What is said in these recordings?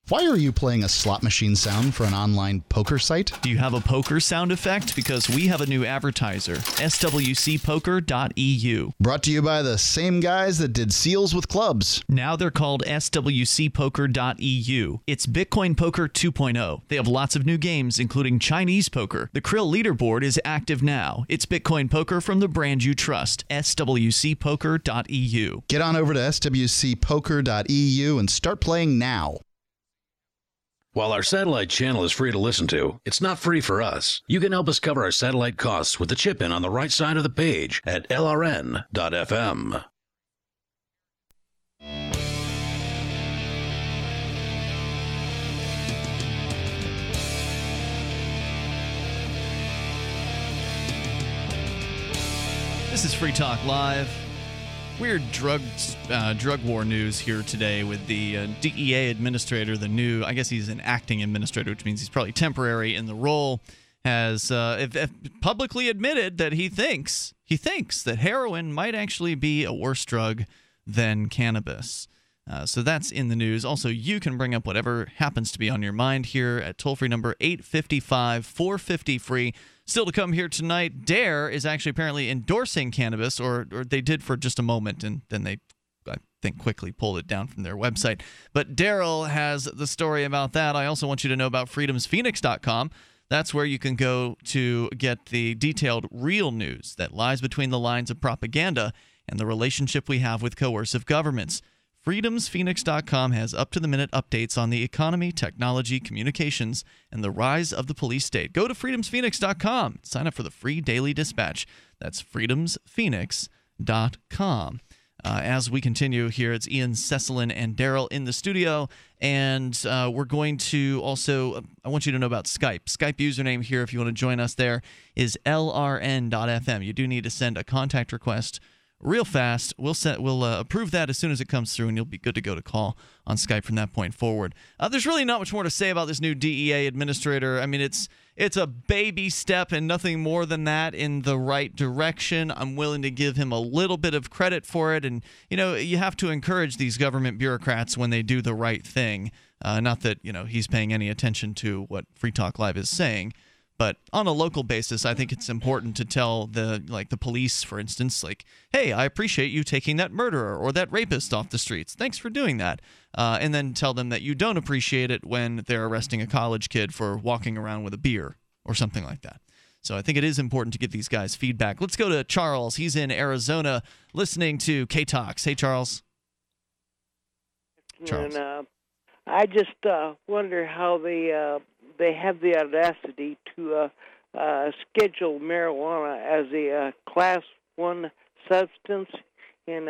Why are you playing a slot machine sound for an online poker site? Do you have a poker sound effect? Because we have a new advertiser, swcpoker.eu. Brought to you by the same guys that did seals with clubs. Now they're called swcpoker.eu. It's Bitcoin Poker 2.0. They have lots of new games, including Chinese poker. The Krill leaderboard is active now. It's Bitcoin Poker from the brand you trust, swcpoker.eu. Get on over to swcpoker.eu and start playing now. While our satellite channel is free to listen to, it's not free for us. You can help us cover our satellite costs with the chip-in on the right side of the page at lrn.fm. This is Free Talk Live. Weird drug war news here today with the DEA administrator, the new, I guess he's an acting administrator, which means he's probably temporary in the role, has publicly admitted that he thinks that heroin might actually be a worse drug than cannabis. So that's in the news. Also, you can bring up whatever happens to be on your mind here at toll-free number 855-450-FREE. Still to come here tonight, Dare is actually apparently endorsing cannabis, or they did for just a moment, and then they, I think, quickly pulled it down from their website. But Darryl has the story about that. I also want you to know about freedomsphoenix.com. That's where you can go to get the detailed real news that lies between the lines of propaganda and the relationship we have with coercive governments. FreedomsPhoenix.com has up-to-the-minute updates on the economy, technology, communications, and the rise of the police state. Go to FreedomsPhoenix.com. Sign up for the free daily dispatch. That's FreedomsPhoenix.com. As we continue here, it's Ian, Cecelyn, and Darryl in the studio, and we're going to also, I want you to know about Skype. Skype username here, if you want to join us there, is lrn.fm. You do need to send a contact request real fast. We'll approve that as soon as it comes through, and you'll be good to go to call on Skype from that point forward. There's really not much more to say about this new DEA administrator. I mean, it's a baby step and nothing more than that in the right direction. I'm willing to give him a little bit of credit for it, and you have to encourage these government bureaucrats when they do the right thing. Not that he's paying any attention to what Free Talk Live is saying. But on a local basis, I think it's important to tell the police, for instance, hey, I appreciate you taking that murderer or that rapist off the streets. Thanks for doing that. And then tell them that you don't appreciate it when they're arresting a college kid for walking around with a beer or something like that. So I think it is important to give these guys feedback. Let's go to Charles. He's in Arizona listening to K-Talks. Hey, Charles. Charles. And, I just wonder how they have the audacity to schedule marijuana as a Class 1 substance. In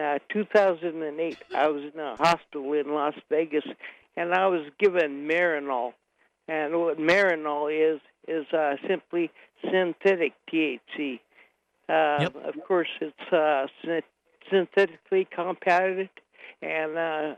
2008, I was in a hospital in Las Vegas, and I was given Marinol. And what Marinol is simply synthetic THC. Yep. Of course, it's synthetically compounded and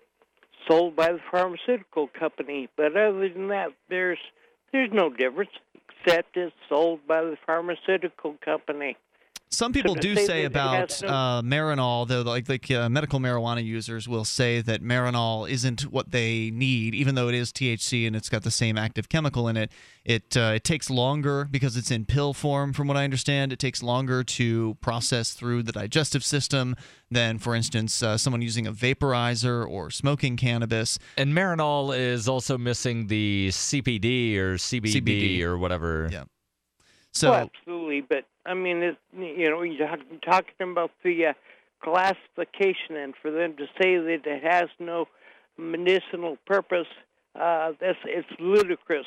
sold by the pharmaceutical company, but other than that, there's no difference, except it's sold by the pharmaceutical company. Some people do say about Marinol, though, like medical marijuana users will say that Marinol isn't what they need, even though it is THC and it's got the same active chemical in it. It takes longer because it's in pill form, from what I understand. It takes longer to process through the digestive system than, for instance, someone using a vaporizer or smoking cannabis. And Marinol is also missing the CBD or CBD or whatever. Yeah. So, absolutely, but I mean, you're talking about the classification, and for them to say that it has no medicinal purpose, it's ludicrous.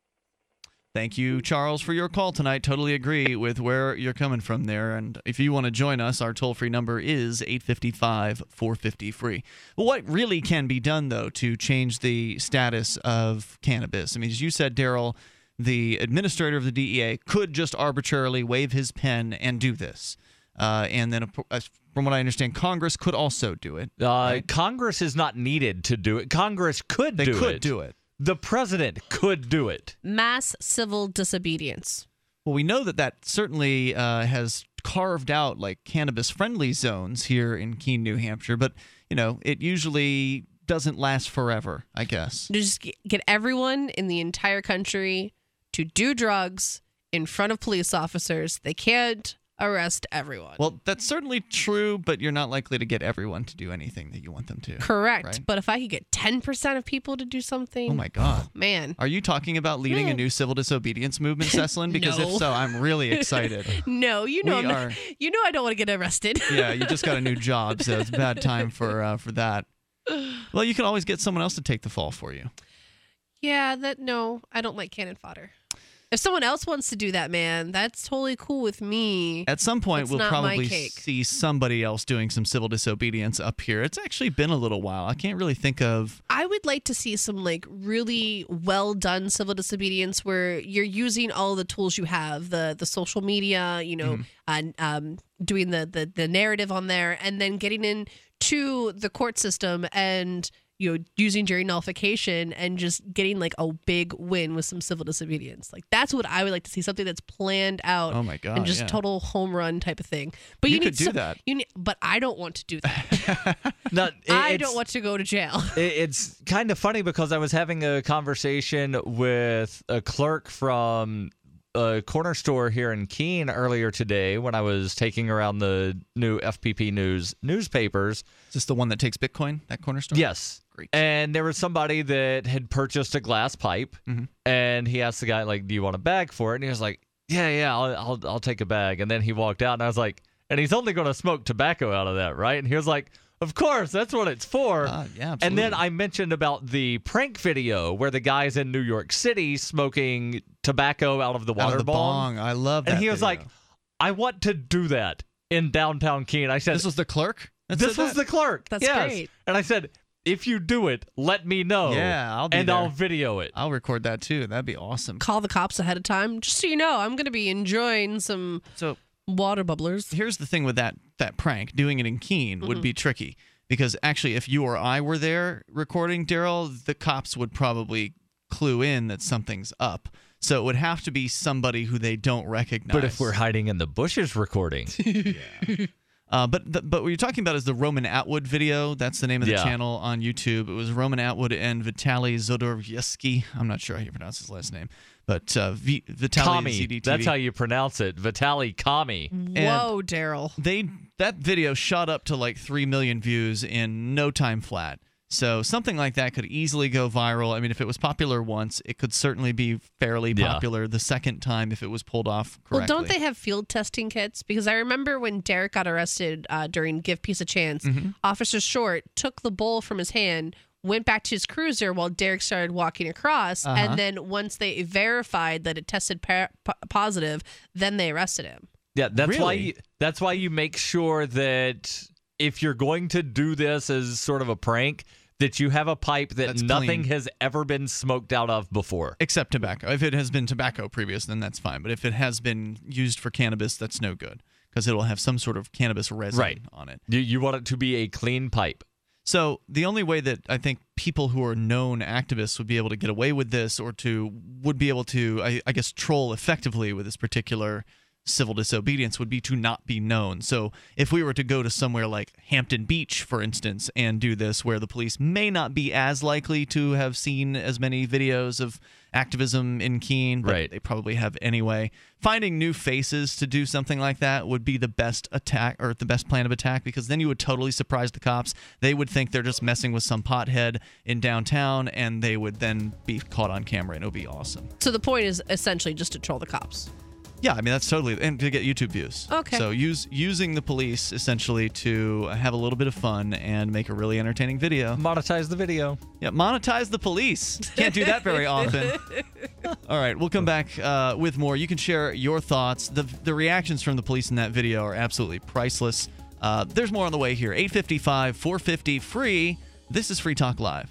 Thank you, Charles, for your call tonight. Totally agree with where you're coming from there. And if you want to join us, our toll-free number is 855-450-FREE. Well, what really can be done, though, to change the status of cannabis? I mean, as you said, Darryl, the administrator of the DEA could just arbitrarily wave his pen and do this. And then, from what I understand, Congress could also do it. Right? Congress is not needed to do it. Congress could do it. They could do it. The president could do it. Mass civil disobedience. Well, we know that certainly has carved out cannabis-friendly zones here in Keene, New Hampshire, but it usually doesn't last forever, I guess. Just get everyone in the entire country to do drugs in front of police officers. They can't arrest everyone. Well, that's certainly true, but you're not likely to get everyone to do anything that you want them to. Correct. Right? But if I could get 10% of people to do something. Oh, my God. Man. Are you talking about leading a new civil disobedience movement, Cecelyn? Because if No. so, I'm really excited. No, you know I don't want to get arrested. Yeah, you just got a new job, so it's a bad time for that. Well, you can always get someone else to take the fall for you. Yeah, I don't like cannon fodder. If someone else wants to do that, man, that's totally cool with me. At some point, That's we'll not my probably cake. see somebody else doing some civil disobedience up here. It's actually been a little while. I can't really think of... I would like to see some really well done civil disobedience where you're using all the tools you have, the social media, and doing the narrative on there, and then getting into the court system and using jury nullification and just getting a big win with some civil disobedience. That's what I would like to see, something that's planned out. Oh my God, and just yeah. total home run type of thing. But You need could do that. But I don't want to do that. I don't want to go to jail. It's kind of funny because I was having a conversation with a clerk from a corner store here in Keene earlier today when I was taking around the new FPP newspapers. Is this the one that takes Bitcoin, that corner store? Yes. Great. And there was somebody that had purchased a glass pipe, and he asked the guy, do you want a bag for it? And he was like, yeah, I'll take a bag. And then he walked out, and I was like, and he's only going to smoke tobacco out of that, right? And he was like, of course, that's what it's for. Yeah, absolutely. And then I mentioned about the prank video where the guy's in New York City smoking tobacco out of the water bong. I love that. And he was video. like, I want to do that in downtown Keene. I said, This was the clerk? this was the clerk. That's yes. great. And I said, if you do it, let me know. Yeah, I'll be and there. I'll video it. I'll record that too. That'd be awesome. Call the cops ahead of time, just so you know. I'm going to be enjoying some water bubblers. Here's the thing with that prank. Doing it in Keene would be tricky. Because actually, if you or I were there recording, Darryl, the cops would probably clue in that something's up. So it would have to be somebody who they don't recognize. But if we're hiding in the bushes recording. But what you're talking about is the Roman Atwood video. That's the name of the channel on YouTube. It was Roman Atwood and Vitaly Zodorevsky. I'm not sure how you pronounce his last name. But Vitaly ZDTV. That's how you pronounce it. Vitaly Kami. Whoa, Darryl. That video shot up to 3 million views in no time flat. So something like that could easily go viral. I mean, if it was popular once, it could certainly be fairly popular the second time if it was pulled off correctly. Well, don't they have field testing kits? Because I remember when Derek got arrested during Give Peace a Chance, Officer Short took the bowl from his hand, went back to his cruiser while Derek started walking across, and then once they verified that it tested positive, then they arrested him. Yeah, that's Really? why you make sure that if you're going to do this as sort of a prank, that you have a pipe that That's nothing clean. has ever been smoked out of before. Except tobacco. If it has been tobacco previous, then that's fine. But if it has been used for cannabis, that's no good because it will have some sort of cannabis resin on it. You want it to be a clean pipe. So the only way that I think people who are known activists would be able to get away with this or would be able to, I guess, troll effectively with this particular civil disobedience would be to not be known. So if we were to go to somewhere like Hampton Beach, for instance, and do this where the police may not be as likely to have seen as many videos of activism in Keene, but they probably have anyway, finding new faces to do something like that would be the best attack or the best plan of attack because then you would totally surprise the cops. They would think they're just messing with some pothead in downtown and they would then be caught on camera and it would be awesome. So the point is essentially just to troll the cops. Yeah, I mean, that's totally, and to get YouTube views. Okay. So using the police essentially to have a little bit of fun and make a really entertaining video. Monetize the video. Yeah, monetize the police. Can't do that very often. All right, we'll come back with more. You can share your thoughts. The reactions from the police in that video are absolutely priceless. There's more on the way here. 855-450-FREE. This is Free Talk Live.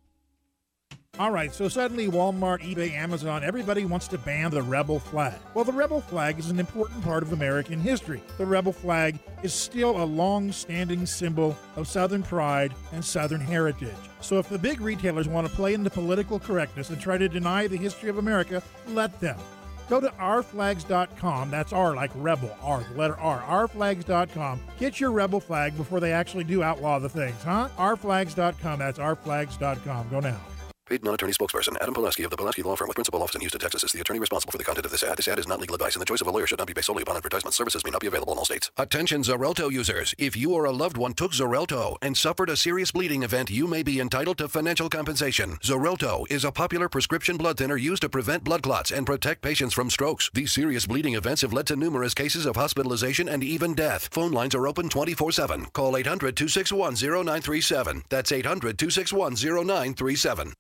All right, so suddenly Walmart, eBay, Amazon, everybody wants to ban the rebel flag. Well, the rebel flag is an important part of American history. The rebel flag is still a long-standing symbol of Southern pride and Southern heritage. So if the big retailers want to play into political correctness and try to deny the history of America, let them. Go to rflags.com. That's R like rebel, R, the letter R, rflags.com. Get your rebel flag before they actually do outlaw the things, huh? rflags.com. That's rflags.com. Go now. Paid non-attorney spokesperson Adam Pulaski of the Pulaski Law Firm with principal office in Houston, Texas is the attorney responsible for the content of this ad. This ad is not legal advice, and the choice of a lawyer should not be based solely upon advertisement. Services may not be available in all states. Attention Xarelto users. If you or a loved one took Xarelto and suffered a serious bleeding event, you may be entitled to financial compensation. Xarelto is a popular prescription blood thinner used to prevent blood clots and protect patients from strokes. These serious bleeding events have led to numerous cases of hospitalization and even death. Phone lines are open 24/7. Call 800-261-0937. That's 800-261-0937.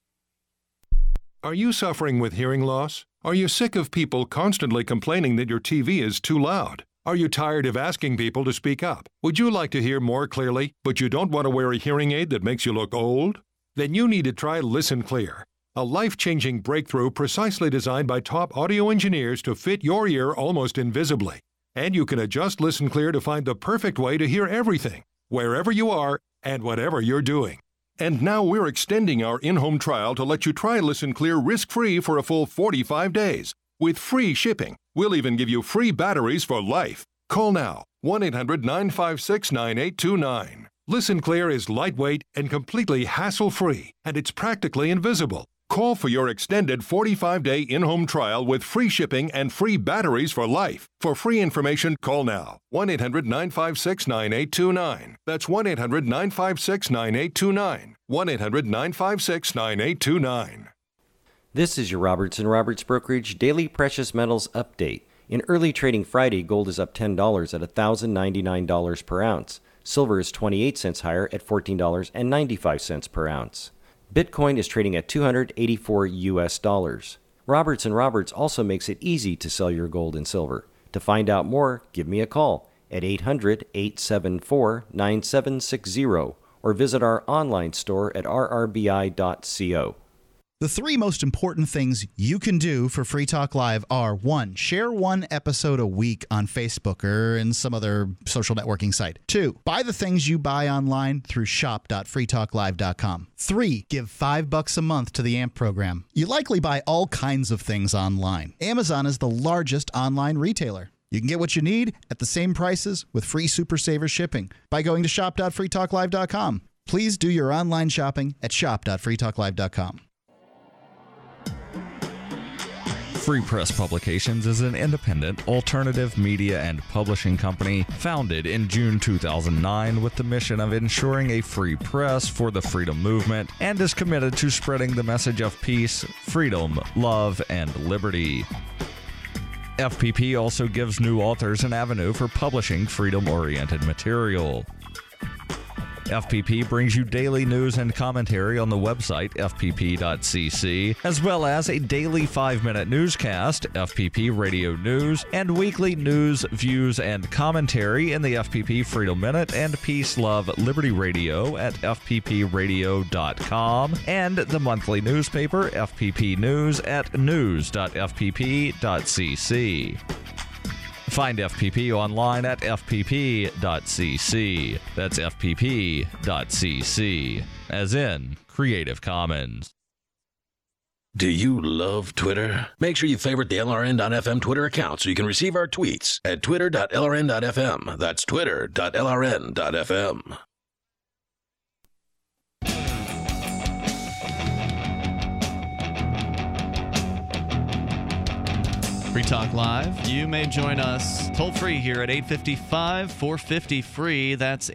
Are you suffering with hearing loss? Are you sick of people constantly complaining that your TV is too loud? Are you tired of asking people to speak up? Would you like to hear more clearly, but you don't want to wear a hearing aid that makes you look old? Then you need to try Listen Clear, a life-changing breakthrough precisely designed by top audio engineers to fit your ear almost invisibly. And you can adjust Listen Clear to find the perfect way to hear everything, wherever you are and whatever you're doing. And now we're extending our in-home trial to let you try Listen Clear risk-free for a full 45 days. With free shipping, we'll even give you free batteries for life. Call now, 1-800-956-9829. Listen Clear is lightweight and completely hassle-free, and it's practically invisible. Call for your extended 45-day in-home trial with free shipping and free batteries for life. For free information, call now. 1-800-956-9829. That's 1-800-956-9829. 1-800-956-9829. This is your Robertson Roberts Brokerage Daily Precious Metals Update. In early trading Friday, gold is up $10 at $1,099 per ounce. Silver is 28 cents higher at $14.95 per ounce. Bitcoin is trading at $284 US. Robertson Roberts also makes it easy to sell your gold and silver. To find out more, give me a call at 800-874-9760 or visit our online store at rrbi.co. The three most important things you can do for Free Talk Live are: 1, share one episode a week on Facebook or in some other social networking site. 2, buy the things you buy online through shop.freetalklive.com. 3, give $5 a month to the AMP program. You likely buy all kinds of things online. Amazon is the largest online retailer. You can get what you need at the same prices with free Super Saver shipping by going to shop.freetalklive.com. Please do your online shopping at shop.freetalklive.com. Free Press Publications is an independent, alternative media and publishing company founded in June 2009 with the mission of ensuring a free press for the freedom movement and is committed to spreading the message of peace, freedom, love, and liberty. FPP also gives new authors an avenue for publishing freedom-oriented material. FPP brings you daily news and commentary on the website fpp.cc, as well as a daily 5-minute newscast, FPP Radio News, and weekly news, views, and commentary in the FPP Freedom Minute and Peace, Love, Liberty Radio at fppradio.com, and the monthly newspaper FPP News at news.fpp.cc. Find FPP online at fpp.cc. That's fpp.cc, as in Creative Commons. Do you love Twitter? Make sure you favorite the LRN.FM Twitter account so you can receive our tweets at twitter.lrn.fm. That's twitter.lrn.fm. Free Talk Live. You may join us toll-free here at 855-450-FREE. That's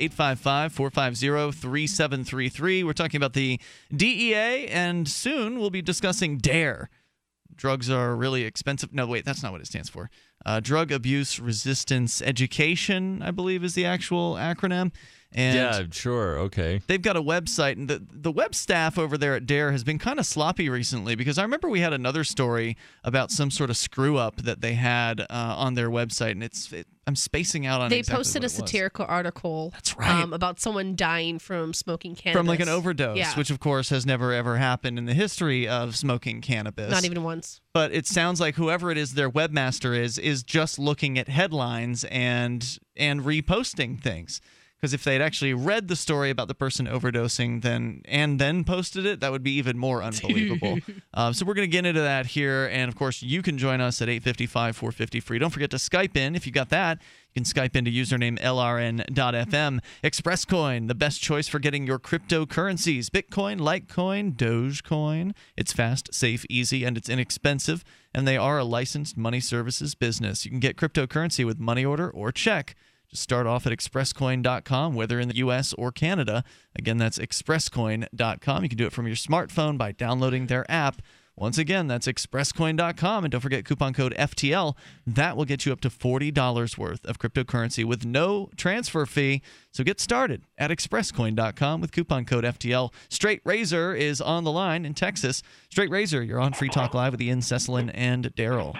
855-450-3733. We're talking about the DEA, and soon we'll be discussing DARE. Drugs are really expensive. No, wait, that's not what it stands for. Drug Abuse Resistance Education, I believe, is the actual acronym. And yeah, sure. Okay. They've got a website, and the web staff over there at DARE has been kind of sloppy recently, because I remember we had another story about some sort of screw-up that they had on their website, and I'm spacing out on They exactly posted what a it was. satirical article That's right. About someone dying from smoking cannabis. From like an overdose, Yeah. which of course has never ever happened in the history of smoking cannabis. Not even once. But it sounds like whoever it is their webmaster is just looking at headlines and reposting things. Because if they'd actually read the story about the person overdosing and then posted it, that would be even more unbelievable. So we're going to get into that here. And, of course, you can join us at 855-450-FREE. Don't forget to Skype in. If you got that, you can Skype into username LRN.FM. ExpressCoin, the best choice for getting your cryptocurrencies. Bitcoin, Litecoin, Dogecoin. It's fast, safe, easy, and it's inexpensive. And they are a licensed money services business. You can get cryptocurrency with money order or check. Just start off at expresscoin.com, whether in the U.S. or Canada. Again, that's expresscoin.com. You can do it from your smartphone by downloading their app. Once again, that's expresscoin.com. And don't forget coupon code FTL. That will get you up to $40 worth of cryptocurrency with no transfer fee. So get started at expresscoin.com with coupon code FTL. Straight Razor is on the line in Texas. Straight Razor, you're on Free Talk Live with Ian, Cecelyn, and Darryl.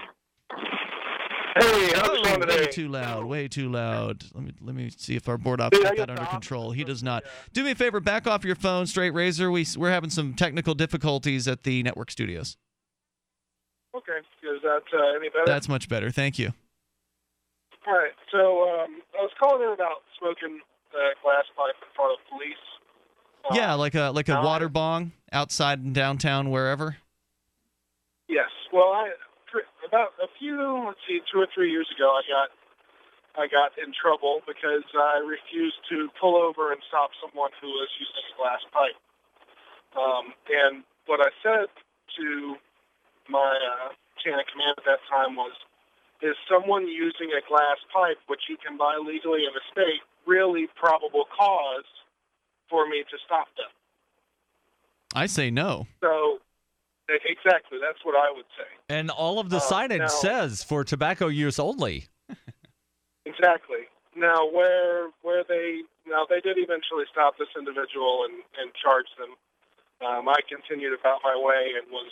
Hey, how's it going today? Way too loud. Let me see if our board op's got that under control. He does not. Do me a favor, back off your phone, Straight Razor. We're having some technical difficulties at the network studios. Okay, is that any better? That's much better. Thank you. All right, so I was calling in about smoking glass pipe in front of police. Yeah, like a water bong outside in downtown, wherever. Yes. Well, about a few, 2 or 3 years ago, I got in trouble because I refused to pull over and stop someone who was using a glass pipe. And what I said to my chain of command at that time was, is someone using a glass pipe, which you can buy legally in the state, really probable cause for me to stop them? I say no. So, exactly, that's what I would say. And all of the signage says for tobacco use only. Exactly. Now, where they did eventually stop this individual and charge them. I continued about my way and was,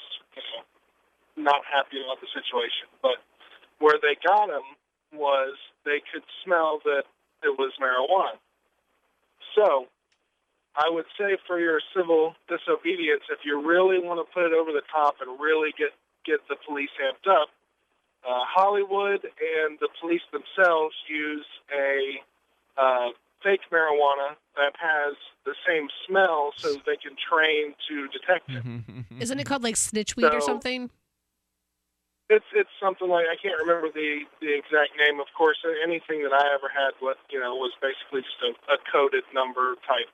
not happy about the situation. But where they got him was they could smell that it was marijuana. So, I would say for your civil disobedience, if you really want to put it over the top and really get the police amped up, Hollywood and the police themselves use a fake marijuana that has the same smell so that they can train to detect it. Isn't it called like snitchweed or something? It's something like, I can't remember the exact name. Of course, anything that I ever had was basically just a coded number type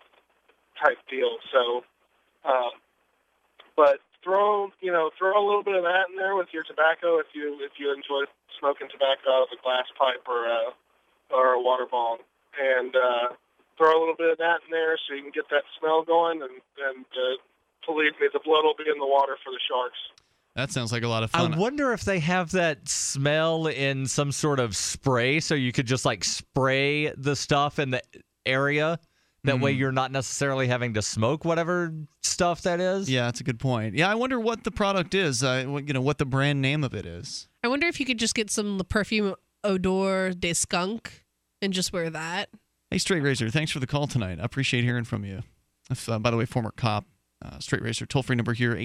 deal. So, but throw a little bit of that in there with your tobacco if you enjoy smoking tobacco out of a glass pipe or a water bong, and throw a little bit of that in there so you can get that smell going, and believe me, the blood will be in the water for the sharks. That sounds like a lot of fun. I wonder if they have that smell in some sort of spray, so you could just like spray the stuff in the area. That way you're not necessarily having to smoke whatever stuff that is. Yeah, that's a good point. Yeah, I wonder what the product is, what the brand name of it is. I wonder if you could just get some perfume Odor de Skunk and just wear that. Hey, Straight Razor, thanks for the call tonight. I appreciate hearing from you. By the way, former cop. Straight Razor, toll-free number here,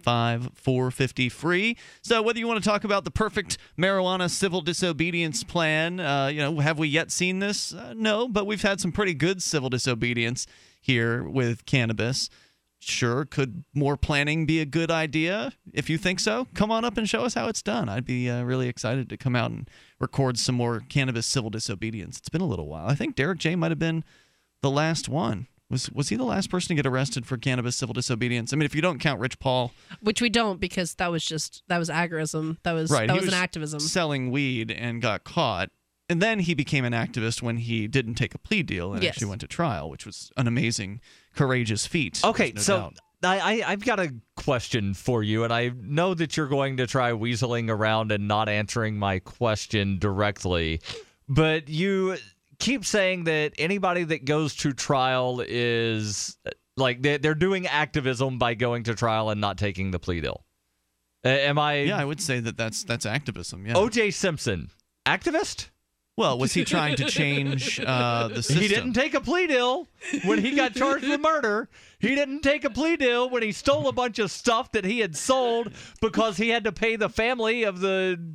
855-450-FREE. So whether you want to talk about the perfect marijuana civil disobedience plan, have we yet seen this? No, but we've had some pretty good civil disobedience here with cannabis. Sure, could more planning be a good idea? If you think so, come on up and show us how it's done. I'd be really excited to come out and record some more cannabis civil disobedience. It's been a little while. I think Derek J. might have been the last one. Was he the last person to get arrested for cannabis civil disobedience? I mean, if you don't count Rich Paul, which we don't, because that was agorism. That was right. That was an activism. Selling weed and got caught, and then he became an activist when he didn't take a plea deal and actually went to trial, which was an amazing, courageous feat. Okay, so I've got a question for you, and I know that you're going to try weaseling around and not answering my question directly, but you keep saying that anybody that goes to trial is like they're doing activism by going to trial and not taking the plea deal. Am I? Yeah, I would say that's activism. Yeah. O.J. Simpson, activist? Well, was he trying to change the system? He didn't take a plea deal when he got charged with murder. He didn't take a plea deal when he stole a bunch of stuff that he had sold because he had to pay the family of the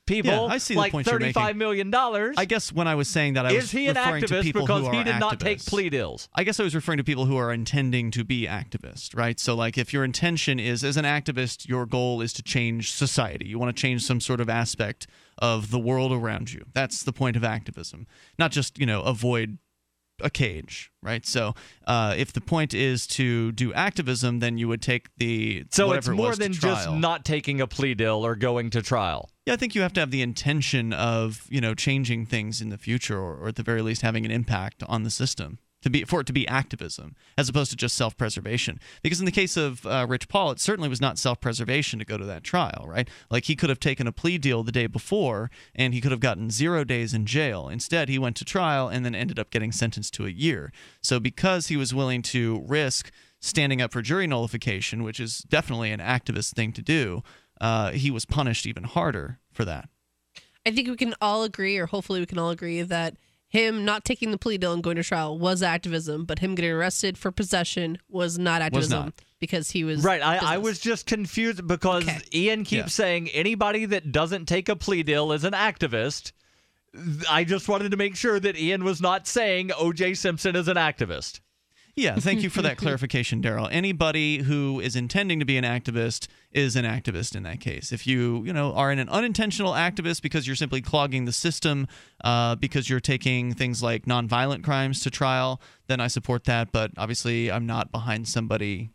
people I see the like point you're making. $35 million. I guess when I was saying that, I was Is he an referring to activist people because who he are did not take activists. plea deals? I guess I was referring to people who are intending to be activists, right? So, like, if your intention is, as an activist, your goal is to change society. You want to change some sort of aspect of the world around you. That's the point of activism. Not just, avoid a cage, right? So if the point is to do activism, then you would take the So whatever it's more it was than to just trial. not taking a plea deal or going to trial. Yeah, I think you have to have the intention of, changing things in the future, or at the very least having an impact on the system for it to be activism, as opposed to just self-preservation. Because in the case of Rich Paul, it certainly was not self-preservation to go to that trial, right? Like, he could have taken a plea deal the day before, and he could have gotten 0 days in jail. Instead, he went to trial and then ended up getting sentenced to a year. So because he was willing to risk standing up for jury nullification, which is definitely an activist thing to do, he was punished even harder for that. I think we can all agree, or hopefully we can all agree, that him not taking the plea deal and going to trial was activism, but him getting arrested for possession was not activism because he was right. I was just confused because Ian keeps saying anybody that doesn't take a plea deal is an activist. I just wanted to make sure that Ian was not saying O.J. Simpson is an activist. Yeah, thank you for that clarification, Darryl. Anybody who is intending to be an activist is an activist in that case. If you, are an unintentional activist because you're simply clogging the system, because you're taking things like nonviolent crimes to trial, then I support that. But obviously, I'm not behind somebody,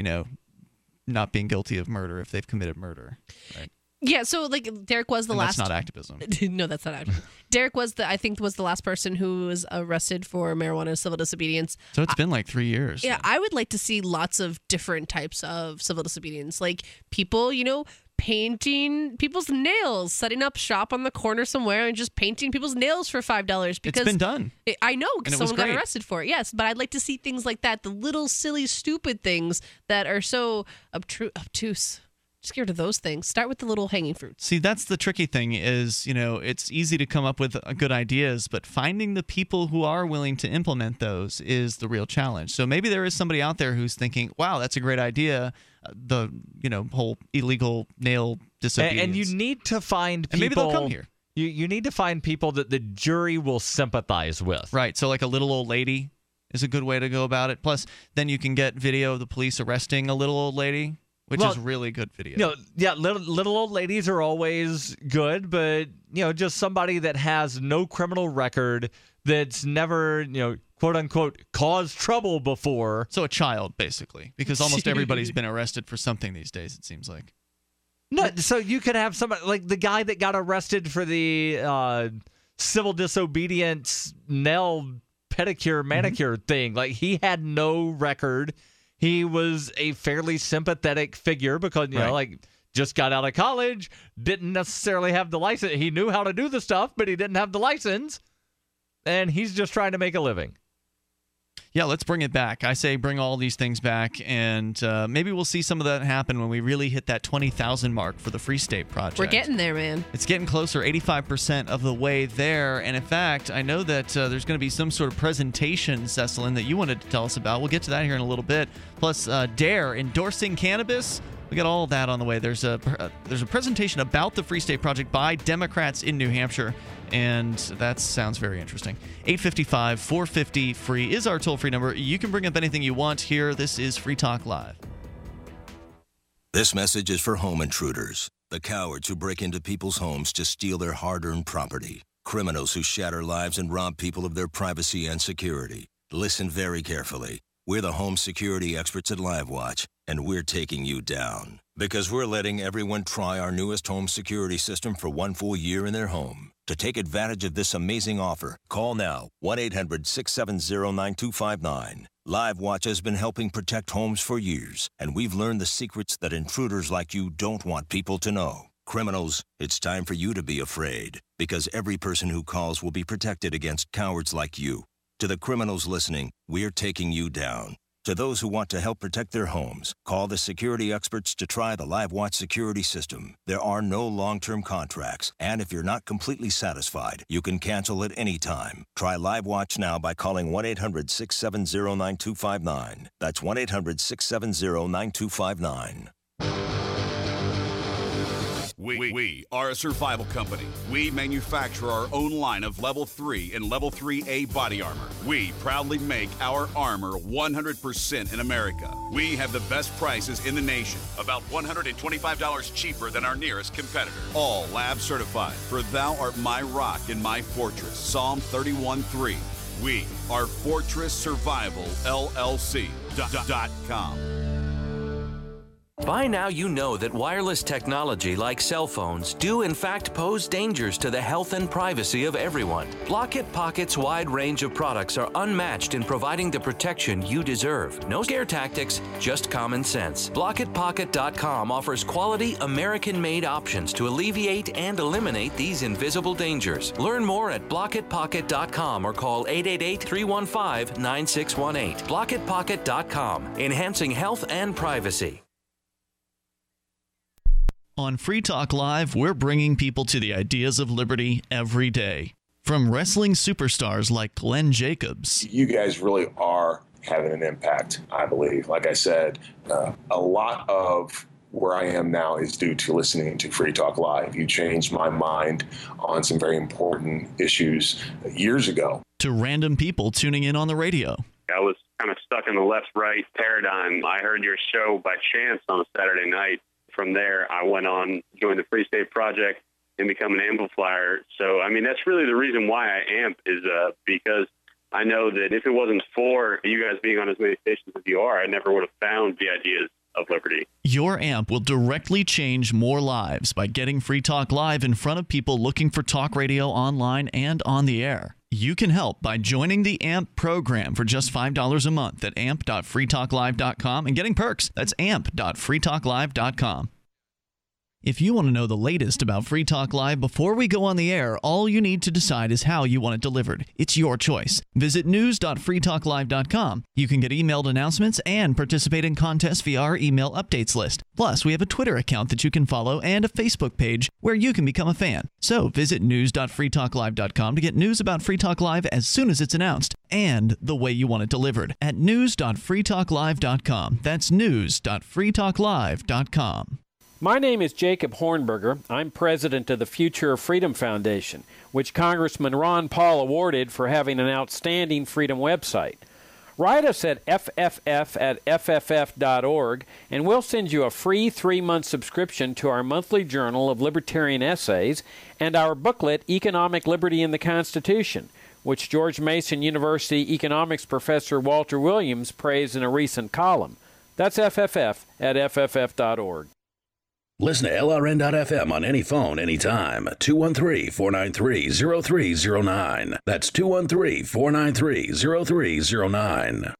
not being guilty of murder if they've committed murder. Right? Yeah, so Derek was the last. That's not activism. No, that's not activism. Derek was the last person who was arrested for marijuana and civil disobedience. So it's been like 3 years. Yeah, I would like to see lots of different types of civil disobedience, like people, painting people's nails, setting up shop on the corner somewhere and just painting people's nails for $5. Because it's been done. I know, because someone got great. arrested for it. Yes, but I'd like to see things like that, the little silly stupid things that are so obtuse. Scared of those things. Start with the little hanging fruits. See, that's the tricky thing is, it's easy to come up with good ideas, but finding the people who are willing to implement those is the real challenge. So maybe there is somebody out there who's thinking, wow, that's a great idea, the, whole illegal nail disobedience. And you need to find people. And maybe they'll come here. You need to find people that the jury will sympathize with. Right. So like a little old lady is a good way to go about it. Plus, then you can get video of the police arresting a little old lady. Which is really good video. Little old ladies are always good, but just somebody that has no criminal record, that's never quote unquote caused trouble before. So a child, basically, because almost everybody's been arrested for something these days. It seems like. No, so you could have somebody like the guy that got arrested for the civil disobedience nail pedicure manicure thing. Like, he had no record. He was a fairly sympathetic figure because, just got out of college, didn't necessarily have the license. He knew how to do the stuff, but he didn't have the license, and he's just trying to make a living. Yeah, let's bring it back. I say bring all these things back, and maybe we'll see some of that happen when we really hit that 20,000 mark for the Free State Project. We're getting there, man. It's getting closer, 85% of the way there. And in fact, I know that there's going to be some sort of presentation, Cecelyn, that you wanted to tell us about. We'll get to that here in a little bit. Plus, Dare endorsing cannabis. We got all of that on the way. There's a presentation about the Free State Project by Democrats in New Hampshire, and that sounds very interesting. 855-450-FREE is our toll-free number. You can bring up anything you want here. This is Free Talk Live. This message is for home intruders, the cowards who break into people's homes to steal their hard-earned property, criminals who shatter lives and rob people of their privacy and security. Listen very carefully. We're the home security experts at LiveWatch, and we're taking you down. Because we're letting everyone try our newest home security system for 1 full year in their home. To take advantage of this amazing offer, call now, 1-800-670-9259. LiveWatch has been helping protect homes for years, and we've learned the secrets that intruders like you don't want people to know. Criminals, it's time for you to be afraid, because every person who calls will be protected against cowards like you. To the criminals listening, we're taking you down. To those who want to help protect their homes, call the security experts to try the LiveWatch security system. There are no long-term contracts, and if you're not completely satisfied, you can cancel at any time. Try LiveWatch now by calling 1-800-670-9259. That's 1-800-670-9259. We are a survival company. We manufacture our own line of Level 3 and Level 3A body armor. We proudly make our armor 100% in America. We have the best prices in the nation, about $125 cheaper than our nearest competitor. All lab certified, for thou art my rock and my fortress. Psalm 31:3. We are Fortress Survival LLC.com. By now you know that wireless technology like cell phones do in fact pose dangers to the health and privacy of everyone. Block-It Pocket's wide range of products are unmatched in providing the protection you deserve. No scare tactics, just common sense. BlockItPocket.com offers quality American-made options to alleviate and eliminate these invisible dangers. Learn more at BlockItPocket.com or call 888-315-9618. BlockItPocket.com, enhancing health and privacy. On Free Talk Live, we're bringing people to the ideas of liberty every day. From wrestling superstars like Glenn Jacobs. You guys really are having an impact, I believe. Like I said, a lot of where I am now is due to listening to Free Talk Live. You changed my mind on some very important issues years ago. To random people tuning in on the radio. I was kind of stuck in the left-right paradigm. I heard your show by chance on a Saturday night. From there, I went on, joined the Free State Project, and become an amplifier. So, I mean, that's really the reason why I amp is because I know that if it wasn't for you guys being on as many stations as you are, I never would have found the ideas of liberty. Your amp will directly change more lives by getting Free Talk Live in front of people looking for talk radio online and on the air. You can help by joining the AMP program for just $5 a month at amp.freetalklive.com and getting perks. That's amp.freetalklive.com. If you want to know the latest about Free Talk Live before we go on the air, all you need to decide is how you want it delivered. It's your choice. Visit news.freetalklive.com. You can get emailed announcements and participate in contests via our email updates list. Plus, we have a Twitter account that you can follow and a Facebook page where you can become a fan. So visit news.freetalklive.com to get news about Free Talk Live as soon as it's announced and the way you want it delivered at news.freetalklive.com. That's news.freetalklive.com. My name is Jacob Hornberger. I'm president of the Future of Freedom Foundation, which Congressman Ron Paul awarded for having an outstanding freedom website. Write us at fff@fff.org, and we'll send you a free 3-month subscription to our monthly journal of libertarian essays and our booklet, Economic Liberty in the Constitution, which George Mason University economics professor Walter Williams praised in a recent column. That's fff@fff.org. Listen to LRN.FM on any phone, anytime. 213-493-0309. That's 213-493-0309.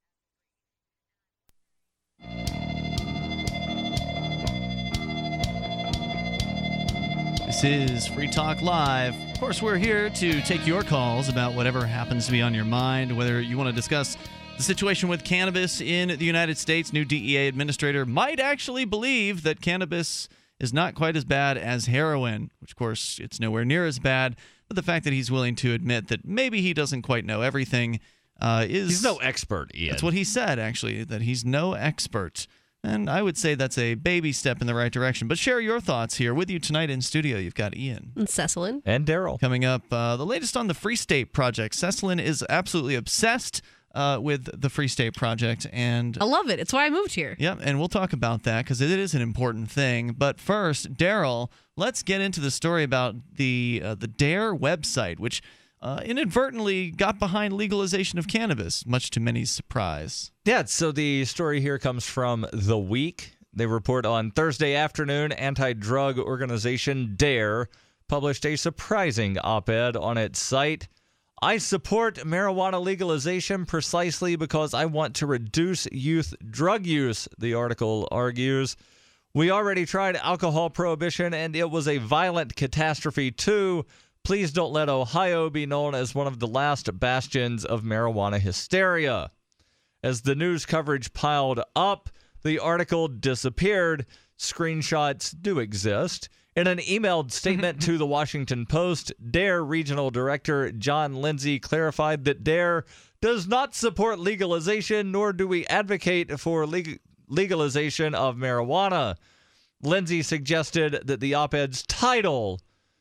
This is Free Talk Live. Of course, we're here to take your calls about whatever happens to be on your mind, whether you want to discuss the situation with cannabis in the United States. New DEA administrator might actually believe that cannabis is not quite as bad as heroin, which, of course, it's nowhere near as bad. But the fact that he's willing to admit that maybe he doesn't quite know everything is... He's no expert, Ian. That's what he said, actually, that he's no expert. And I would say that's a baby step in the right direction. But share your thoughts here. With you tonight in studio, you've got Ian. And Cecelyn. And Darryl. Coming up, the latest on the Free State Project. Cecelyn is absolutely obsessed with the Free State Project, and I love it. It's why I moved here. Yep, and we'll talk about that because it is an important thing. But first, Darryl, let's get into the story about the DARE website, which inadvertently got behind legalization of cannabis, much to many's surprise. Yeah, so the story here comes from The Week. They report on Thursday afternoon, anti-drug organization DARE published a surprising op-ed on its site. I support marijuana legalization precisely because I want to reduce youth drug use, the article argues. We already tried alcohol prohibition, and it was a violent catastrophe, too. Please don't let Ohio be known as one of the last bastions of marijuana hysteria. As the news coverage piled up, the article disappeared. Screenshots do exist. In an emailed statement to the Washington Post, DARE Regional Director John Lindsay clarified that DARE does not support legalization, nor do we advocate for legalization of marijuana. Lindsay suggested that the op-ed's title,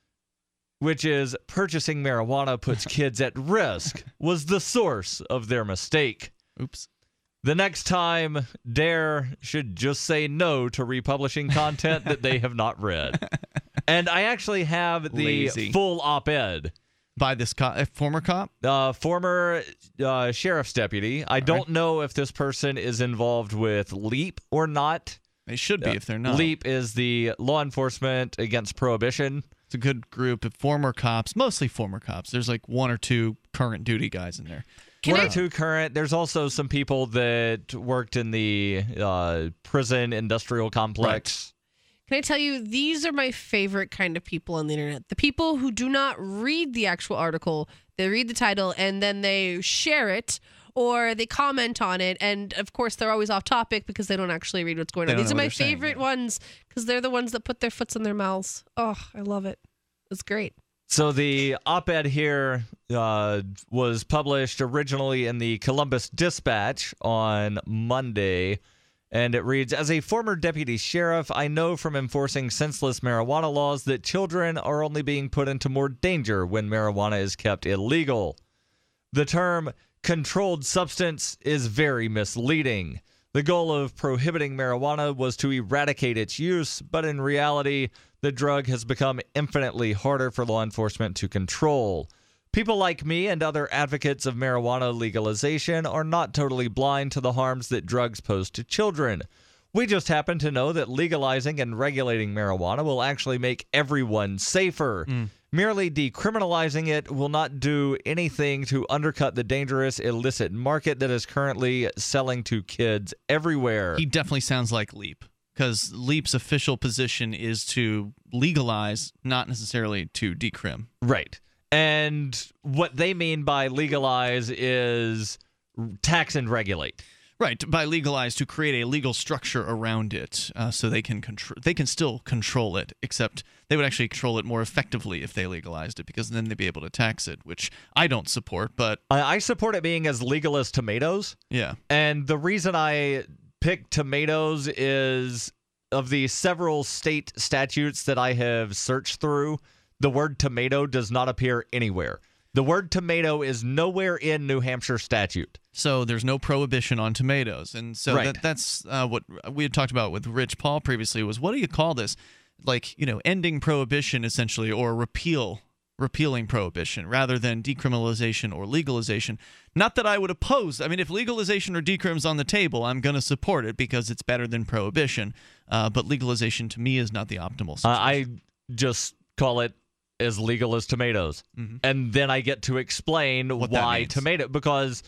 which is "Purchasing Marijuana Puts Kids at Risk," was the source of their mistake. Oops. The next time, Dare should just say no to republishing content that they have not read. And I actually have the full op-ed. By this former cop? Former sheriff's deputy. I don't know if this person is involved with LEAP or not. They should be if they're not. LEAP is the Law Enforcement Against Prohibition. It's a good group of former cops, mostly former cops. There's like one or two current duty guys in there. One or two current. There's also some people that worked in the prison industrial complex. Can I tell you, these are my favorite kind of people on the internet. The people who do not read the actual article, they read the title, and then they share it, or they comment on it, and of course they're always off topic because they don't actually read what's going on. These are my favorite ones because they're the ones that put their foots in their mouths. Oh, I love it. It's great. So the op-ed here was published originally in the Columbus Dispatch on Monday, and it reads, "As a former deputy sheriff, I know from enforcing senseless marijuana laws that children are only being put into more danger when marijuana is kept illegal. The term controlled substance is very misleading. The goal of prohibiting marijuana was to eradicate its use, but in reality, the drug has become infinitely harder for law enforcement to control. People like me and other advocates of marijuana legalization are not totally blind to the harms that drugs pose to children. We just happen to know that legalizing and regulating marijuana will actually make everyone safer. Merely decriminalizing it will not do anything to undercut the dangerous illicit market that is currently selling to kids everywhere." He definitely sounds like LEAP, because LEAP's official position is to legalize, not necessarily to decrim. Right. And what they mean by legalize is tax and regulate. Right, by legalize, to create a legal structure around it, so they can still control it, except they would actually control it more effectively if they legalized it, because then they'd be able to tax it, which I don't support, but... I support it being as legal as tomatoes. Yeah. And the reason I picked tomatoes is, of the several state statutes that I have searched through, the word tomato does not appear anywhere. The word tomato is nowhere in New Hampshire statute. So there's no prohibition on tomatoes. And so that's what we had talked about with Rich Paul previously, was what do you call this? Like, ending prohibition essentially, or repealing prohibition rather than decriminalization or legalization. Not that I would oppose. I mean, if legalization or decrim is on the table, I'm going to support it because it's better than prohibition. But legalization to me is not the optimal situation. I just call it as legal as tomatoes. And then I get to explain why tomato, because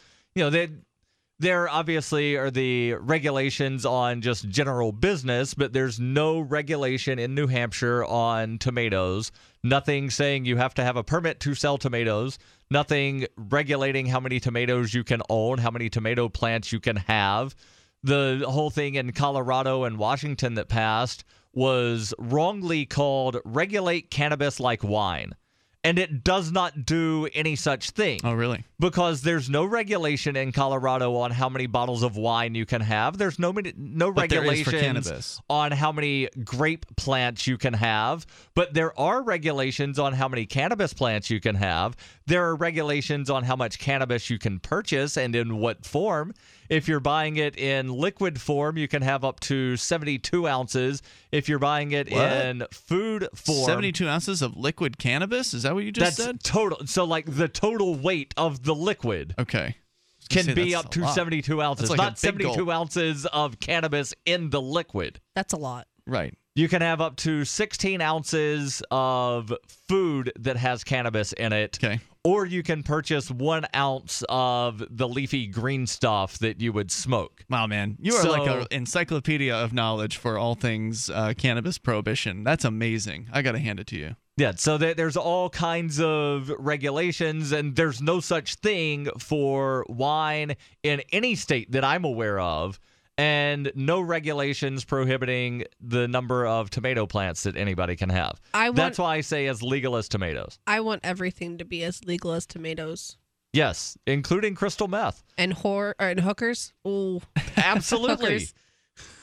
there obviously are the regulations on just general business, but there's no regulation in New Hampshire on tomatoes. Nothing saying you have to have a permit to sell tomatoes. Nothing regulating how many tomatoes you can own, how many tomato plants you can have. The whole thing in Colorado and Washington that passed was wrongly called Regulate Cannabis Like Wine. And it does not do any such thing. Oh, really? Because there's no regulation in Colorado on how many bottles of wine you can have. There's no regulations on how many grape plants you can have. But there are regulations on how many cannabis plants you can have. There are regulations on how much cannabis you can purchase and in what form. If you're buying it in liquid form, you can have up to 72 ounces. If you're buying it in food form... 72 ounces of liquid cannabis? Is that what you just said? That's total. So, like, the total weight of the liquid can be up to 72 ounces. Like not 72 ounces of cannabis in the liquid. That's a lot. Right. You can have up to 16 ounces of food that has cannabis in it. Okay. Or you can purchase 1 ounce of the leafy green stuff that you would smoke. Wow, man. You are like an encyclopedia of knowledge for all things cannabis prohibition. That's amazing. I got to hand it to you. Yeah, so there's all kinds of regulations, and there's no such thing for wine in any state that I'm aware of, and no regulations prohibiting the number of tomato plants that anybody can have. That's why I say as legal as tomatoes. I want everything to be as legal as tomatoes. Yes, including crystal meth. And hookers. Ooh. Absolutely. Hookers.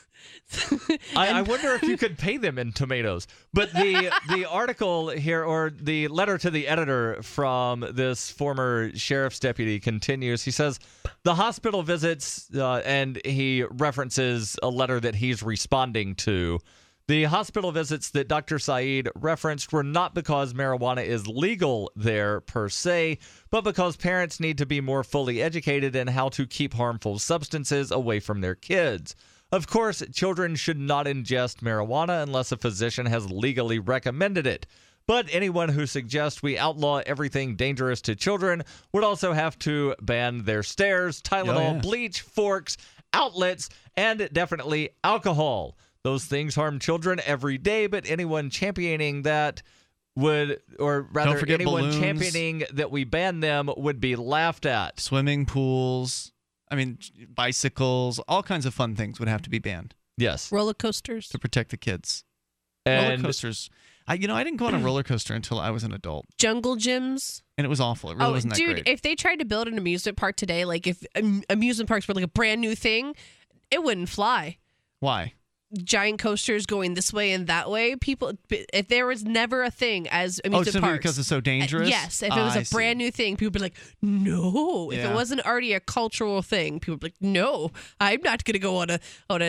I wonder if you could pay them in tomatoes. But the article here, or the letter to the editor from this former sheriff's deputy continues. He says the hospital visits, and he references a letter that he's responding to. The hospital visits that Dr. Saeed referenced were not because marijuana is legal there per se, but because parents need to be more fully educated in how to keep harmful substances away from their kids. Of course, children should not ingest marijuana unless a physician has legally recommended it. But anyone who suggests we outlaw everything dangerous to children would also have to ban their stairs, Tylenol, bleach, forks, outlets, and definitely alcohol. Those things harm children every day, but anyone championing that would, or rather anyone balloons. Championing that we ban them would be laughed at. Swimming pools. I mean, bicycles, all kinds of fun things would have to be banned. Yes. Roller coasters. To protect the kids. And roller coasters. I didn't go on a roller coaster until I was an adult. Jungle gyms. And it was awful. It really wasn't that great. If they tried to build an amusement park today, like if amusement parks were like a brand new thing, it wouldn't fly. Why? Giant coasters going this way and that way. People, if there was never a thing as amusement parks, because it's so dangerous. Yes, if it was a brand new thing, people would be like, "No." If it wasn't already a cultural thing, people would be like, "No, I'm not going to go on a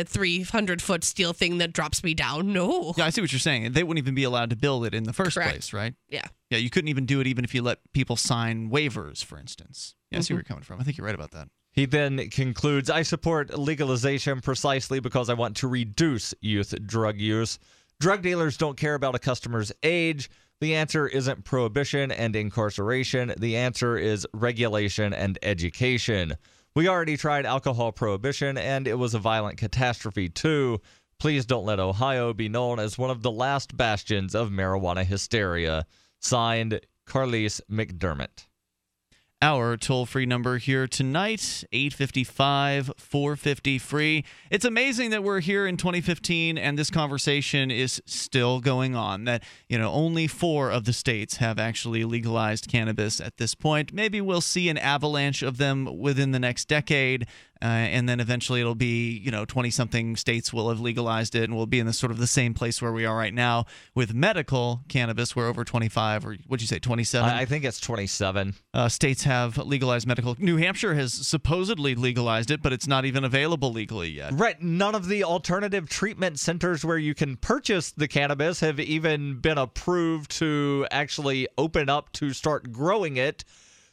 300-foot steel thing that drops me down." No. Yeah, I see what you're saying. They wouldn't even be allowed to build it in the first place, right? Yeah. Yeah, you couldn't even do it even if you let people sign waivers, for instance. Yeah, I see where you're coming from. I think you're right about that. He then concludes, I support legalization precisely because I want to reduce youth drug use. Drug dealers don't care about a customer's age. The answer isn't prohibition and incarceration. The answer is regulation and education. We already tried alcohol prohibition, and it was a violent catastrophe, too. Please don't let Ohio be known as one of the last bastions of marijuana hysteria. Signed, Carlise McDermott. Our toll-free number here tonight, 855-450-FREE. It's amazing that we're here in 2015 and this conversation is still going on, that, only 4 of the states have actually legalized cannabis at this point. Maybe we'll see an avalanche of them within the next decade, and then eventually it'll be, 20-something states will have legalized it, and we'll be in the sort of the same place where we are right now with medical cannabis. We're over 25, or what'd you say, 27? I think it's 27. States have legalized medical. New Hampshire has supposedly legalized it, but it's not even available legally yet. Right. None of the alternative treatment centers where you can purchase the cannabis have even been approved to actually open up to start growing it.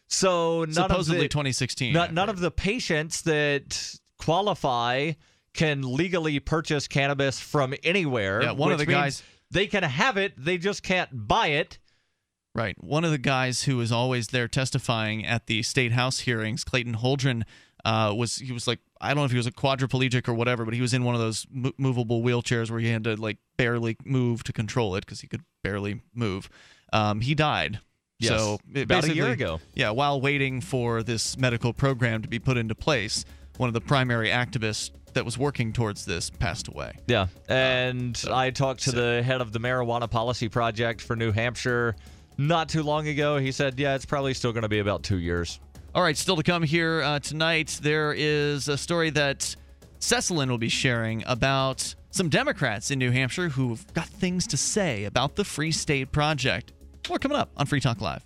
So supposedly 2016. None of the patients that qualify can legally purchase cannabis from anywhere. Yeah, one of the guys, they can have it, they just can't buy it. Right. One of the guys who was always there testifying at the state house hearings, Clayton Holdren, was like, I don't know if he was a quadriplegic or whatever, but he was in one of those movable wheelchairs where he had to barely move to control it because he could barely move. He died. Yes, so about a year ago. Yeah, while waiting for this medical program to be put into place, one of the primary activists that was working towards this passed away. Yeah, and I talked to the head of the Marijuana Policy Project for New Hampshire not too long ago. He said, yeah, it's probably still going to be about 2 years. All right, still to come here tonight, there is a story that Cecelyn will be sharing about some Democrats in New Hampshire who've got things to say about the Free State Project. More coming up on Free Talk Live.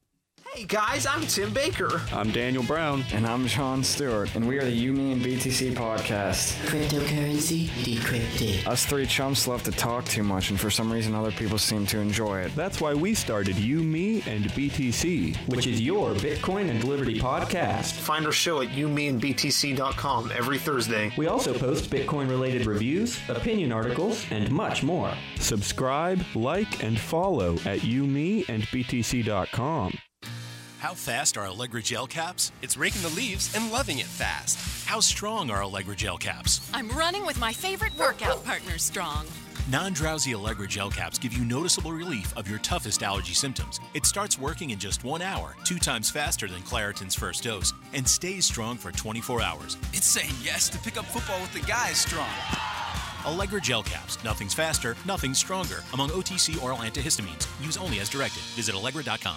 Hey guys, I'm Tim Baker. I'm Daniel Brown. And I'm Sean Stewart. And we are the You, Me, and BTC podcast. Cryptocurrency decrypted. Us 3 chumps love to talk too much, and for some reason other people seem to enjoy it. That's why we started You, Me, and BTC, which is your Bitcoin and Liberty podcast. Find our show at youmeandbtc.com every Thursday. We also post Bitcoin-related reviews, opinion articles, and much more. Subscribe, like, and follow at youmeandbtc.com. How fast are Allegra gel caps? It's raking the leaves and loving it fast. How strong are Allegra gel caps? I'm running with my favorite workout partner strong. Non-drowsy Allegra gel caps give you noticeable relief of your toughest allergy symptoms. It starts working in just 1 hour, 2 times faster than Claritin's first dose, and stays strong for 24 hours. It's saying yes to pick up football with the guys strong. Allegra gel caps. Nothing's faster, nothing's stronger. Among OTC oral antihistamines. Use only as directed. Visit Allegra.com.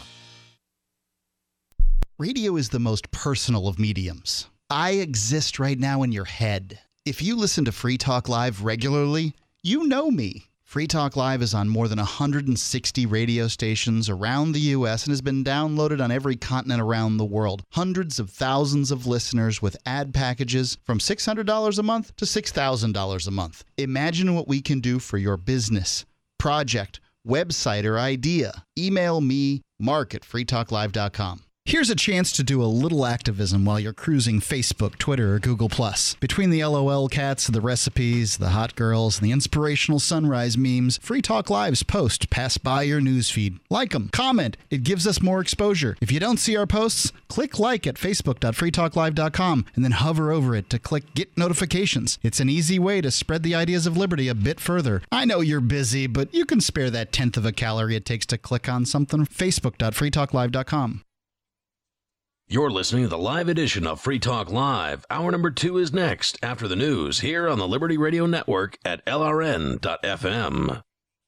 Radio is the most personal of mediums. I exist right now in your head. If you listen to Free Talk Live regularly, you know me. Free Talk Live is on more than 160 radio stations around the U.S. and has been downloaded on every continent around the world. Hundreds of thousands of listeners with ad packages from $600 a month to $6,000 a month. Imagine what we can do for your business, project, website, or idea. Email me, mark@freetalklive.com. Here's a chance to do a little activism while you're cruising Facebook, Twitter, or Google+. Between the LOL cats, the recipes, the hot girls, and the inspirational sunrise memes, Free Talk Live's posts pass by your newsfeed. Like them, comment. It gives us more exposure. If you don't see our posts, click like at facebook.freetalklive.com and then hover over it to click Get Notifications. It's an easy way to spread the ideas of liberty a bit further. I know you're busy, but you can spare that tenth of a calorie it takes to click on something. facebook.freetalklive.com. You're listening to the live edition of Free Talk Live. Hour number 2 is next after the news here on the Liberty Radio Network at LRN.FM.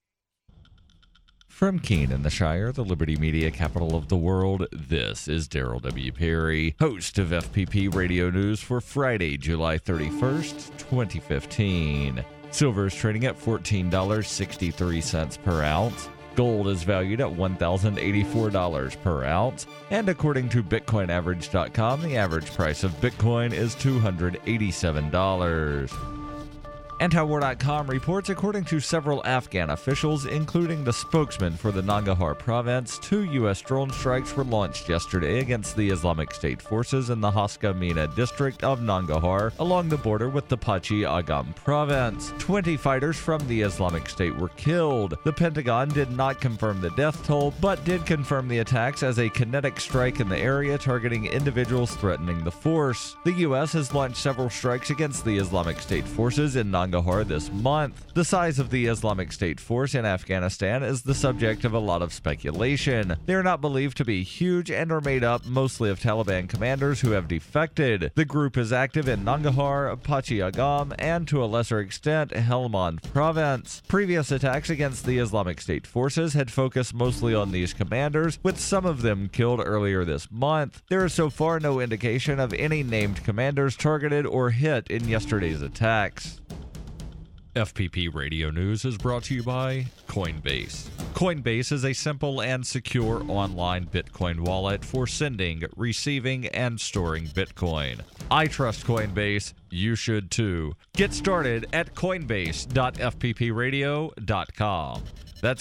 From Keene in the Shire, the Liberty Media capital of the world, this is Darryl W. Perry, host of FPP Radio News for Friday, July 31st, 2015. Silver is trading at $14.63 per ounce. Gold is valued at $1,084 per ounce, and according to BitcoinAverage.com, the average price of Bitcoin is $287. Antiwar.com reports, according to several Afghan officials, including the spokesman for the Nangarhar province, 2 U.S. drone strikes were launched yesterday against the Islamic State forces in the Haska Mina district of Nangarhar, along the border with the Pachi Agam province. 20 fighters from the Islamic State were killed. The Pentagon did not confirm the death toll, but did confirm the attacks as a kinetic strike in the area targeting individuals threatening the force. The U.S. has launched several strikes against the Islamic State forces in Nangarhar this month. The size of the Islamic State force in Afghanistan is the subject of a lot of speculation. They are not believed to be huge and are made up mostly of Taliban commanders who have defected. The group is active in Nangarhar, Pachi Agam, and to a lesser extent, Helmand province. Previous attacks against the Islamic State forces had focused mostly on these commanders, with some of them killed earlier this month. There is so far no indication of any named commanders targeted or hit in yesterday's attacks. FPP Radio News is brought to you by Coinbase. Coinbase is a simple and secure online Bitcoin wallet for sending, receiving, and storing Bitcoin. I trust Coinbase. You should too. Get started at coinbase.fppradio.com. That's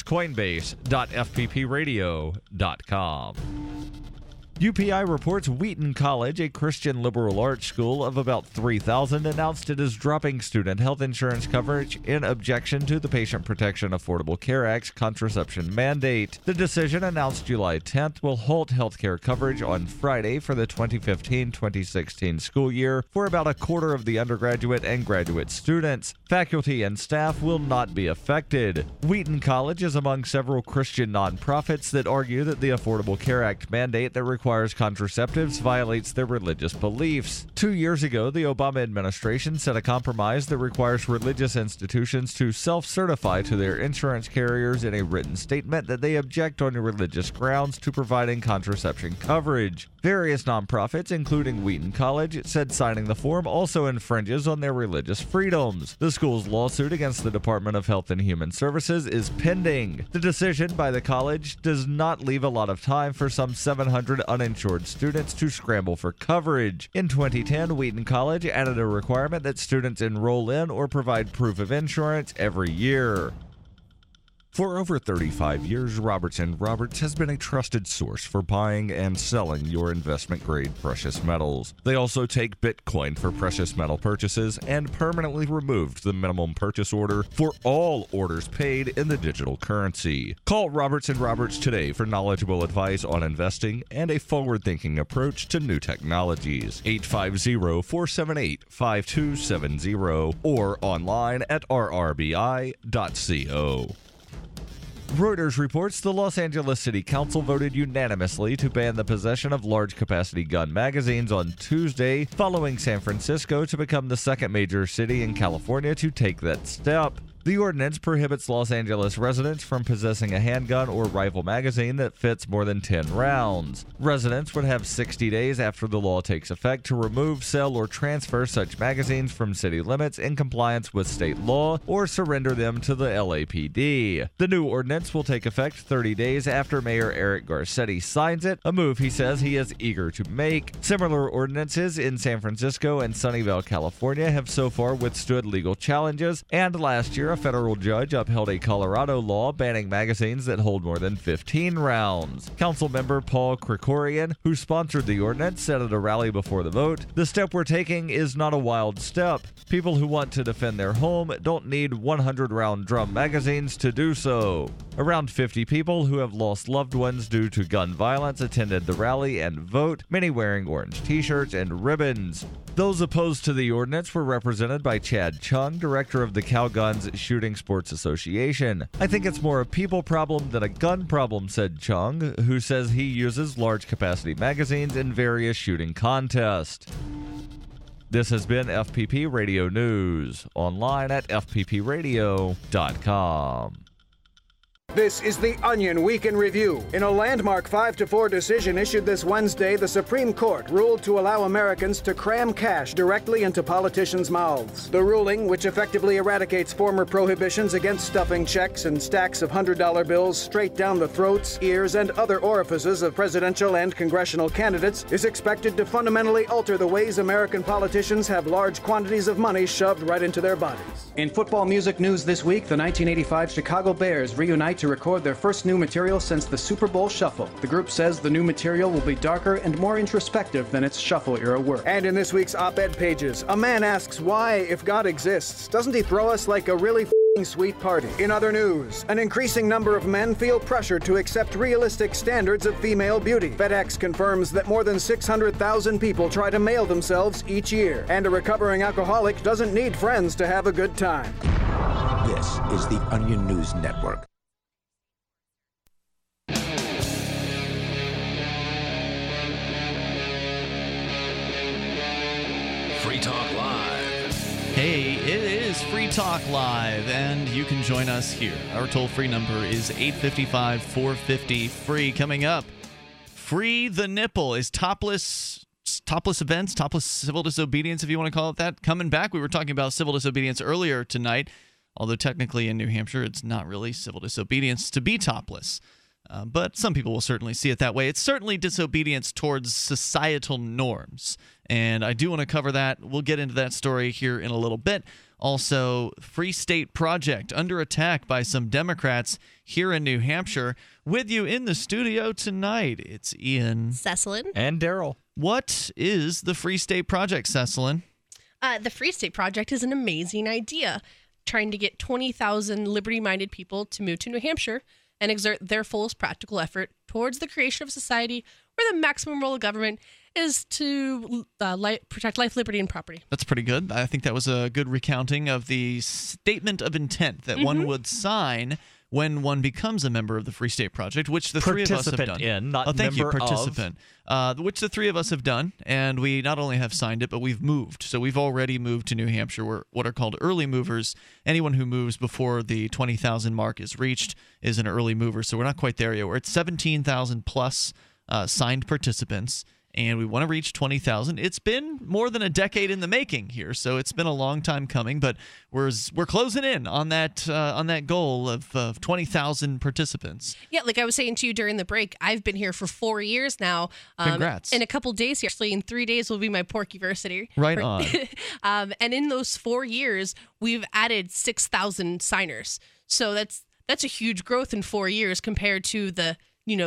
coinbase.fppradio.com. UPI reports Wheaton College, a Christian liberal arts school of about 3,000, announced it is dropping student health insurance coverage in objection to the Patient Protection Affordable Care Act's contraception mandate. The decision, announced July 10th, will halt health care coverage on Friday for the 2015-2016 school year for about a quarter of the undergraduate and graduate students. Faculty and staff will not be affected. Wheaton College is among several Christian nonprofits that argue that the Affordable Care Act mandate that requires contraceptives violates their religious beliefs. 2 years ago, the Obama administration set a compromise that requires religious institutions to self-certify to their insurance carriers in a written statement that they object on religious grounds to providing contraception coverage. Various nonprofits, including Wheaton College, said signing the form also infringes on their religious freedoms. The school's lawsuit against the Department of Health and Human Services is pending. The decision by the college does not leave a lot of time for some 700 uninsured students to scramble for coverage. In 2010, Wheaton College added a requirement that students enroll in or provide proof of insurance every year. For over 35 years, Roberts & Roberts has been a trusted source for buying and selling your investment-grade precious metals. They also take Bitcoin for precious metal purchases and permanently removed the minimum purchase order for all orders paid in the digital currency. Call Roberts & Roberts today for knowledgeable advice on investing and a forward-thinking approach to new technologies. 850-478-5270 or online at rrbi.co. Reuters reports the Los Angeles City Council voted unanimously to ban the possession of large-capacity gun magazines on Tuesday, following San Francisco to become the second major city in California to take that step. The ordinance prohibits Los Angeles residents from possessing a handgun or rifle magazine that fits more than 10 rounds. Residents would have 60 days after the law takes effect to remove, sell, or transfer such magazines from city limits in compliance with state law or surrender them to the LAPD. The new ordinance will take effect 30 days after Mayor Eric Garcetti signs it, a move he says he is eager to make. Similar ordinances in San Francisco and Sunnyvale, California have so far withstood legal challenges, and last year a federal judge upheld a Colorado law banning magazines that hold more than 15 rounds. Councilmember Paul Krikorian, who sponsored the ordinance, said at a rally before the vote, "The step we're taking is not a wild step. People who want to defend their home don't need 100-round drum magazines to do so." Around 50 people who have lost loved ones due to gun violence attended the rally and vote, many wearing orange t-shirts and ribbons. Those opposed to the ordinance were represented by Chad Chung, director of the Cowguns Shooting Sports Association. "I think it's more a people problem than a gun problem," said Chung, who says he uses large-capacity magazines in various shooting contests. This has been FPP Radio News, online at fppradio.com. This is the Onion Week in Review. In a landmark 5-4 decision issued this Wednesday, the Supreme Court ruled to allow Americans to cram cash directly into politicians' mouths. The ruling, which effectively eradicates former prohibitions against stuffing checks and stacks of $100 bills straight down the throats, ears, and other orifices of presidential and congressional candidates, is expected to fundamentally alter the ways American politicians have large quantities of money shoved right into their bodies. In football music news this week, the 1985 Chicago Bears reunite to record their first new material since the Super Bowl Shuffle. The group says the new material will be darker and more introspective than its Shuffle-era work. And in this week's op-ed pages, a man asks why, if God exists, doesn't he throw us like a really sweet party? In other news, an increasing number of men feel pressured to accept realistic standards of female beauty. FedEx confirms that more than 600,000 people try to mail themselves each year. And a recovering alcoholic doesn't need friends to have a good time. This is the Onion News Network. Free Talk Live. Hey, it is Free Talk Live, and you can join us here. Our toll-free number is 855-450-FREE. Coming up, Free the Nipple is Topless events, Topless civil disobedience, if you want to call it that, coming back. We were talking about civil disobedience earlier tonight, although technically in New Hampshire it's not really civil disobedience to be topless. But some people will certainly see it that way. It's certainly disobedience towards societal norms. And I do want to cover that. We'll get into that story here in a little bit. Also, Free State Project under attack by some Democrats here in New Hampshire. With you in the studio tonight, it's Ian, Cecelyn, and Darryl. What is the Free State Project, Cecelyn? The Free State Project is an amazing idea, trying to get 20,000 liberty-minded people to move to New Hampshire and exert their fullest practical effort towards the creation of a society where the maximum role of government is to protect life, liberty, and property. That's pretty good. I think that was a good recounting of the statement of intent that one would sign when one becomes a member of the Free State Project, which the three of us have done. Participant in, not thank you, member participant. Which the three of us have done, and we not only have signed it, but we've moved. So we've already moved to New Hampshire. We're what are called early movers. Anyone who moves before the 20,000 mark is reached is an early mover. So we're not quite there yet. We're at 17,000 plus signed participants, and we want to reach 20,000. It's been more than a decade in the making here, so it's been a long time coming, but we're closing in on that goal of 20,000 participants. Yeah, like I was saying to you during the break, I've been here for 4 years now. Congrats. In a couple days here, actually in 3 days will be my Porkyversary. Right on. And in those 4 years, we've added 6,000 signers. So that's a huge growth in 4 years compared to the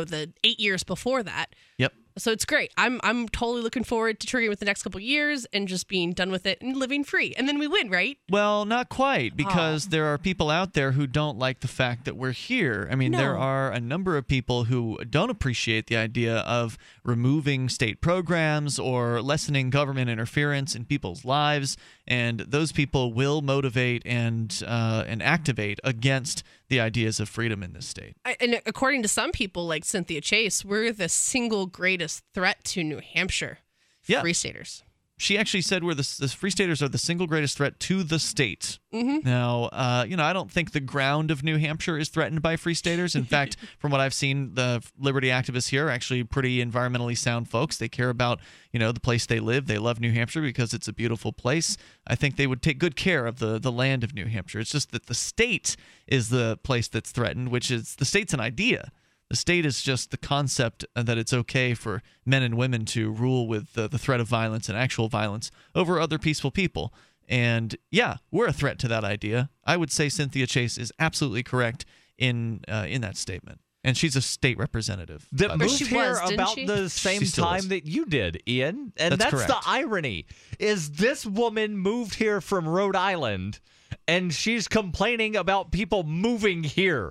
8 years before that. Yep. So it's great. I'm totally looking forward to triggering with the next couple years and just being done with it and living free. And then we win, right? Well, not quite, because there are people out there who don't like the fact that we're here. I mean, there are a number of people who don't appreciate the idea of removing state programs or lessening government interference in people's lives, and those people will motivate and activate against the ideas of freedom in this state. And according to some people, like Cynthia Chase, we're the single greatest threat to New Hampshire. Free staters. She actually said the Free Staters are the single greatest threat to the state. Now, I don't think the ground of New Hampshire is threatened by Free Staters. In fact, from what I've seen, the liberty activists here are actually pretty environmentally sound folks. They care about, the place they live. They love New Hampshire because it's a beautiful place. I think they would take good care of the land of New Hampshire. It's just that the state is the place that's threatened, which is the state's an idea. The state is just the concept that it's okay for men and women to rule with the threat of violence and actual violence over other peaceful people. And yeah, we're a threat to that idea. I would say Cynthia Chase is absolutely correct in that statement. And she's a state representative. That moved here about the same time that you did, Ian. And that's the irony, is this woman moved here from Rhode Island, and she's complaining about people moving here.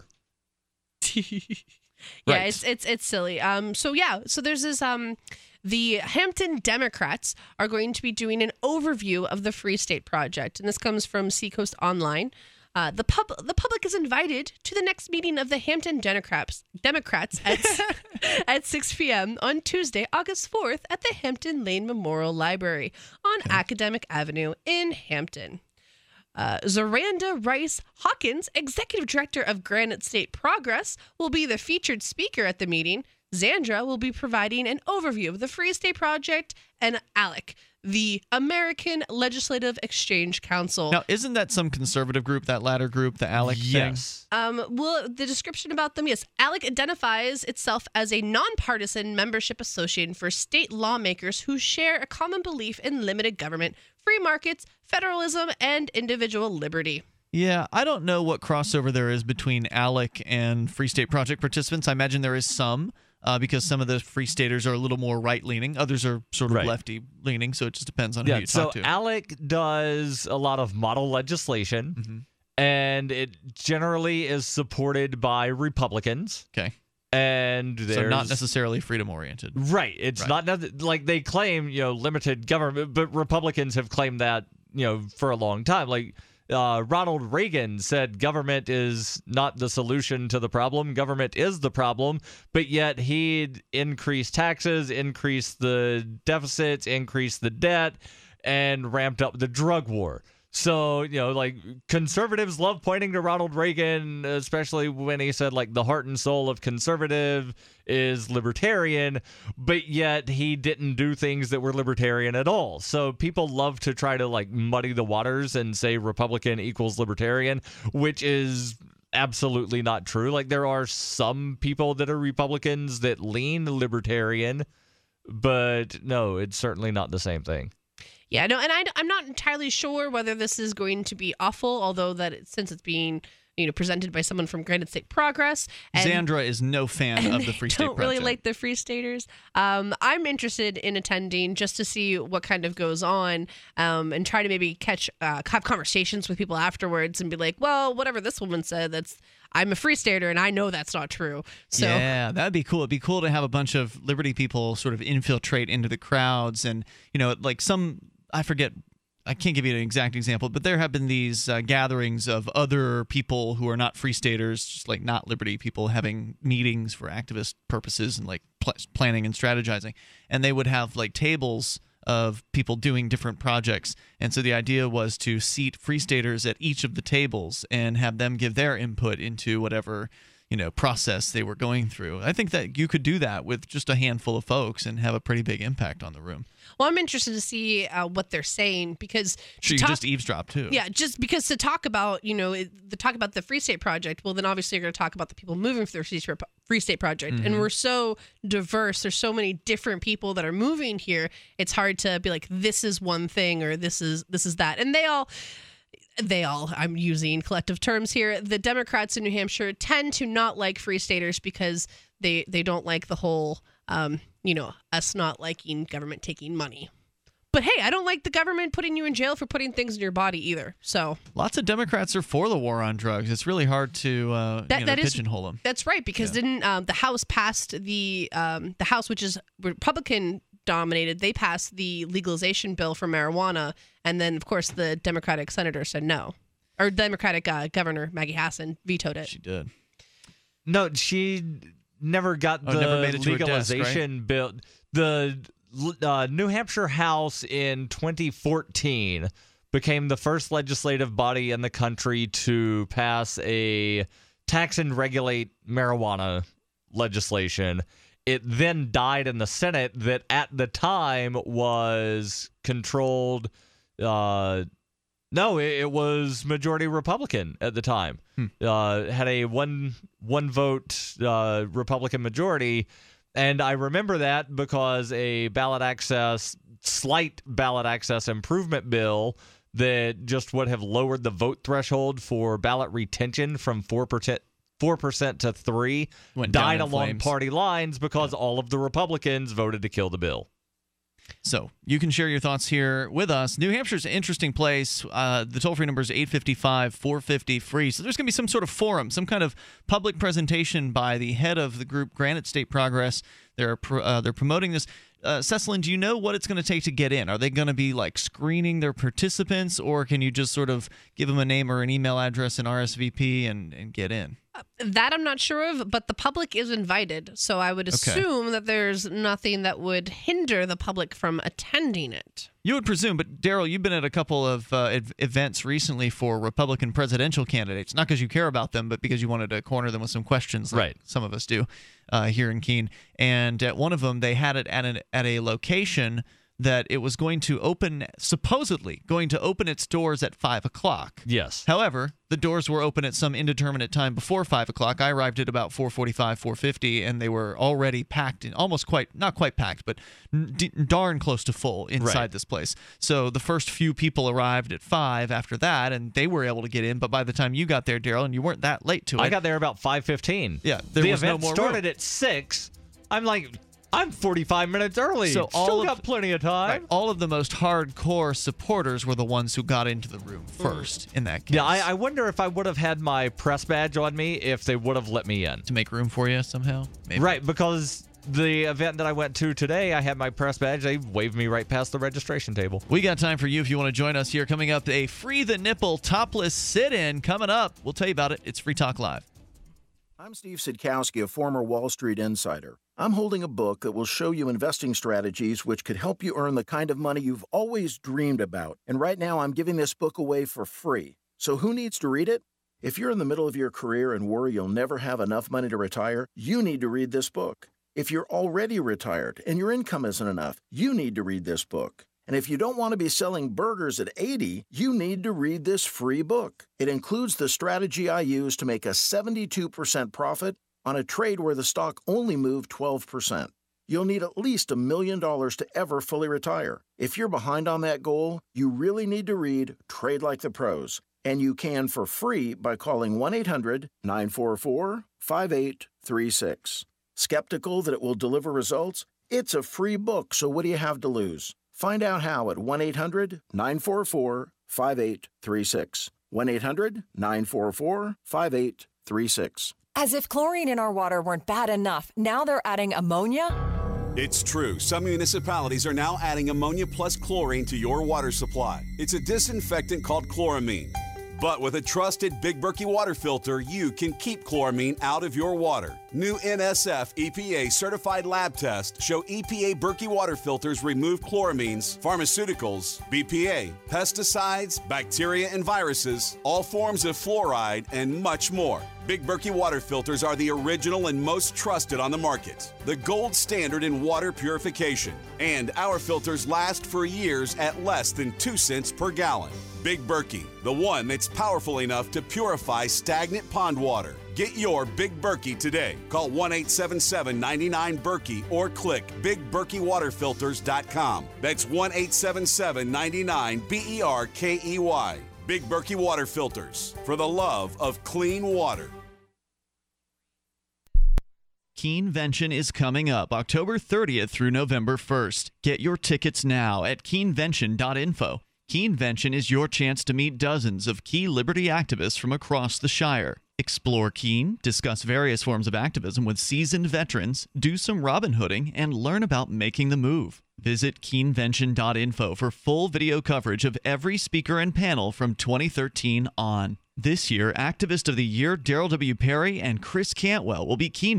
Yeah, right. It's silly. So there's this the Hampton Democrats are going to be doing an overview of the Free State Project, and this comes from Seacoast Online. The public is invited to the next meeting of the Hampton Democrats at 6 p.m. on Tuesday, August 4th at the Hampton Lane Memorial Library on Academic Avenue in Hampton. Zoranda Rice Hawkins, Executive Director of Granite State Progress, will be the featured speaker at the meeting. Zandra will be providing an overview of the Free State Project and ALEC, the American Legislative Exchange Council. Now, isn't that some conservative group, that latter group, the ALEC thing? Yes. Well, the description about them, yes. ALEC identifies itself as a nonpartisan membership association for state lawmakers who share a common belief in limited government, free markets, federalism, and individual liberty. Yeah, I don't know what crossover there is between ALEC and Free State Project participants. I imagine there is some. Because some of the Free Staters are a little more right-leaning. Others are sort of lefty-leaning, so it just depends on who you talk to. So ALEC does a lot of model legislation, and it generally is supported by Republicans. Okay. And so not necessarily freedom-oriented. Right. It's not like they claim, limited government, but Republicans have claimed that, for a long time. Like, Ronald Reagan said government is not the solution to the problem. Government is the problem. But yet he'd increase taxes, increase the deficits, increase the debt, and ramped up the drug war. So, conservatives love pointing to Ronald Reagan, especially when he said, the heart and soul of conservative is libertarian, but yet he didn't do things that were libertarian at all. So people love to try to, muddy the waters and say Republican equals libertarian, which is absolutely not true. There are some people that are Republicans that lean libertarian, but no, it's certainly not the same thing. Yeah, no, and I'm not entirely sure whether this is going to be awful, although since it's being presented by someone from Granite State Progress. And Zandra is no fan of the Free State Project. Don't really like the Free Staters. I'm interested in attending just to see what kind of goes on, and try to maybe have conversations with people afterwards and be like, well, whatever this woman said, I'm a Free Stater, and I know that's not true. So yeah, that'd be cool. It'd be cool to have a bunch of Liberty people sort of infiltrate into the crowds, and I forget. I can't give you an exact example, but there have been these gatherings of other people who are not Free Staters, just not Liberty people, having meetings for activist purposes and planning and strategizing. And they would have tables of people doing different projects. And so the idea was to seat Free Staters at each of the tables and have them give their input into whatever process they were going through. I think that you could do that with just a handful of folks and have a pretty big impact on the room. Well, I'm interested to see what they're saying, because you just eavesdrop too. Yeah, just because to talk about the Free State Project, well, then obviously you're going to talk about the people moving for the Free State Project, and we're so diverse. There's so many different people that are moving here. It's hard to be like, this is one thing or this is that, and they all, I'm using collective terms here, the Democrats in New Hampshire tend to not like Free Staters because they don't like the whole, us not liking government taking money. But hey, I don't like the government putting you in jail for putting things in your body either. So lots of Democrats are for the war on drugs. It's really hard to pigeonhole them. That's right, because didn't the House passed the House, which is Republican dominated, they passed the legalization bill for marijuana, and then of course the Democratic senator said no, or Democratic governor Maggie Hassan vetoed it. She did. No, she never got the never made it to legalization her desk, right? bill. The New Hampshire House in 2014 became the first legislative body in the country to pass a tax and regulate marijuana legislation. It then died in the Senate that at the time was controlled. It was majority Republican at the time. Had a one vote Republican majority. And I remember that because a slight ballot access improvement bill that just would have lowered the vote threshold for ballot retention from 4% to 3% died along party lines because all of the Republicans voted to kill the bill. So you can share your thoughts here with us. New Hampshire's an interesting place. The toll-free number is 855-450-FREE. So there's going to be some sort of forum, some kind of public presentation by the head of the group, Granite State Progress. They're promoting this. Cecelyn, do you know what it's going to take to get in? Are they going to be like screening their participants, or can you just sort of give them a name or an email address and RSVP and get in? That I'm not sure of, but the public is invited, so I would assume that there's nothing that would hinder the public from attending it. You would presume, but Darryl, you've been at a couple of events recently for Republican presidential candidates, not because you care about them, but because you wanted to corner them with some questions, like some of us do here in Keene. And at one of them, they had it at a location that it was going to supposedly going to open its doors at 5 o'clock. Yes. However, the doors were open at some indeterminate time before 5 o'clock. I arrived at about 4:45, 4:50, and they were already packed, not quite packed, but darn close to full inside this place. So the first few people arrived at 5 after that, and they were able to get in. But by the time you got there, Darryl, and you weren't that late to it. I got there about 5:15. Yeah, the event started at 6. I'm 45 minutes early. So still got plenty of time. Right, all of the most hardcore supporters were the ones who got into the room first in that case. Yeah, I wonder if I would have had my press badge on me if they would have let me in. To make room for you somehow? Maybe. Right, because the event that I went to today, I had my press badge. They waved me right past the registration table. We got time for you if you want to join us here. Coming up, a Free the Nipple Topless sit-in coming up. We'll tell you about it. It's Free Talk Live. I'm Steve Sidkowski, a former Wall Street insider. I'm holding a book that will show you investing strategies which could help you earn the kind of money you've always dreamed about. And right now, I'm giving this book away for free. So who needs to read it? If you're in the middle of your career and worry you'll never have enough money to retire, you need to read this book. If you're already retired and your income isn't enough, you need to read this book. And if you don't want to be selling burgers at 80, you need to read this free book. It includes the strategy I use to make a 72% profit on a trade where the stock only moved 12%. You'll need at least $1 million to ever fully retire. If you're behind on that goal, you really need to read Trade Like the Pros. And you can for free by calling 1-800-944-5836. Skeptical that it will deliver results? It's a free book, so what do you have to lose? Find out how at 1-800-944-5836. 1-800-944-5836. As if chlorine in our water weren't bad enough, now they're adding ammonia? It's true. Some municipalities are now adding ammonia plus chlorine to your water supply. It's a disinfectant called chloramine. But with a trusted Big Berkey water filter, you can keep chloramine out of your water. New NSF EPA certified lab tests show EPA Berkey water filters remove chloramines, pharmaceuticals, BPA, pesticides, bacteria and viruses, all forms of fluoride, and much more. Big Berkey water filters are the original and most trusted on the market, the gold standard in water purification. And our filters last for years at less than 2 cents per gallon. Big Berkey, the one that's powerful enough to purify stagnant pond water. Get your Big Berkey today. Call 1-877-99-BERKEY or click BigBerkeyWaterFilters.com. That's 1-877-99-BERKEY. Big Berkey Water Filters, for the love of clean water. Keenvention is coming up October 30th through November 1st. Get your tickets now at keenvention.info. Keenvention is your chance to meet dozens of key liberty activists from across the Shire. Explore Keene, discuss various forms of activism with seasoned veterans, do some Robin Hooding, and learn about making the move. Visit keenvention.info for full video coverage of every speaker and panel from 2013 on. This year, Activist of the Year Darryl W. Perry and Chris Cantwell will be keynoting.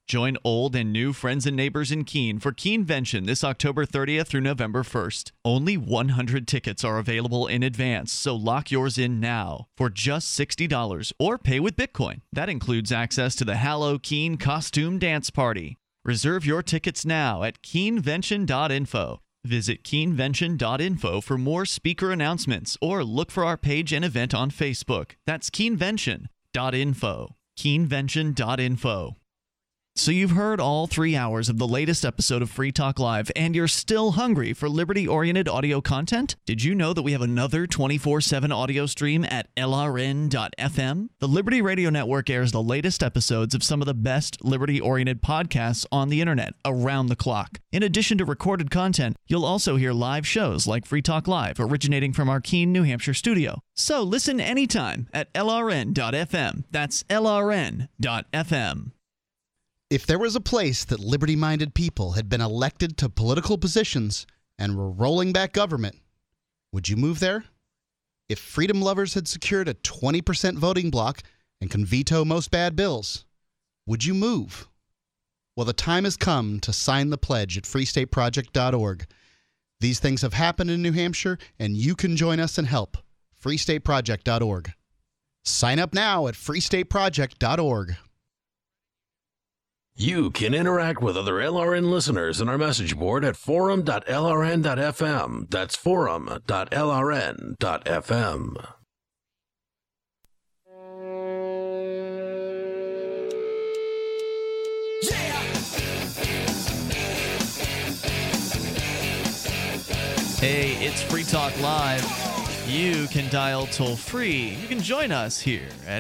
Join old and new friends and neighbors in Keene for Keenvention this October 30th through November 1st. Only 100 tickets are available in advance, so lock yours in now for just $60 or pay with Bitcoin. That includes access to the Hallow Keene Costume Dance Party. Reserve your tickets now at keenvention.info. Visit keenvention.info for more speaker announcements or look for our page and event on Facebook. That's keenvention.info. keenvention.info. So you've heard all 3 hours of the latest episode of Free Talk Live, and you're still hungry for liberty-oriented audio content? Did you know that we have another 24/7 audio stream at LRN.FM? The Liberty Radio Network airs the latest episodes of some of the best liberty-oriented podcasts on the internet around the clock. In addition to recorded content, you'll also hear live shows like Free Talk Live, originating from our Keene, New Hampshire studio. So listen anytime at LRN.FM. That's LRN.FM. If there was a place that liberty-minded people had been elected to political positions and were rolling back government, would you move there? If freedom lovers had secured a 20% voting block and can veto most bad bills, would you move? Well, the time has come to sign the pledge at freestateproject.org. These things have happened in New Hampshire, and you can join us and help. freestateproject.org. Sign up now at freestateproject.org. You can interact with other LRN listeners in our message board at forum.lrn.fm. That's forum.lrn.fm. Hey, it's Free Talk Live. You can dial toll-free. You can join us here at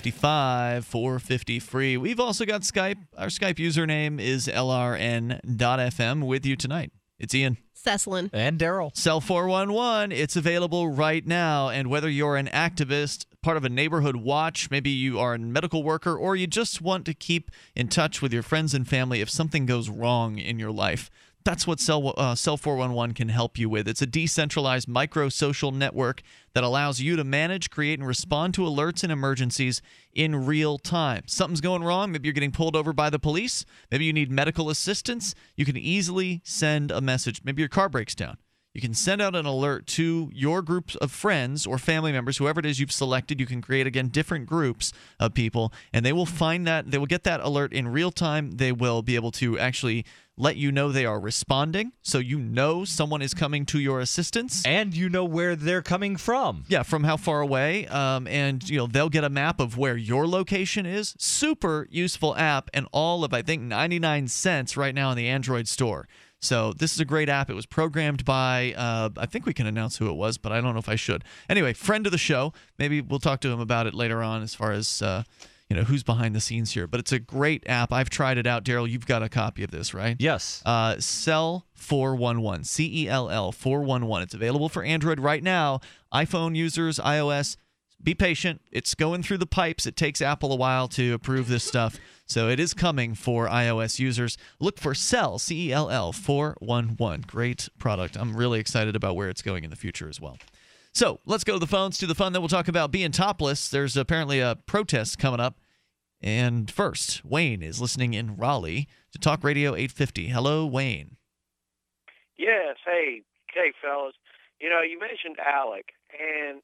855-450-FREE. We've also got Skype. Our Skype username is lrn.fm. With you tonight, it's Ian. Cecelyn. And Darryl. Cell 411. It's available right now. And whether you're an activist, part of a neighborhood watch, maybe you are a medical worker, or you just want to keep in touch with your friends and family if something goes wrong in your life, that's what Cell 411 can help you with. It's a decentralized micro-social network that allows you to manage, create, and respond to alerts and emergencies in real time. Something's going wrong. Maybe you're getting pulled over by the police. Maybe you need medical assistance. You can easily send a message. Maybe your car breaks down. You can send out an alert to your groups of friends or family members, whoever it is you've selected. You can create, again, different groups of people, and they will find that. They will get that alert in real time. They will be able to actually let you know they are responding, so you know someone is coming to your assistance. And you know where they're coming from. Yeah, from how far away. And they'll get a map of where your location is. Super useful app, and all of, I think, 99 cents right now in the Android store. So this is a great app. It was programmed by, I think we can announce who it was, but I don't know if I should. Anyway, friend of the show. Maybe we'll talk to him about it later on as far as who's behind the scenes here. But it's a great app. I've tried it out. Darryl, you've got a copy of this, right? Yes. Cell 411, CELL 411. It's available for Android right now. iPhone users, iOS, be patient. It's going through the pipes. It takes Apple a while to approve this stuff. So it is coming for iOS users. Look for Cell, CELL 411. Great product. I'm really excited about where it's going in the future as well. So let's go to the phones, to the fun. Then we'll talk about being topless. There's apparently a protest coming up. And first, Wayne is listening in Raleigh to Talk Radio 850. Hello, Wayne. Yes. Hey, fellas. You mentioned ALEC, and,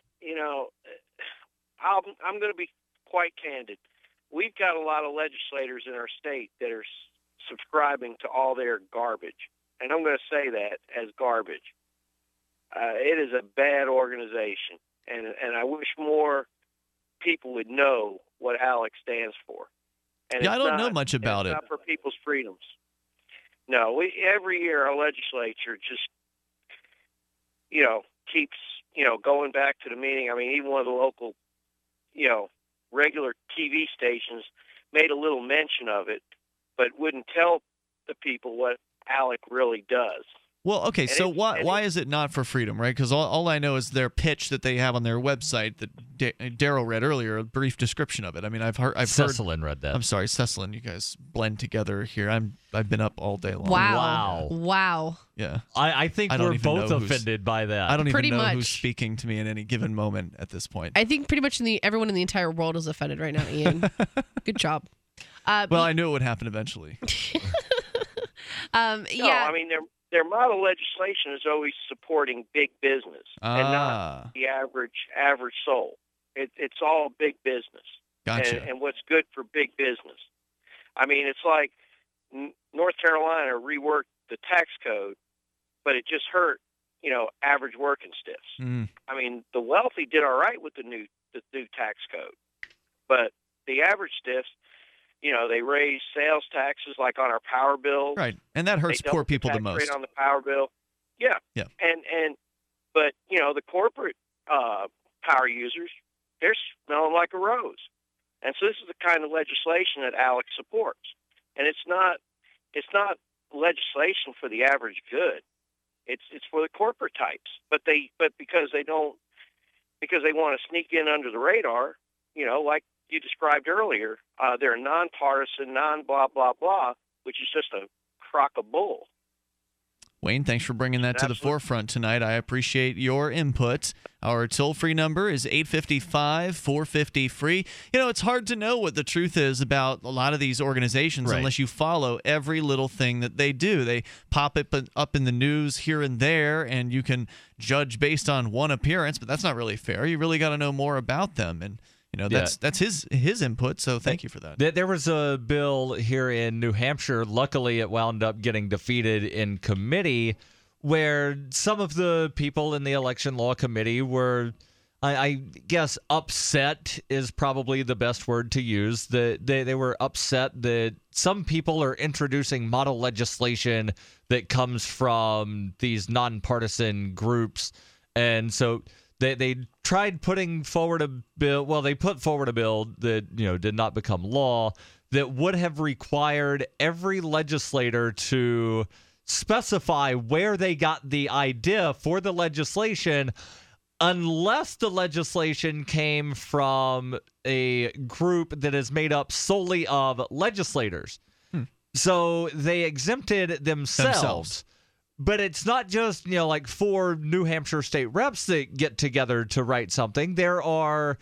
I'm going to be quite candid. We've got a lot of legislators in our state that are subscribing to all their garbage, and I'm going to say that as garbage. It is a bad organization, and I wish more people would know what ALEC stands for. And I don't know much about it. It's not for people's freedoms. No, every year our legislature just, keeps, going back to the meeting. I mean, even one of the local, regular TV stations made a little mention of it, but wouldn't tell the people what ALEC really does. Well, okay, so why is it not for freedom, right? Because all I know is their pitch that they have on their website that Darryl read earlier, a brief description of it. I mean, I've heard Cecelyn read that. I'm sorry, Cecelyn. You guys blend together here. I've been up all day long. Wow. Yeah. I think we're both offended by that. I don't Pretty even know much. who's speaking to me in any given moment at this point. I think pretty much everyone in the entire world is offended right now, Ian. Good job. Well, I knew it would happen eventually. No, I mean, their model legislation is always supporting big business and not the average soul. It's all big business. Gotcha. And what's good for big business. I mean, it's like North Carolina reworked the tax code, but it just hurt, average working stiffs. I mean, the wealthy did all right with the new tax code, but the average stiffs, they raise sales taxes like on our power bill. Right, and that hurts poor people the most. Rate on the power bill. Yeah. But the corporate power users, they're smelling like a rose. And so this is the kind of legislation that ALEC supports. And it's not legislation for the average good. It's for the corporate types. But because they want to sneak in under the radar, like you described earlier, they're nonpartisan, non-blah, blah, blah, which is just a crock of bull. Wayne, thanks for bringing that to the forefront tonight. I appreciate your input. Our toll-free number is 855-450-FREE. It's hard to know what the truth is about a lot of these organizations unless you follow every little thing that they do. They pop it up in the news here and there, and you can judge based on one appearance, but that's not really fair. You really got to know more about them, and that's his input, so thank you for that. There was a bill here in New Hampshire. Luckily, it wound up getting defeated in committee, where some of the people in the election law committee were, I guess, upset is probably the best word to use. They were upset that some people are introducing model legislation that comes from these nonpartisan groups, and so They tried putting forward a bill. Well, they put forward a bill that did not become law that would have required every legislator to specify where they got the idea for the legislation, unless the legislation came from a group that is made up solely of legislators. So they exempted themselves. But it's not just, like 4 New Hampshire state reps that get together to write something. There are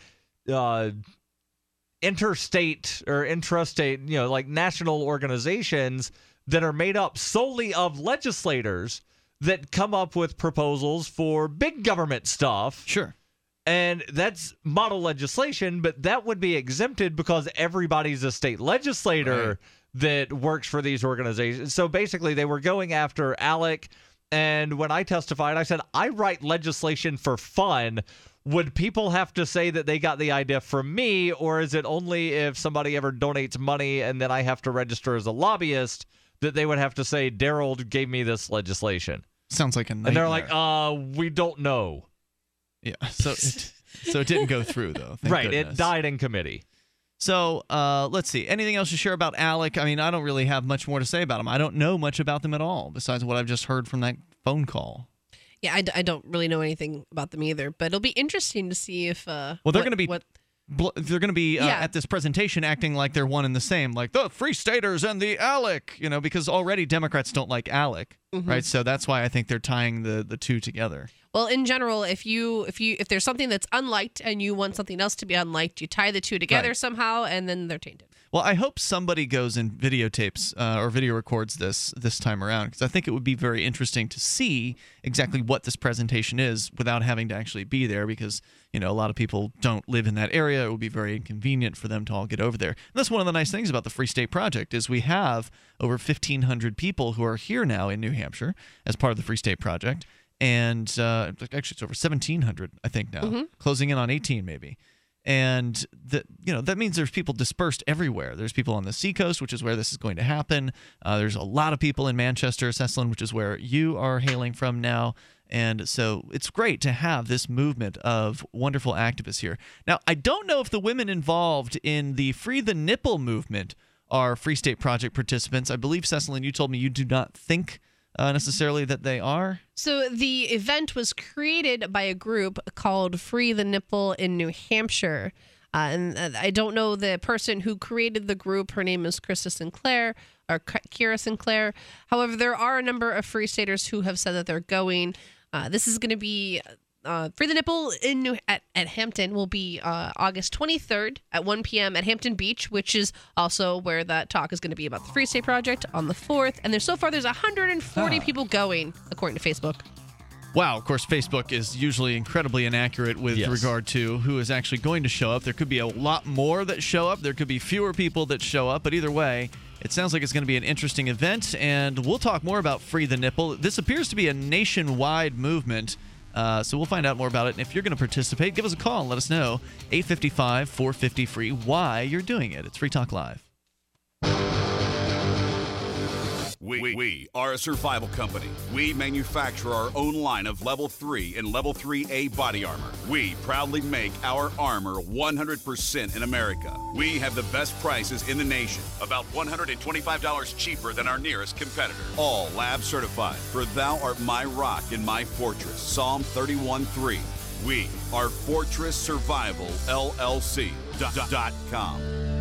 interstate or intrastate, like national organizations that are made up solely of legislators that come up with proposals for big government stuff. Sure. And that's model legislation, but that would be exempted because everybody's a state legislator. Right. That works for these organizations. So basically, they were going after ALEC, and when I testified, I said, I write legislation for fun. Would people have to say that they got the idea from me, or is it only if somebody ever donates money and then I have to register as a lobbyist that they would have to say, Darryl gave me this legislation? Sounds like a nightmare. And they're like, we don't know. Yeah, so it didn't go through, though. Thank goodness. It died in committee. So let's see. Anything else to share about ALEC? I mean, I don't really have much more to say about them. I don't know much about them at all, besides what I've just heard from that phone call. Yeah, I don't really know anything about them either, but it'll be interesting to see if... they're going to be... They're going to be at this presentation acting like they're one and the same, like the Free Staters and the ALEC, because already Democrats don't like ALEC, right? So that's why I think they're tying the two together. Well, in general, if there's something that's unliked and you want something else to be unliked, you tie the two together somehow, and then they're tainted. Well, I hope somebody goes and videotapes or video records this time around, because I think it would be very interesting to see exactly what this presentation is without having to actually be there, because a lot of people don't live in that area. It would be very inconvenient for them to all get over there. And that's one of the nice things about the Free State Project is we have over 1,500 people who are here now in New Hampshire as part of the Free State Project. And actually, it's over 1,700, I think, now, closing in on 18 maybe. And that means there's people dispersed everywhere. There's people on the seacoast, which is where this is going to happen. There's a lot of people in Manchester, Cecelyn, which is where you are hailing from now. And so it's great to have this movement of wonderful activists here. Now, I don't know if the women involved in the Free the Nipple movement are Free State Project participants. I believe, Cecelyn, you told me you do not think necessarily that they are. So the event was created by a group called Free the Nipple in New Hampshire. And I don't know the person who created the group. Her name is Kira Sinclair. However, there are a number of Free Staters who have said that they're going. This is going to be Free the Nipple at Hampton will be August 23rd at 1 p.m. at Hampton Beach, which is also where that talk is going to be about the Free State Project on the 4th. And so far, there's 140 people going, according to Facebook. Wow, of course, Facebook is usually incredibly inaccurate with regard to who is actually going to show up. There could be a lot more that show up. There could be fewer people that show up. But either way, it sounds like it's going to be an interesting event. And we'll talk more about Free the Nipple. This appears to be a nationwide movement. So we'll find out more about it. And if you're going to participate, give us a call and let us know. 855-450-FREE why you're doing it. It's Free Talk Live. We are a survival company. We manufacture our own line of Level 3 and Level 3A body armor. We proudly make our armor 100% in America. We have the best prices in the nation, about $125 cheaper than our nearest competitor. All lab certified, for thou art my rock and my fortress, Psalm 31:3. We are Fortress Survival LLC.com.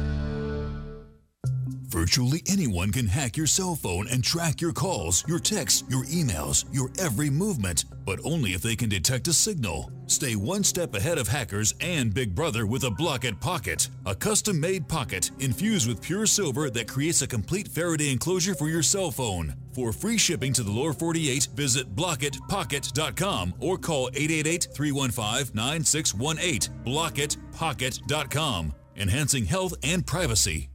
Virtually anyone can hack your cell phone and track your calls, your texts, your emails, your every movement, but only if they can detect a signal. Stay one step ahead of hackers and Big Brother with a Block-It Pocket, a custom-made pocket infused with pure silver that creates a complete Faraday enclosure for your cell phone. For free shipping to the lower 48, visit blockitpocket.com or call 888-315-9618. blockitpocket.com, enhancing health and privacy.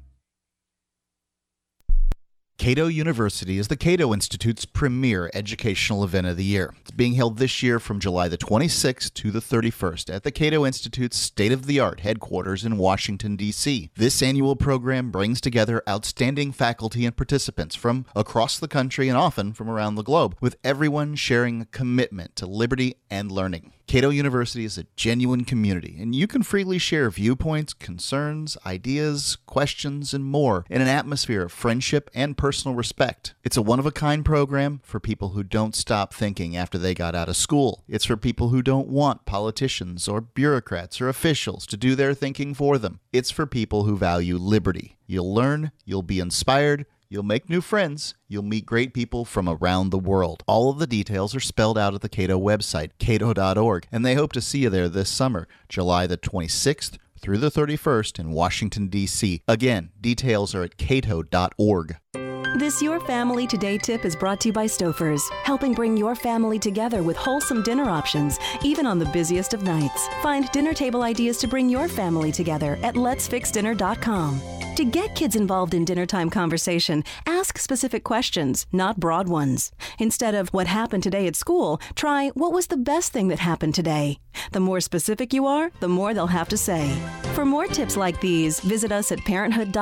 Cato University is the Cato Institute's premier educational event of the year. It's being held this year from July the 26th to the 31st at the Cato Institute's state-of-the-art headquarters in Washington, D.C. This annual program brings together outstanding faculty and participants from across the country and often from around the globe, with everyone sharing a commitment to liberty and learning. Cato University is a genuine community, and you can freely share viewpoints, concerns, ideas, questions, and more in an atmosphere of friendship and personal respect. It's a one-of-a-kind program for people who don't stop thinking after they got out of school. It's for people who don't want politicians or bureaucrats or officials to do their thinking for them. It's for people who value liberty. You'll learn, you'll be inspired, you'll make new friends. You'll meet great people from around the world. All of the details are spelled out at the Cato website, cato.org, and they hope to see you there this summer, July the 26th through the 31st in Washington, D.C. Again, details are at cato.org. This Your Family Today tip is brought to you by Stouffer's, helping bring your family together with wholesome dinner options, even on the busiest of nights. Find dinner table ideas to bring your family together at letsfixdinner.com. To get kids involved in dinnertime conversation, ask specific questions, not broad ones. Instead of what happened today at school, try what was the best thing that happened today. The more specific you are, the more they'll have to say. For more tips like these, visit us at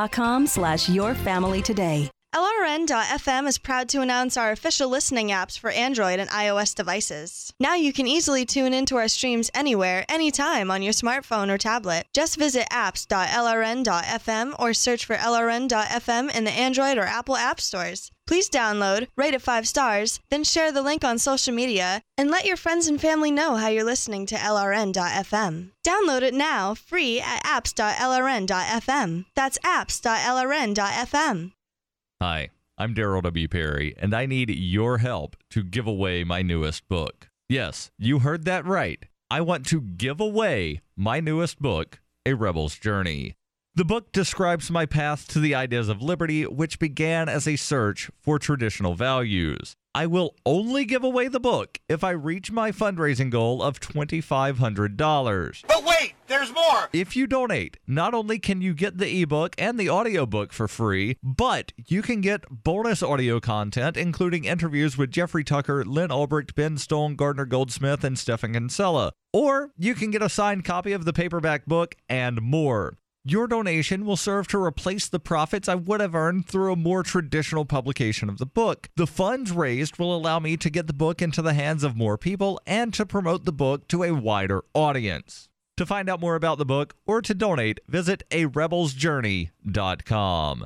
parenthood.com/yourfamilytoday. LRN.FM is proud to announce our official listening apps for Android and iOS devices. Now you can easily tune into our streams anywhere, anytime on your smartphone or tablet. Just visit apps.lrn.fm or search for LRN.FM in the Android or Apple app stores. Please download, rate it 5 stars, then share the link on social media, and let your friends and family know how you're listening to LRN.FM. Download it now, free at apps.lrn.fm. That's apps.lrn.fm. Hi, I'm Darryl W. Perry, and I need your help to give away my newest book. Yes, you heard that right. I want to give away my newest book, A Rebel's Journey. The book describes my path to the ideas of liberty, which began as a search for traditional values. I will only give away the book if I reach my fundraising goal of $2,500. But wait, there's more! If you donate, not only can you get the ebook and the audiobook for free, but you can get bonus audio content, including interviews with Jeffrey Tucker, Lynn Ulbricht, Ben Stone, Gardner Goldsmith, and Stephen Kinsella. Or you can get a signed copy of the paperback book and more. Your donation will serve to replace the profits I would have earned through a more traditional publication of the book. The funds raised will allow me to get the book into the hands of more people and to promote the book to a wider audience. To find out more about the book or to donate, visit arebelsjourney.com.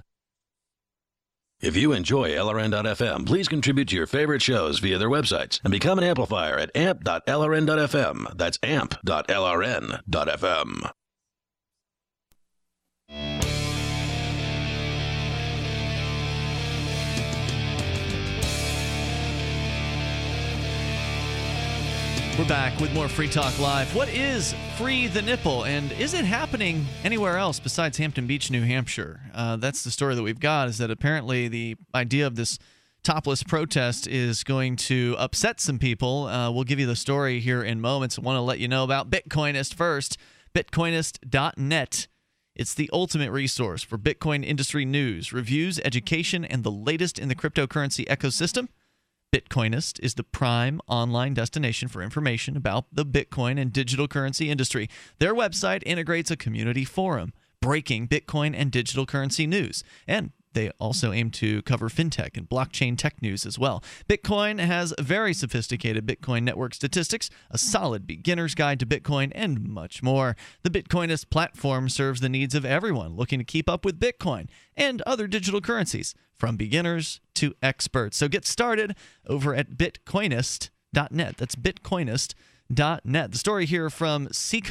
If you enjoy LRN.FM, please contribute to your favorite shows via their websites and become an amplifier at amp.lrn.fm. That's amp.lrn.fm. We're back with more Free Talk Live. What is Free the Nipple, and is it happening anywhere else besides Hampton Beach, New Hampshire? That's the story that we've got, is that apparently the idea of this topless protest is going to upset some people. We'll give you the story here in moments. I want to let you know about Bitcoinist first. Bitcoinist.net. It's the ultimate resource for Bitcoin industry news, reviews, education, and the latest in the cryptocurrency ecosystem. Bitcoinist is the prime online destination for information about the Bitcoin and digital currency industry. Their website integrates a community forum, breaking Bitcoin and digital currency news. And they also aim to cover fintech and blockchain tech news as well. Bitcoin has very sophisticated Bitcoin network statistics, a solid beginner's guide to Bitcoin, and much more. The Bitcoinist platform serves the needs of everyone looking to keep up with Bitcoin and other digital currencies, from beginners to experts. So get started over at bitcoinist.net. That's bitcoinist.net. The story here from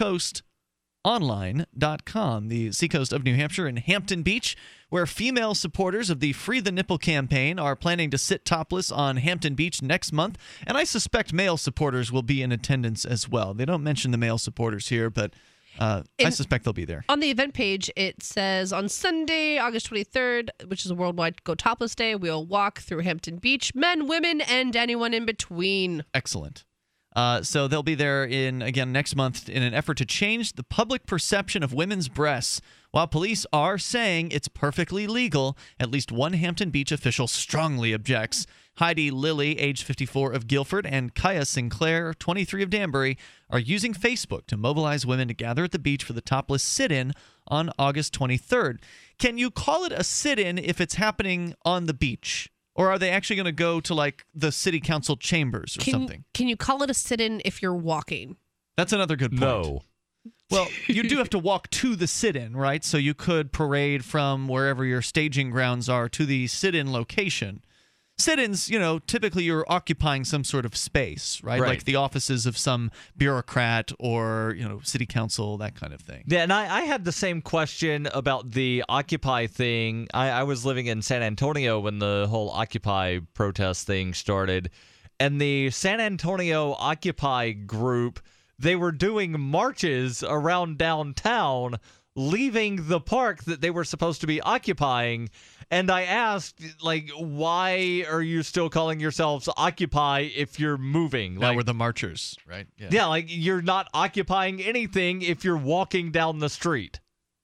seacoastonline.com, the Seacoast of New Hampshire in Hampton Beach, where female supporters of the Free the Nipple campaign are planning to sit topless on Hampton Beach next month, and I suspect male supporters will be in attendance as well. They don't mention the male supporters here, but I suspect they'll be there. On the event page, it says, on Sunday, August 23rd, which is a worldwide Go Topless Day, we'll walk through Hampton Beach, men, women, and anyone in between. Excellent. So they'll be there again next month in an effort to change the public perception of women's breasts. While police are saying it's perfectly legal, at least one Hampton Beach official strongly objects. Heidi Lilly, age 54, of Guilford, and Kaya Sinclair, 23, of Danbury, are using Facebook to mobilize women to gather at the beach for the topless sit-in on August 23rd. Can you call it a sit-in if it's happening on the beach? Or are they actually going to go to, like, the city council chambers or something? Can you call it a sit-in if you're walking? That's another good point. No. Well, you do have to walk to the sit-in, right? So you could parade from wherever your staging grounds are to the sit-in location. Sit-ins, typically you're occupying some sort of space, right? Like the offices of some bureaucrat or, city council, that kind of thing. Yeah, and I had the same question about the Occupy thing. I was living in San Antonio when the whole Occupy protest thing started, and the San Antonio Occupy group, they were doing marches around downtown, leaving the park that they were supposed to be occupying. And I asked, why are you still calling yourselves Occupy if you're moving? That were the marchers, right? Yeah, you're not occupying anything if you're walking down the street.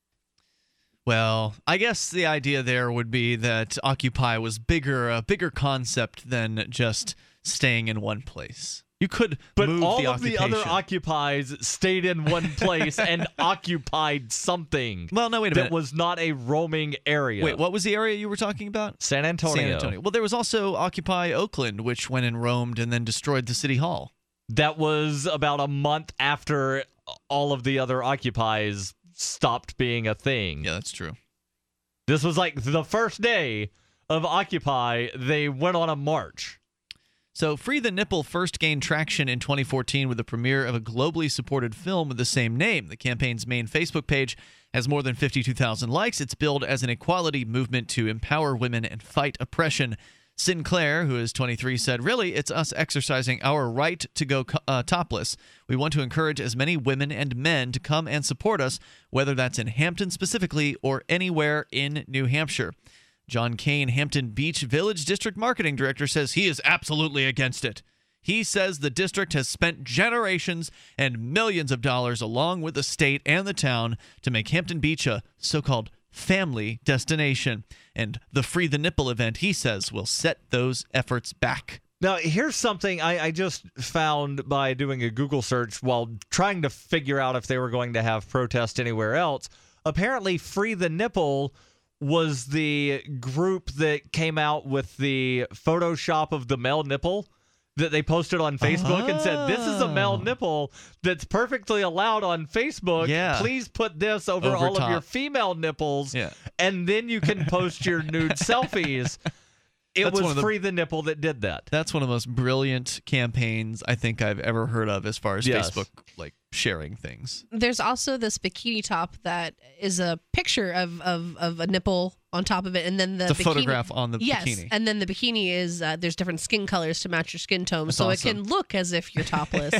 Well, I guess the idea there would be that Occupy was a bigger concept than just staying in one place. You could move all the of the other occupies stayed in one place and occupied something. Well, no, wait a minute. That was not a roaming area. Wait, what was the area you were talking about? San Antonio. San Antonio. Well, there was also Occupy Oakland, which went and roamed and then destroyed the city hall. That was about a month after all of the other occupies stopped being a thing. Yeah, that's true. This was like the first day of Occupy. They went on a march. So Free the Nipple first gained traction in 2014 with the premiere of a globally supported film with the same name. The campaign's main Facebook page has more than 52,000 likes. It's billed as an equality movement to empower women and fight oppression. Sinclair, who is 23, said, "Really, it's us exercising our right to go topless. We want to encourage as many women and men to come and support us, whether that's in Hampton specifically or anywhere in New Hampshire." John Kane, Hampton Beach Village District Marketing Director, says he is absolutely against it. He says the district has spent generations and millions of dollars along with the state and the town to make Hampton Beach a so-called family destination. And the Free the Nipple event, he says, will set those efforts back. Now, here's something I just found by doing a Google search while trying to figure out if they were going to have protests anywhere else. Apparently, Free the Nipple was the group that came out with the Photoshop of the male nipple that they posted on Facebook and said, this is a male nipple that's perfectly allowed on Facebook. Yeah. Please put this over all top of your female nipples, and then you can post your nude selfies. It was Free the Nipple that did that. That's one of the most brilliant campaigns I think I've ever heard of as far as Facebook sharing things. There's also this bikini top that is a picture of a nipple on top of it, and then the bikini, photograph on the bikini. And then the bikini is there's different skin colors to match your skin tone, That's so awesome. it can look as if you're topless.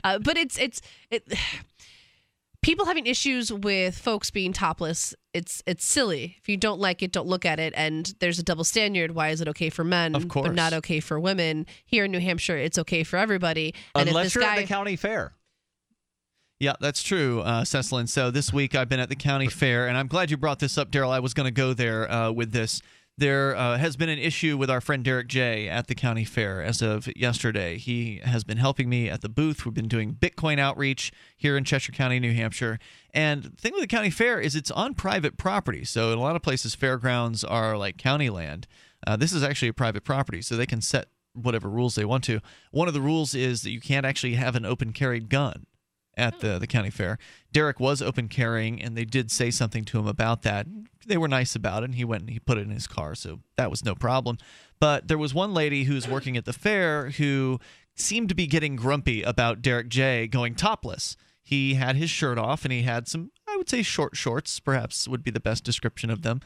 But people having issues with folks being topless, it's silly. If you don't like it, don't look at it. And there's a double standard. Why is it okay for men, Of course. but not okay for women? Here in New Hampshire, it's okay for everybody. And if Unless this you're guy, at the county fair. Yeah, that's true, Cecelyn. So this week I've been at the county fair, and I'm glad you brought this up, Darryl. I was going to go there with this. There has been an issue with our friend Derek J. at the county fair as of yesterday. He has been helping me at the booth. We've been doing Bitcoin outreach here in Cheshire County, New Hampshire. And the thing with the county fair is it's on private property. So in a lot of places, fairgrounds are like county land. This is actually a private property, so they can set whatever rules they want to. One of the rules is that you can't actually have an open carried gun at the county fair. Derek was open carrying, and they did say something to him about that. They were nice about it, and he went and he put it in his car, so that was no problem. But there was one lady who was working at the fair who seemed to be getting grumpy about Derek J. going topless. He had his shirt off, and he had some, I would say, short shorts, perhaps would be the best description of them.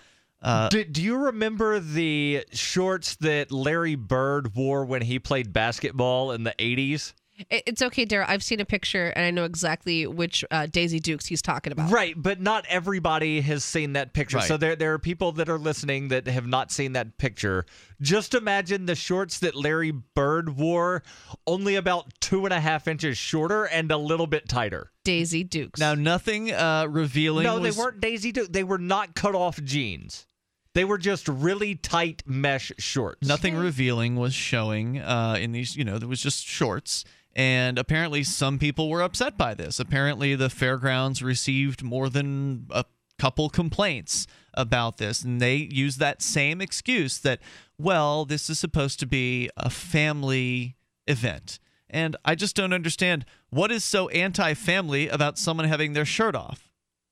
Do you remember the shorts that Larry Bird wore when he played basketball in the 80s? It's okay, Darryl. I've seen a picture, and I know exactly which Daisy Dukes he's talking about. Right, but not everybody has seen that picture. Right. So there are people that are listening that have not seen that picture. Just imagine the shorts that Larry Bird wore, only about 2.5 inches shorter and a little bit tighter. Daisy Dukes. Now, nothing revealing. No, they weren't Daisy Dukes. They were not cut-off jeans. They were just really tight mesh shorts. Nothing revealing was showing in these, there was just shorts. And apparently some people were upset by this. Apparently the fairgrounds received more than a couple complaints about this. And they used that same excuse that, well, this is supposed to be a family event. And I just don't understand what is so anti-family about someone having their shirt off.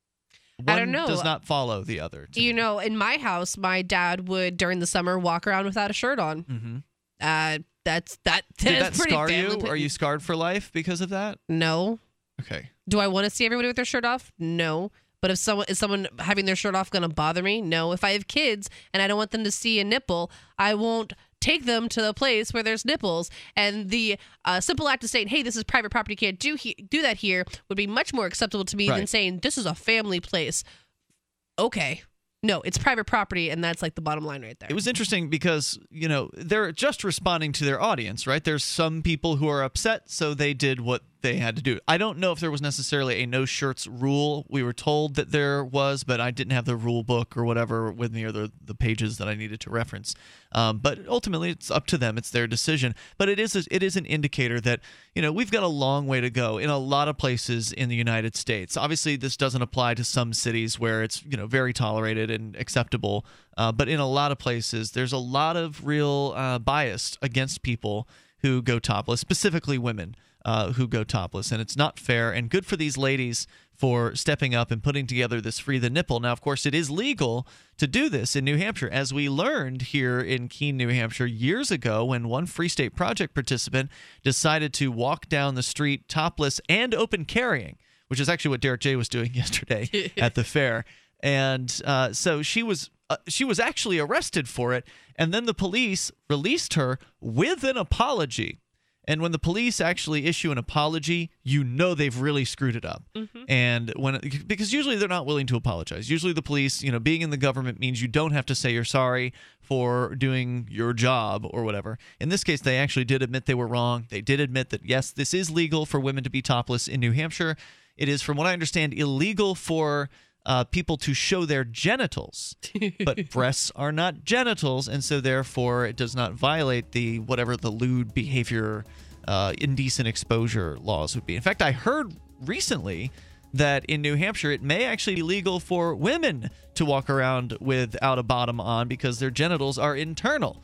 One I don't know. Does not follow the other. In my house, my dad would, during the summer, walk around without a shirt on. Mm-hmm. That's Did that pretty scar you? family. Are you scarred for life because of that? No. Okay. Do I want to see everybody with their shirt off? No. But is someone having their shirt off going to bother me? No. If I have kids and I don't want them to see a nipple, I won't take them to the place where there's nipples. And the simple act of saying, hey, this is private property, can't do that here, would be much more acceptable to me than saying, this is a family place. Okay. No, it's private property, and that's like the bottom line right there. It was interesting because, they're just responding to their audience, right? There's some people who are upset, so they did what they had to do. I don't know if there was necessarily a no shirts rule. We were told that there was, but I didn't have the rule book or whatever with me or the pages that I needed to reference. But ultimately, it's up to them. It's their decision. But it is an indicator that, we've got a long way to go in a lot of places in the United States. Obviously, this doesn't apply to some cities where it's, very tolerated and acceptable. But in a lot of places, there's a lot of real bias against people who go topless, specifically women who go topless. And it's not fair, and good for these ladies for stepping up and putting together this Free the Nipple. Now, of course, it is legal to do this in New Hampshire, as we learned here in Keene, New Hampshire, years ago when one Free State Project participant decided to walk down the street topless and open carrying, which is actually what Derek J. was doing yesterday at the fair. And so she was actually arrested for it, and then the police released her with an apology. And when the police actually issue an apology, they've really screwed it up. Mm-hmm. And because usually they're not willing to apologize. Usually the police, being in the government means you don't have to say you're sorry for doing your job or whatever. In this case, they actually did admit they were wrong. They did admit that, yes, this is legal for women to be topless in New Hampshire. It is, from what I understand, illegal for people to show their genitals, but breasts are not genitals, and so therefore it does not violate the lewd behavior, indecent exposure laws would be. In fact, I heard recently that in New Hampshire it may actually be legal for women to walk around without a bottom on because their genitals are internal.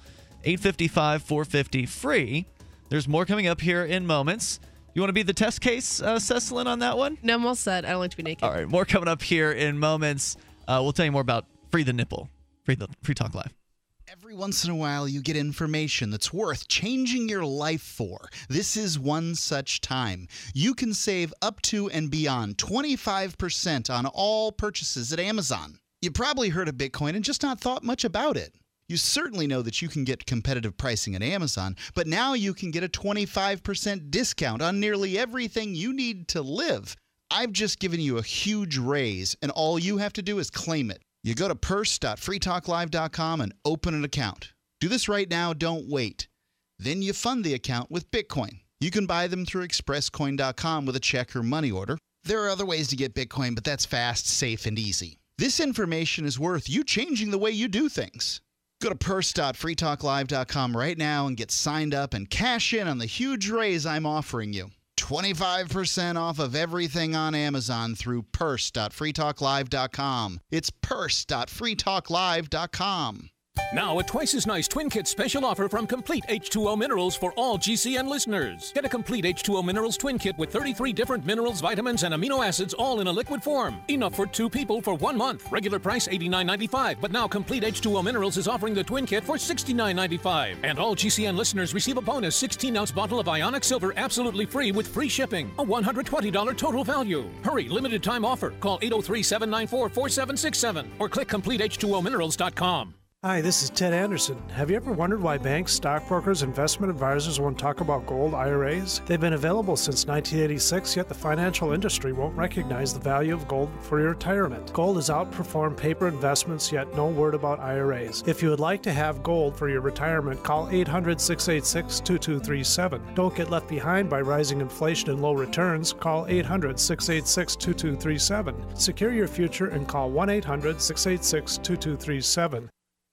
855-450 free. There's more coming up here in moments. You want to be the test case, Cecelyn, on that one? No, I'm all set. I don't like to be naked. All right, more coming up here in moments. We'll tell you more about Free the Nipple, Free Talk Live. Every once in a while, you get information that's worth changing your life for. This is one such time. You can save up to and beyond 25% on all purchases at Amazon. You probably heard of Bitcoin and just not thought much about it. You certainly know that you can get competitive pricing at Amazon, but now you can get a 25% discount on nearly everything you need to live. I've just given you a huge raise, and all you have to do is claim it. You go to purse.freetalklive.com and open an account. Do this right now, don't wait. Then you fund the account with Bitcoin. You can buy them through expresscoin.com with a check or money order. There are other ways to get Bitcoin, but that's fast, safe, and easy. This information is worth you changing the way you do things. Go to purse.freetalklive.com right now and get signed up and cash in on the huge raise I'm offering you. 25% off of everything on Amazon through purse.freetalklive.com. It's purse.freetalklive.com. Now, a twice as nice Twin Kit special offer from Complete H2O Minerals for all GCN listeners. Get a Complete H2O Minerals Twin Kit with 33 different minerals, vitamins, and amino acids all in a liquid form. Enough for 2 people for 1 month. Regular price $89.95, but now Complete H2O Minerals is offering the Twin Kit for $69.95. And all GCN listeners receive a bonus 16-ounce bottle of Ionic Silver absolutely free with free shipping. A $120 total value. Hurry, limited time offer. Call 803-794-4767 or click CompleteH2OMinerals.com. Hi, this is Ted Anderson. Have you ever wondered why banks, stockbrokers, investment advisors won't talk about gold IRAs? They've been available since 1986, yet the financial industry won't recognize the value of gold for your retirement. Gold has outperformed paper investments, yet no word about IRAs. If you would like to have gold for your retirement, call 800-686-2237. Don't get left behind by rising inflation and low returns. Call 800-686-2237. Secure your future and call 1-800-686-2237.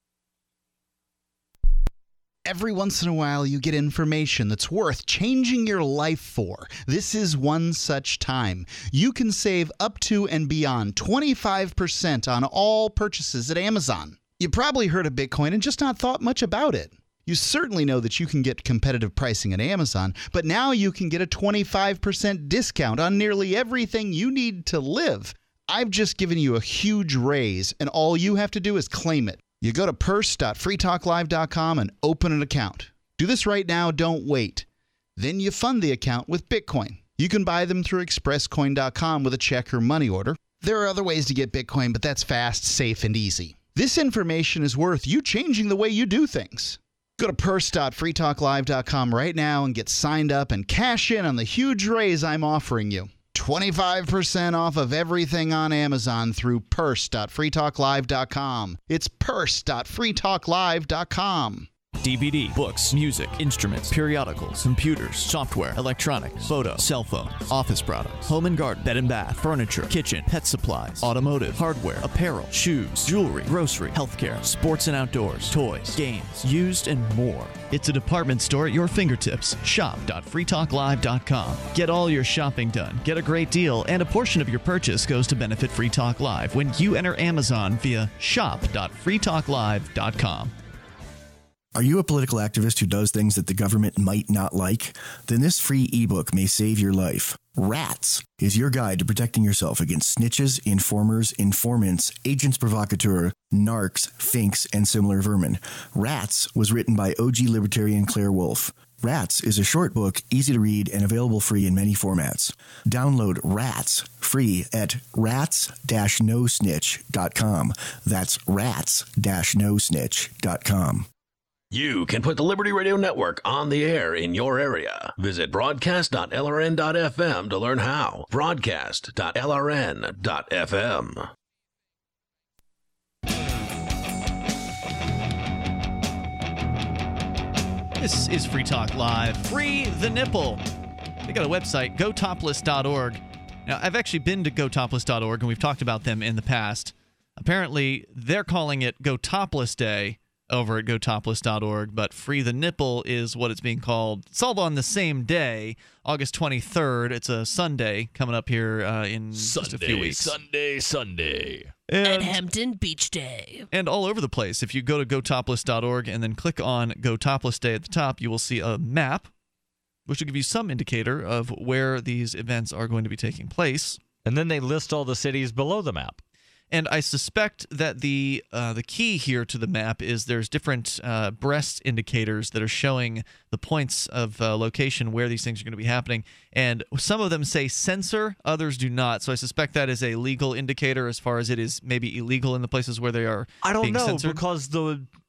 Every once in a while, you get information that's worth changing your life for. This is one such time. You can save up to and beyond 25% on all purchases at Amazon. You probably heard of Bitcoin and just not thought much about it. You certainly know that you can get competitive pricing at Amazon, but now you can get a 25% discount on nearly everything you need to live. I've just given you a huge raise, and all you have to do is claim it. You go to purse.freetalklive.com and open an account. Do this right now, don't wait. Then you fund the account with Bitcoin. You can buy them through expresscoin.com with a check or money order. There are other ways to get Bitcoin, but that's fast, safe, and easy. This information is worth you changing the way you do things. Go to purse.freetalklive.com right now and get signed up and cash in on the huge raise I'm offering you. 25% off of everything on Amazon through purse.freetalklive.com. It's purse.freetalklive.com. DVD, books, music, instruments, periodicals, computers, software, electronics, photo, cell phones, office products, home and garden, bed and bath, furniture, kitchen, pet supplies, automotive, hardware, apparel, shoes, jewelry, grocery, healthcare, sports and outdoors, toys, games, used, and more. It's a department store at your fingertips. Shop.freetalklive.com. Get all your shopping done, get a great deal, and a portion of your purchase goes to benefit Free Talk Live when you enter Amazon via shop.freetalklive.com. Are you a political activist who does things that the government might not like? Then this free ebook may save your life. Rats is your guide to protecting yourself against snitches, informers, informants, agents provocateur, narcs, finks, and similar vermin. Rats was written by OG libertarian Claire Wolfe. Rats is a short book, easy to read, and available free in many formats. Download Rats free at rats-nosnitch.com. That's rats-nosnitch.com. You can put the Liberty Radio Network on the air in your area. Visit broadcast.lrn.fm to learn how. Broadcast.lrn.fm. This is Free Talk Live. Free the Nipple. They got a website, gotopless.org. Now, I've actually been to gotopless.org, and we've talked about them in the past. Apparently, they're calling it Go Topless Day over at gotopless.org, but Free the Nipple is what it's being called. It's all on the same day, August 23rd. It's a Sunday coming up here in just a few weeks. Sunday. At Hampton Beach Day. And all over the place. If you go to gotopless.org and then click on Go Topless Day at the top, you will see a map, which will give you some indicator of where these events are going to be taking place. And then they list all the cities below the map. And I suspect that the key here to the map is there's different breast indicators that are showing the points of location where these things are going to be happening. And some of them say censor, others do not. So I suspect that is a legal indicator as far as it is maybe illegal in the places where they are I don't being know, censored. because the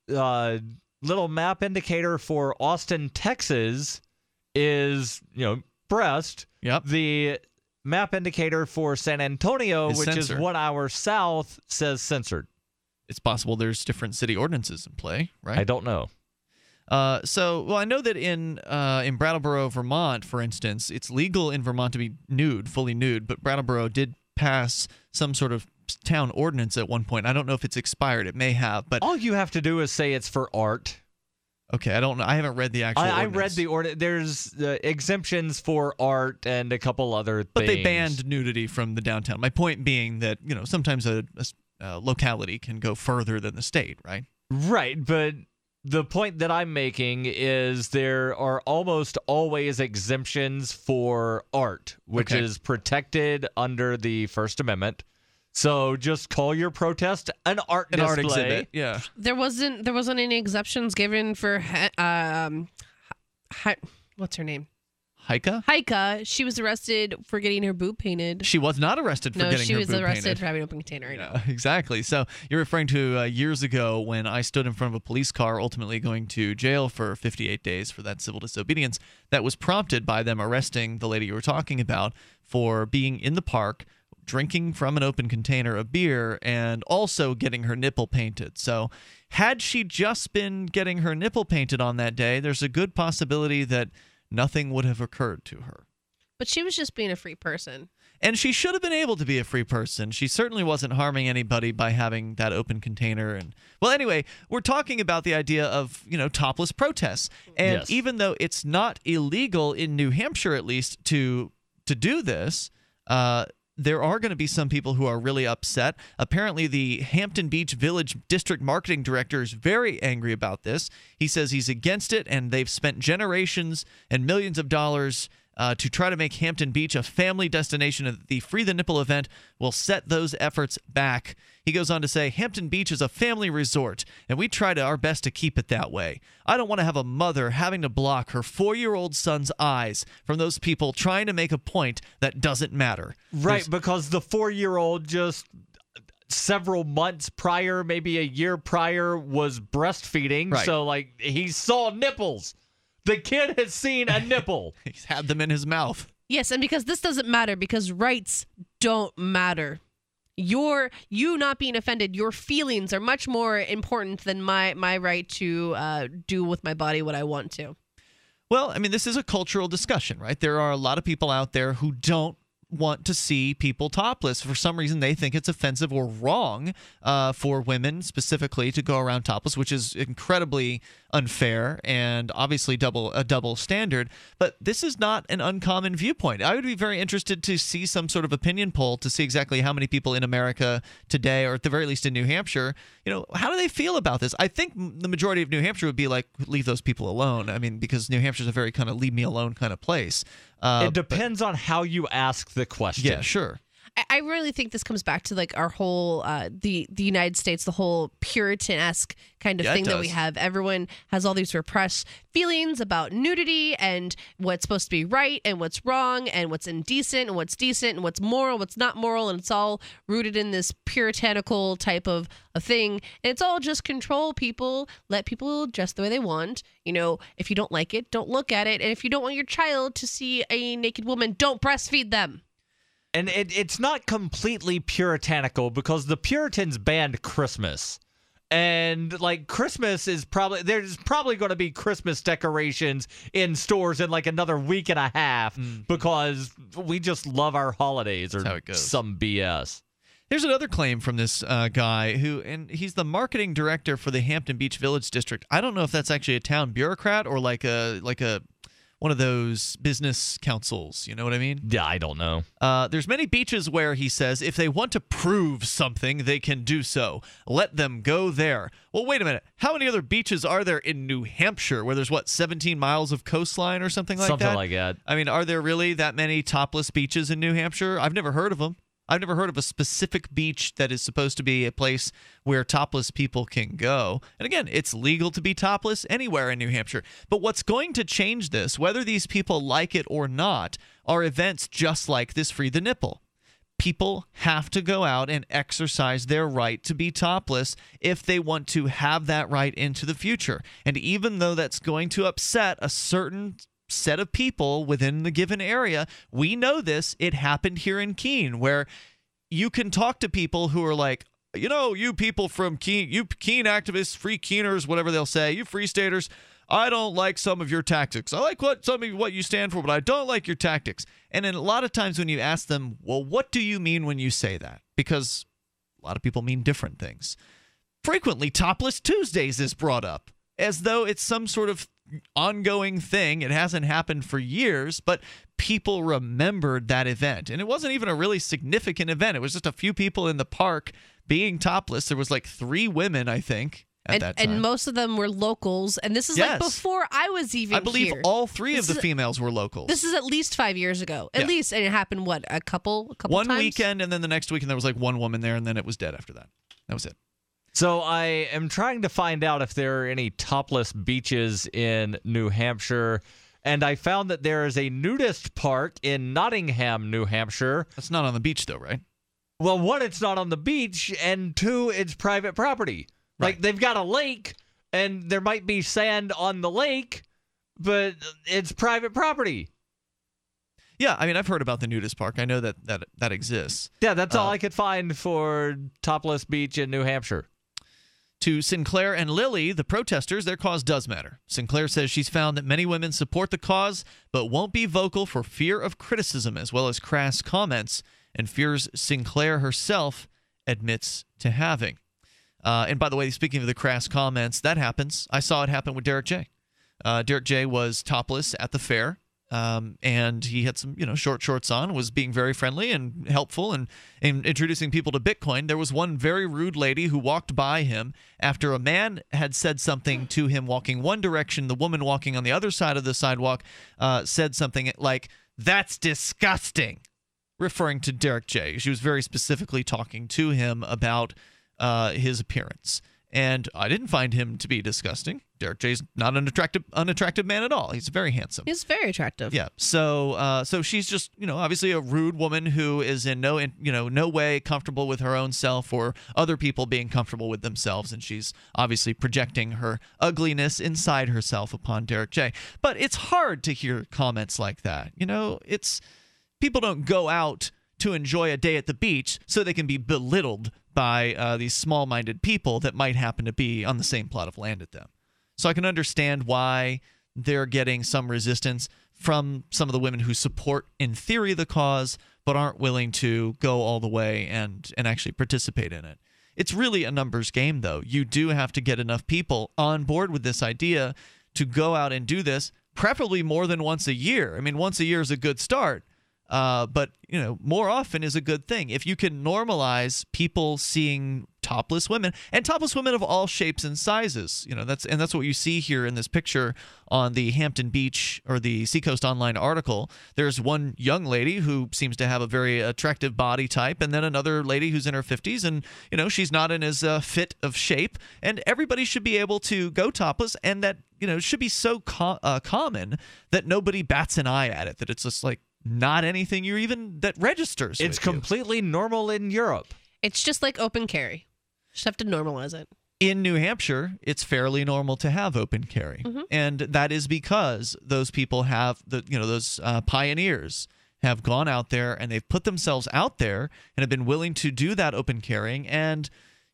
little map indicator for Austin, Texas is, breast. Yep. The map indicator for San Antonio, which censored. is 1 hour south, says censored. It's possible there's different city ordinances in play, right? I don't know. I know that in Brattleboro, Vermont, for instance, it's legal in Vermont to be nude, fully nude, but Brattleboro did pass some sort of town ordinance at one point. I don't know if it's expired. It may have, but all you have to do is say it's for art. Okay, I don't know. I haven't read the actual I ordinance. read the ordinance. There's exemptions for art and a couple other things. But they banned nudity from the downtown. My point being that, sometimes a locality can go further than the state, right? Right, but the point that I'm making is there are almost always exemptions for art, which is protected under the First Amendment. So just call your protest an art display. Art exhibit. Yeah. There wasn't any exceptions given for what's her name? Heike? She was arrested for getting her boob painted. She was not arrested for getting her boob painted. No, she was arrested for having an open container. I know. Exactly. So you're referring to years ago when I stood in front of a police car, ultimately going to jail for 58 days for that civil disobedience. That was prompted by them arresting the lady you were talking about for being in the park, drinking from an open container of beer, and also getting her nipple painted. So had she just been getting her nipple painted on that day, there's a good possibility that nothing would have occurred to her. But she was just being a free person. And she should have been able to be a free person. She certainly wasn't harming anybody by having that open container. And well, anyway, we're talking about the idea of, topless protests. And even though it's not illegal in New Hampshire, at least, to do this, there are going to be some people who are really upset. Apparently, the Hampton Beach Village District Marketing Director is very angry about this. He says he's against it, and they've spent generations and millions of dollars to try to make Hampton Beach a family destination. The Free the Nipple event will set those efforts back. He goes on to say, Hampton Beach is a family resort, and we try our best to keep it that way. I don't want to have a mother having to block her 4-year-old son's eyes from those people trying to make a point that doesn't matter. Right, because the 4-year-old just several months prior, maybe a year prior, was breastfeeding. Right. So, he saw nipples. The kid has seen a nipple. He's had them in his mouth. Yes, and because this doesn't matter, because rights don't matter. You not being offended, your feelings are much more important than my right to do with my body what I want to. Well, I mean, this is a cultural discussion, right? There are a lot of people out there who don't want to see people topless. For some reason, they think it's offensive or wrong for women specifically to go around topless, which is incredibly unfair and obviously a double standard. But this is not an uncommon viewpoint. I would be very interested to see some sort of opinion poll to see exactly how many people in America today, or at the very least in New Hampshire, how do they feel about this? I think the majority of New Hampshire would be like, leave those people alone. I mean, because New Hampshire's a very kind of leave me alone kind of place. It depends on how you ask the question. Yeah, sure. I really think this comes back to our whole the United States, the whole Puritan-esque kind of thing that we have. Everyone has all these repressed feelings about nudity and what's supposed to be right and what's wrong and what's indecent and what's decent and what's moral, what's not moral, and it's all rooted in this puritanical type of a thing. And it's all just control people, let people dress the way they want. If you don't like it, don't look at it. And if you don't want your child to see a naked woman, don't breastfeed them. And it's not completely puritanical because the Puritans banned Christmas. And Christmas is there's probably going to be Christmas decorations in stores in another week and a half because we just love our holidays or some BS. There's another claim from this guy and he's the marketing director for the Hampton Beach Village District. I don't know if that's actually a town bureaucrat or like a one of those business councils, you know what I mean? Yeah, I don't know. There's many beaches where, he says, if they want to prove something, they can do so. Let them go there. Well, wait a minute. How many other beaches are there in New Hampshire where there's, 17 miles of coastline or something like that? Something like that. I mean, are there really that many topless beaches in New Hampshire? I've never heard of them. I've never heard of a specific beach that is supposed to be a place where topless people can go. And again, it's legal to be topless anywhere in New Hampshire. But what's going to change this, whether these people like it or not, are events just like this Free the Nipple. People have to go out and exercise their right to be topless if they want to have that right into the future. And even though that's going to upset a certain set of people within the given area, we know this. It happened here in Keene, where you can talk to people who are like, you know, you people from Keene, you Keene activists, free Keeners, whatever they'll say, you free staters, I don't like some of your tactics. I like some of what you stand for, but I don't like your tactics. And then a lot of times when you ask them, well, what do you mean when you say that? Because a lot of people mean different things. Frequently, Topless Tuesdays is brought up as though it's some sort of ongoing thing. It hasn't happened for years, but people remembered that event. And it wasn't even a really significant event. It was just a few people in the park being topless. There was like 3 women, I think. And most of them were locals. And this is like before I was even here. I believe all 3 of the females were locals. This is at least 5 years ago. At least. And it happened, what, a couple times? One weekend, and then the next weekend there was like one woman there, and then it was dead after that. That was it. So I am trying to find out if there are any topless beaches in New Hampshire. And I found that there is a nudist park in Nottingham, New Hampshire. That's not on the beach, though, right? Well, 1, it's not on the beach, and 2, it's private property. Right. Like, they've got a lake, and there might be sand on the lake, but it's private property. Yeah, I mean, I've heard about the nudist park. I know that exists. Yeah, that's all I could find for topless beach in New Hampshire. To Sinclair and Lily, the protesters, their cause does matter. Sinclair says she's found that many women support the cause, but won't be vocal for fear of criticism as well as crass comments, and fears Sinclair herself admits to having. And by the way, speaking of the crass comments, that happens. I saw it happen with Derrick J. Derrick J was topless at the fair, and he had some, short shorts on, was being very friendly and helpful and introducing people to Bitcoin. There was one very rude lady who walked by him after a man had said something to him walking one direction. The woman walking on the other side of the sidewalk said something like, "That's disgusting," referring to Derrick J. She was very specifically talking to him about his appearance. And I didn't find him to be disgusting. Derrick J's not an unattractive man at all. He's very handsome. He's very attractive. Yeah. So she's just, obviously a rude woman who is in no way comfortable with her own self or other people being comfortable with themselves, and she's obviously projecting her ugliness inside herself upon Derrick J. But it's hard to hear comments like that. It's people don't go out to enjoy a day at the beach so they can be belittled by these small-minded people that might happen to be on the same plot of land as them. So I can understand why they're getting some resistance from some of the women who support, in theory, the cause, but aren't willing to go all the way and actually participate in it. It's really a numbers game, though. You do have to get enough people on board with this idea to go out and do this, preferably more than once a year. I mean, once a year is a good start. But more often is a good thing. If you can normalize people seeing topless women, and topless women of all shapes and sizes, that's what you see here in this picture on the Hampton Beach or the Seacoast Online article. There's one young lady who seems to have a very attractive body type, and then another lady who's in her 50s, and she's not in as fit of shape. And everybody should be able to go topless, and that should be so common that nobody bats an eye at it. That it's just like not anything that registers. It's completely normal in Europe. It's just like open carry. Just have to normalize it. In New Hampshire, it's fairly normal to have open carry, and that is because those people have those pioneers have gone out there and they've put themselves out there and have been willing to do that open carrying and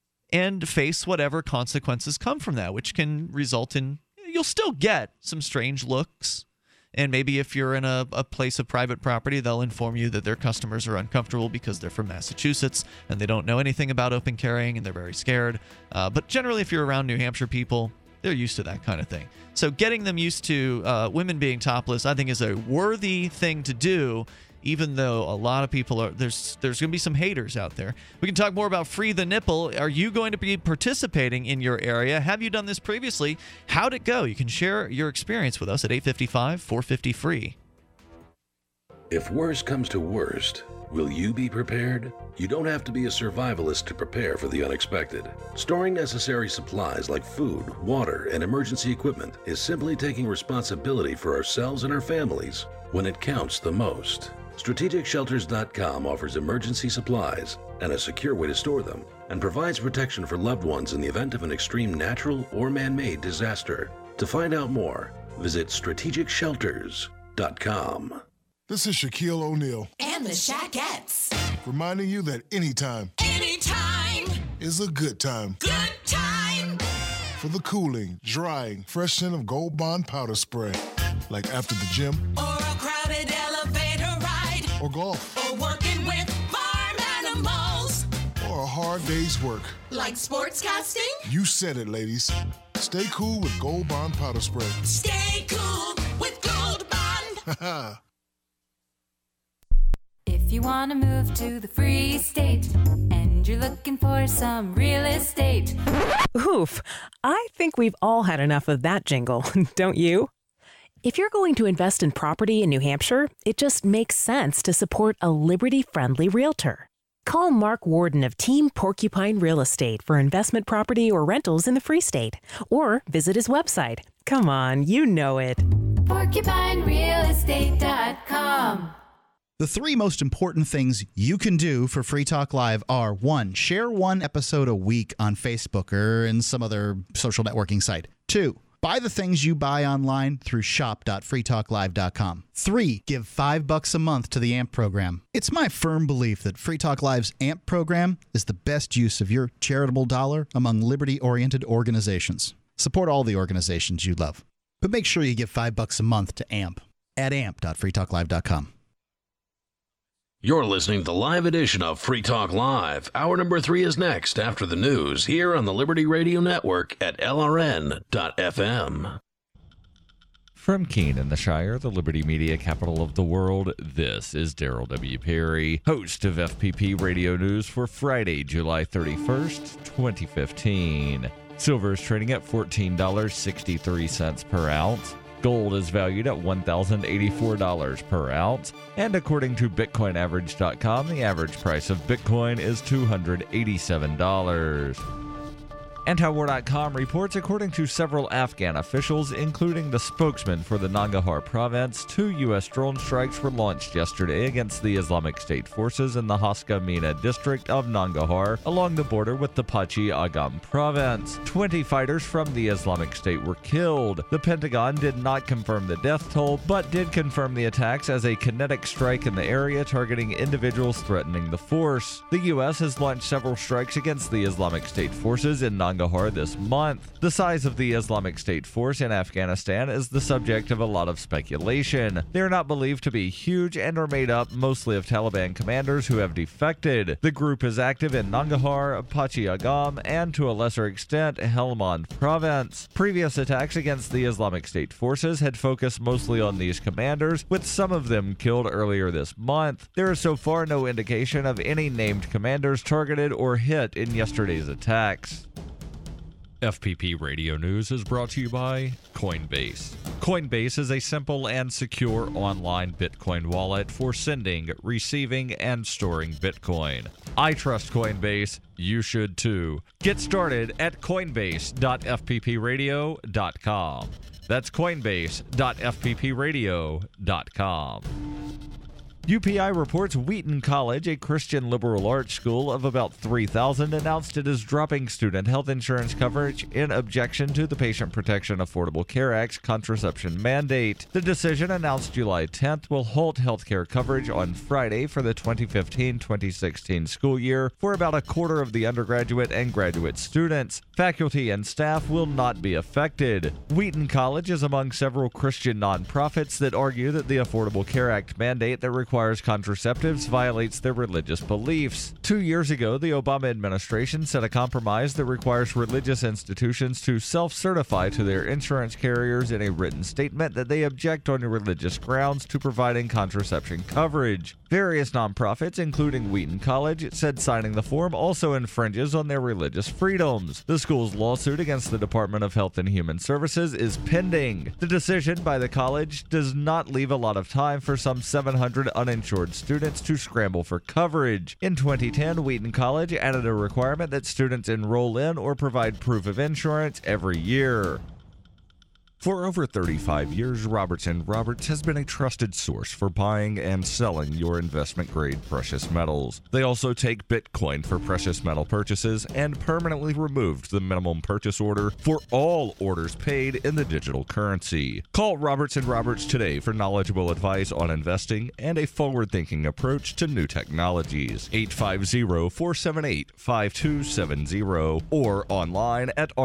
face whatever consequences come from that, which can result in you'll still get some strange looks. And maybe if you're in a place of private property, they'll inform you that their customers are uncomfortable because they're from Massachusetts and they don't know anything about open carrying and they're very scared. But generally, if you're around New Hampshire people, they're used to that kind of thing. So getting them used to women being topless, I think, is a worthy thing to do, even though a lot of people are there's going to be some haters out there. We can talk more about Free the Nipple. Are you going to be participating in your area? Have you done this previously? How'd it go? You can share your experience with us at 855-450-FREE. If worst comes to worst, will you be prepared? You don't have to be a survivalist to prepare for the unexpected. Storing necessary supplies like food, water, and emergency equipment is simply taking responsibility for ourselves and our families when it counts the most. StrategicShelters.com offers emergency supplies and a secure way to store them, and provides protection for loved ones in the event of an extreme natural or man-made disaster. To find out more, visit StrategicShelters.com. This is Shaquille O'Neal. And the Shaquettes. Reminding you that anytime is a good time. Good time. For the cooling, drying, fresh scent of Gold Bond powder spray. Like after the gym. Or a crowded elevator ride. Or golf. Or working with farm animals. Or a hard day's work. Like sportscasting. You said it, ladies. Stay cool with Gold Bond powder spray. Stay cool with Gold Bond. If you want to move to the free state and you're looking for some real estate. Oof, I think we've all had enough of that jingle, don't you? If you're going to invest in property in New Hampshire, it just makes sense to support a Liberty-friendly realtor. Call Mark Warden of Team Porcupine Real Estate for investment property or rentals in the Free State. Or visit his website. Come on, you know it. PorcupineRealEstate.com. The three most important things you can do for Free Talk Live are: 1. Share one episode a week on Facebook or in some other social networking site. 2. Buy the things you buy online through shop.freetalklive.com. 3. Give $5 a month to the AMP program. It's my firm belief that Free Talk Live's AMP program is the best use of your charitable dollar among liberty-oriented organizations. Support all the organizations you love, but make sure you give $5 a month to AMP at amp.freetalklive.com. You're listening to the live edition of Free Talk Live. Hour number 3 is next after the news here on the Liberty Radio Network at LRN.FM. From Keene in the Shire, the Liberty Media capital of the world, this is Darryl W. Perry, host of FPP Radio News for Friday, July 31st, 2015. Silver is trading at $14.63 per ounce. Gold is valued at $1,084 per ounce, and according to BitcoinAverage.com, the average price of Bitcoin is $287. Antiwar.com reports, according to several Afghan officials, including the spokesman for the Nangarhar province, 2 U.S. drone strikes were launched yesterday against the Islamic State forces in the Haska Mina district of Nangarhar, along the border with the Pachi Agam province. 20 fighters from the Islamic State were killed. The Pentagon did not confirm the death toll, but did confirm the attacks as a kinetic strike in the area targeting individuals threatening the force. The U.S. has launched several strikes against the Islamic State forces in Nangarhar this month. The size of the Islamic State force in Afghanistan is the subject of a lot of speculation. They are not believed to be huge and are made up mostly of Taliban commanders who have defected. The group is active in Nangarhar, Pachi Agam, and to a lesser extent, Helmand province. Previous attacks against the Islamic State forces had focused mostly on these commanders, with some of them killed earlier this month. There is so far no indication of any named commanders targeted or hit in yesterday's attacks. FPP Radio News is brought to you by Coinbase. Coinbase is a simple and secure online Bitcoin wallet for sending, receiving, and storing Bitcoin. I trust Coinbase. You should too. Get started at coinbase.fppradio.com. That's coinbase.fppradio.com. UPI reports Wheaton College, a Christian liberal arts school of about 3,000, announced it is dropping student health insurance coverage in objection to the Patient Protection Affordable Care Act's contraception mandate. The decision, announced July 10th, will halt healthcare coverage on Friday for the 2015-2016 school year for about a quarter of the undergraduate and graduate students. Faculty and staff will not be affected. Wheaton College is among several Christian nonprofits that argue that the Affordable Care Act mandate that requires contraceptives violates their religious beliefs. 2 years ago, the Obama administration set a compromise that requires religious institutions to self-certify to their insurance carriers in a written statement that they object on religious grounds to providing contraception coverage. Various nonprofits, including Wheaton College, said signing the form also infringes on their religious freedoms. The school's lawsuit against the Department of Health and Human Services is pending. The decision by the college does not leave a lot of time for some 700 uninsured students to scramble for coverage. In 2010, Wheaton College added a requirement that students enroll in or provide proof of insurance every year. For over 35 years, Robertson Roberts has been a trusted source for buying and selling your investment-grade precious metals. They also take Bitcoin for precious metal purchases and permanently removed the minimum purchase order for all orders paid in the digital currency. Call Robertson Roberts today for knowledgeable advice on investing and a forward-thinking approach to new technologies. 850-478-5270 or online at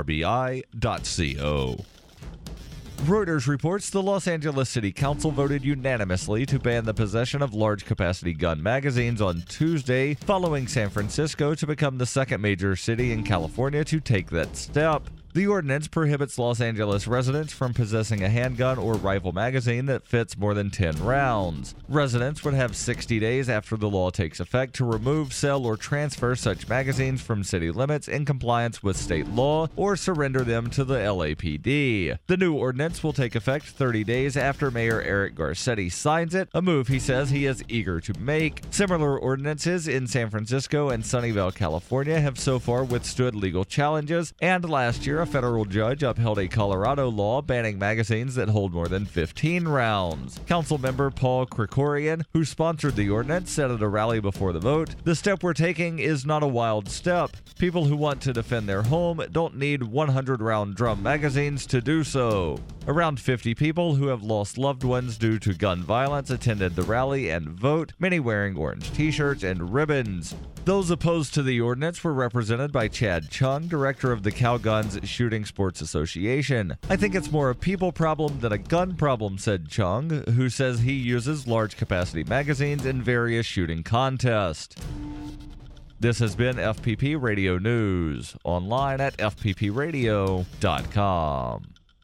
rrbi.co. Reuters reports the Los Angeles City Council voted unanimously to ban the possession of large-capacity gun magazines on Tuesday, following San Francisco to become the second major city in California to take that step. The ordinance prohibits Los Angeles residents from possessing a handgun or rifle magazine that fits more than 10 rounds. Residents would have 60 days after the law takes effect to remove, sell, or transfer such magazines from city limits in compliance with state law or surrender them to the LAPD. The new ordinance will take effect 30 days after Mayor Eric Garcetti signs it, a move he says he is eager to make. Similar ordinances in San Francisco and Sunnyvale, California have so far withstood legal challenges, and last year a federal judge upheld a Colorado law banning magazines that hold more than 15 rounds. Councilmember Paul Krikorian, who sponsored the ordinance, said at a rally before the vote, "The step we're taking is not a wild step. People who want to defend their home don't need 100-round drum magazines to do so." Around 50 people who have lost loved ones due to gun violence attended the rally and vote, many wearing orange t-shirts and ribbons. Those opposed to the ordinance were represented by Chad Chung, director of the Cowguns Shooting Sports Association. "I think it's more a people problem than a gun problem," said Chung, who says he uses large-capacity magazines in various shooting contests. This has been FPP Radio News, online at fppradio.com.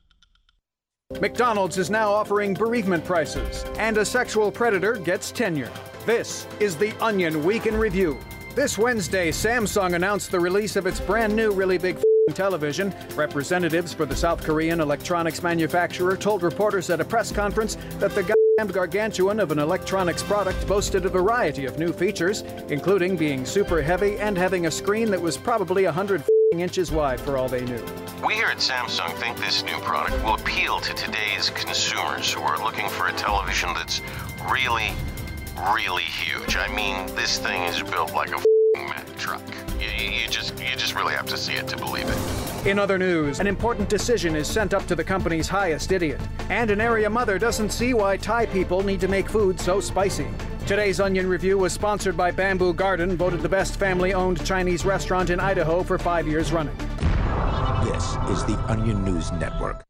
McDonald's is now offering bereavement prices, and a sexual predator gets tenure. This is the Onion Week in Review. This Wednesday, Samsung announced the release of its brand new really big television. Representatives for the South Korean electronics manufacturer told reporters at a press conference that the goddamned gargantuan of an electronics product boasted a variety of new features, including being super heavy and having a screen that was probably 100 inches wide for all they knew. We here at Samsung think this new product will appeal to today's consumers who are looking for a television that's really huge. I mean, this thing is built like a Mack truck. You just really have to see it to believe it. In other news, an important decision is sent up to the company's highest idiot. And an area mother doesn't see why Thai people need to make food so spicy. Today's Onion Review was sponsored by Bamboo Garden, voted the best family-owned Chinese restaurant in Idaho for 5 years running. This is the Onion News Network.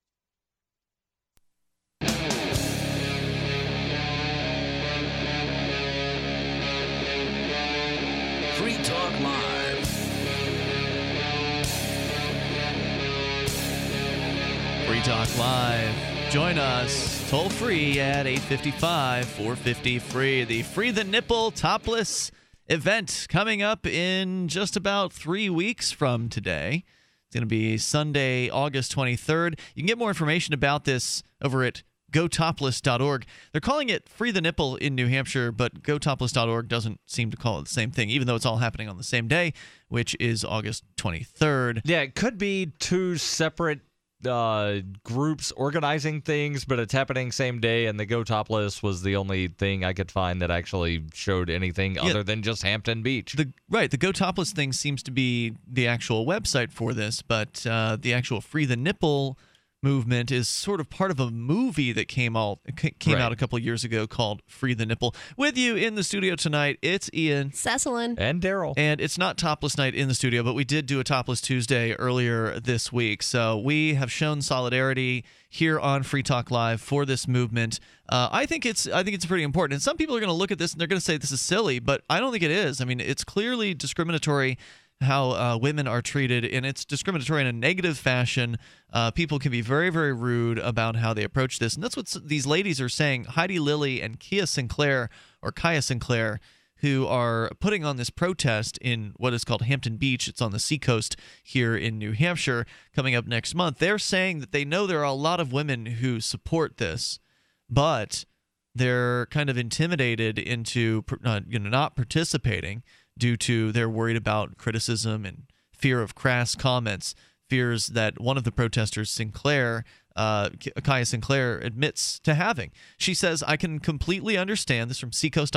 Free Talk Live. Free Talk Live. Join us toll free at 855-450-FREE. The Free the Nipple Topless event coming up in just about 3 weeks from today. It's going to be Sunday, August 23rd. You can get more information about this over at gotopless.org. They're calling it Free the Nipple in New Hampshire, but gotopless.org doesn't seem to call it the same thing, even though it's all happening on the same day, which is August 23rd. Yeah, it could be two separate groups organizing things, but it's happening same day, and the Go Topless was the only thing I could find that actually showed anything other than just Hampton Beach. The Go Topless thing seems to be the actual website for this, but the actual Free the Nipple movement is sort of part of a movie that came out a couple of years ago called Free the Nipple. With you in the studio tonight, it's Ian, Cecelyn, and Darryl. And it's not Topless Night in the studio, but we did do a Topless Tuesday earlier this week. So we have shown solidarity here on Free Talk Live for this movement. I think it's pretty important. And some people are going to look at this and they're going to say this is silly, but I don't think it is. I mean, it's clearly discriminatory how women are treated, and it's discriminatory in a negative fashion. People can be very, very rude about how they approach this, and that's what these ladies are saying. Heidi Lilly and Kaya Sinclair, who are putting on this protest in what is called Hampton Beach. It's on the seacoast here in New Hampshire, coming up next month. They're saying that they know there are a lot of women who support this, but they're kind of intimidated into not participating due to they're worried about criticism and fear of crass comments, fears that one of the protesters, Sinclair, Kaya Sinclair, admits to having. She says, I can completely understand this from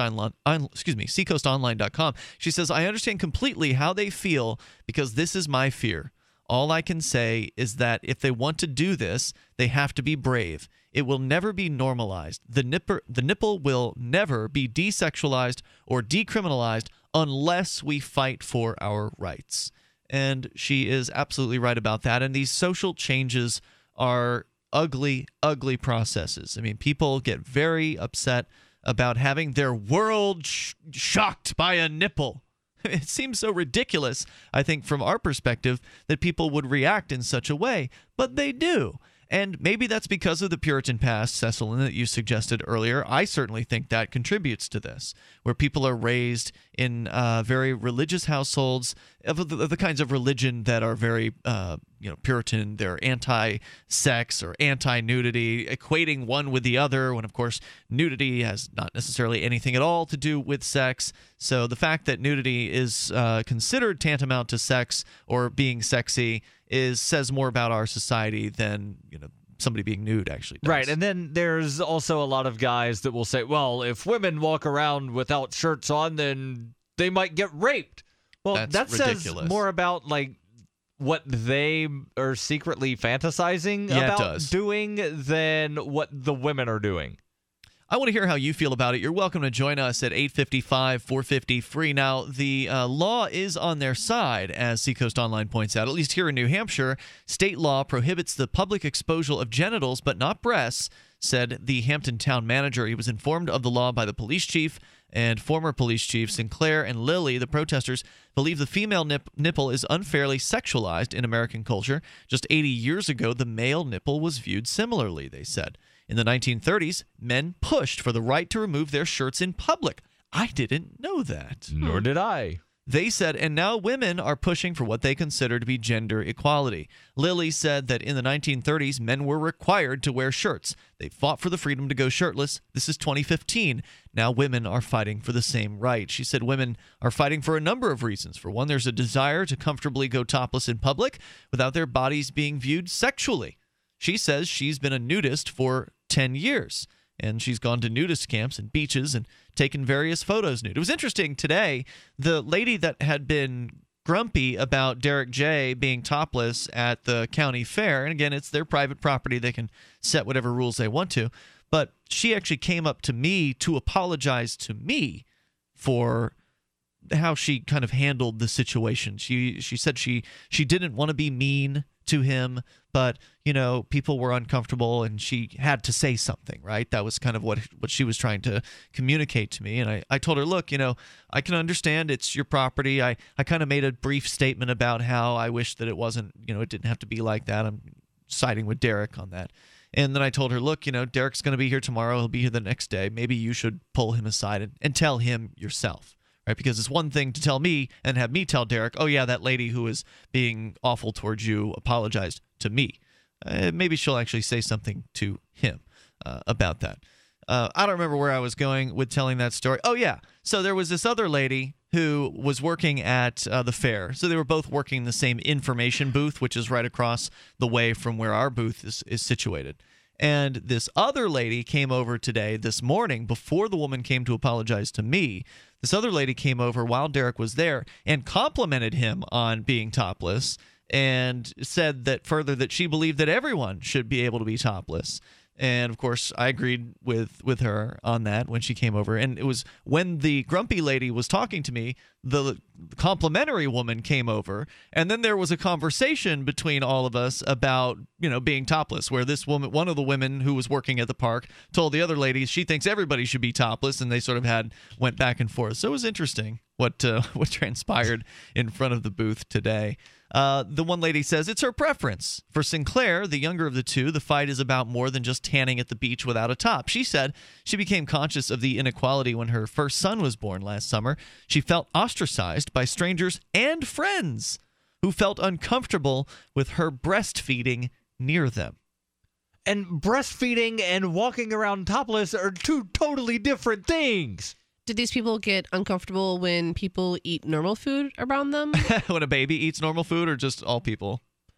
seacoastonline.com. She says, I understand completely how they feel because this is my fear. All I can say is that if they want to do this, they have to be brave. It will never be normalized. The nipple will never be desexualized or decriminalized unless we fight for our rights. And she is absolutely right about that. And these social changes are ugly, ugly processes. I mean, people get very upset about having their world shocked by a nipple. It seems so ridiculous, I think, from our perspective, that people would react in such a way, but they do. And maybe that's because of the Puritan past, Cecelyn, that you suggested earlier. I certainly think that contributes to this, where people are raised in very religious households of the kinds of religion that are very Puritan. They're anti-sex or anti-nudity, equating one with the other, when, of course, nudity has not necessarily anything at all to do with sex. So the fact that nudity is considered tantamount to sex or being sexy says more about our society than somebody being nude actually does. Right, and then there's also a lot of guys that will say, well, if women walk around without shirts on, then they might get raped. Well, that ridiculous. Says more about what they are secretly fantasizing about doing than what the women are doing. I want to hear how you feel about it. You're welcome to join us at 855-450-FREE. Now, the law is on their side, as Seacoast Online points out. At least here in New Hampshire, state law prohibits the public exposure of genitals, but not breasts, said the Hampton town manager. He was informed of the law by the police chief and former police chief Sinclair and Lilly. The protesters believe the female nipple is unfairly sexualized in American culture. Just 80 years ago, the male nipple was viewed similarly, they said. In the 1930s, men pushed for the right to remove their shirts in public. I didn't know that. Nor did I. They said, and now women are pushing for what they consider to be gender equality. Lilly said that in the 1930s, men were required to wear shirts. They fought for the freedom to go shirtless. This is 2015. Now women are fighting for the same right. She said women are fighting for a number of reasons. For one, there's a desire to comfortably go topless in public without their bodies being viewed sexually. She says she's been a nudist for 10 years, and she's gone to nudist camps and beaches and taken various photos nude. It was interesting today, the lady that had been grumpy about Derek J. being topless at the county fair, and again, it's their private property. They can set whatever rules they want to, but she actually came up to me to apologize to me for how she kind of handled the situation. She said she didn't want to be mean to him, but people were uncomfortable and she had to say something, right? That was kind of what she was trying to communicate to me. And I told her, look, I can understand it's your property. I kind of made a brief statement about how I wish that it wasn't, it didn't have to be like that. I'm siding with Derek on that. And then I told her, look, Derek's going to be here tomorrow. He'll be here the next day. Maybe you should pull him aside and tell him yourself. Right, because it's one thing to tell me and have me tell Derek, oh, yeah, that lady who is being awful towards you apologized to me. Maybe she'll actually say something to him about that. I don't remember where I was going with telling that story. Oh, yeah. So there was this other lady who was working at the fair. So they were both working in the same information booth, which is right across the way from where our booth is situated. And this other lady came over this morning, before the woman came to apologize to me. This other lady came over while Derek was there and complimented him on being topless and said that further that she believed that everyone should be able to be topless. And, of course, I agreed with her on that when she came over. And it was when the grumpy lady was talking to me, the complimentary woman came over. And then there was a conversation between all of us about, being topless, where this woman, one of the women who was working at the park, told the other lady she thinks everybody should be topless. And they sort of went back and forth. So it was interesting what transpired in front of the booth today. The one lady says it's her preference. For Sinclair, the younger of the two, the fight is about more than just tanning at the beach without a top. She said she became conscious of the inequality when her first son was born last summer. She felt ostracized by strangers and friends who felt uncomfortable with her breastfeeding near them. And breastfeeding and walking around topless are two totally different things. Did these people get uncomfortable when people eat normal food around them? When a baby eats normal food, or just all people?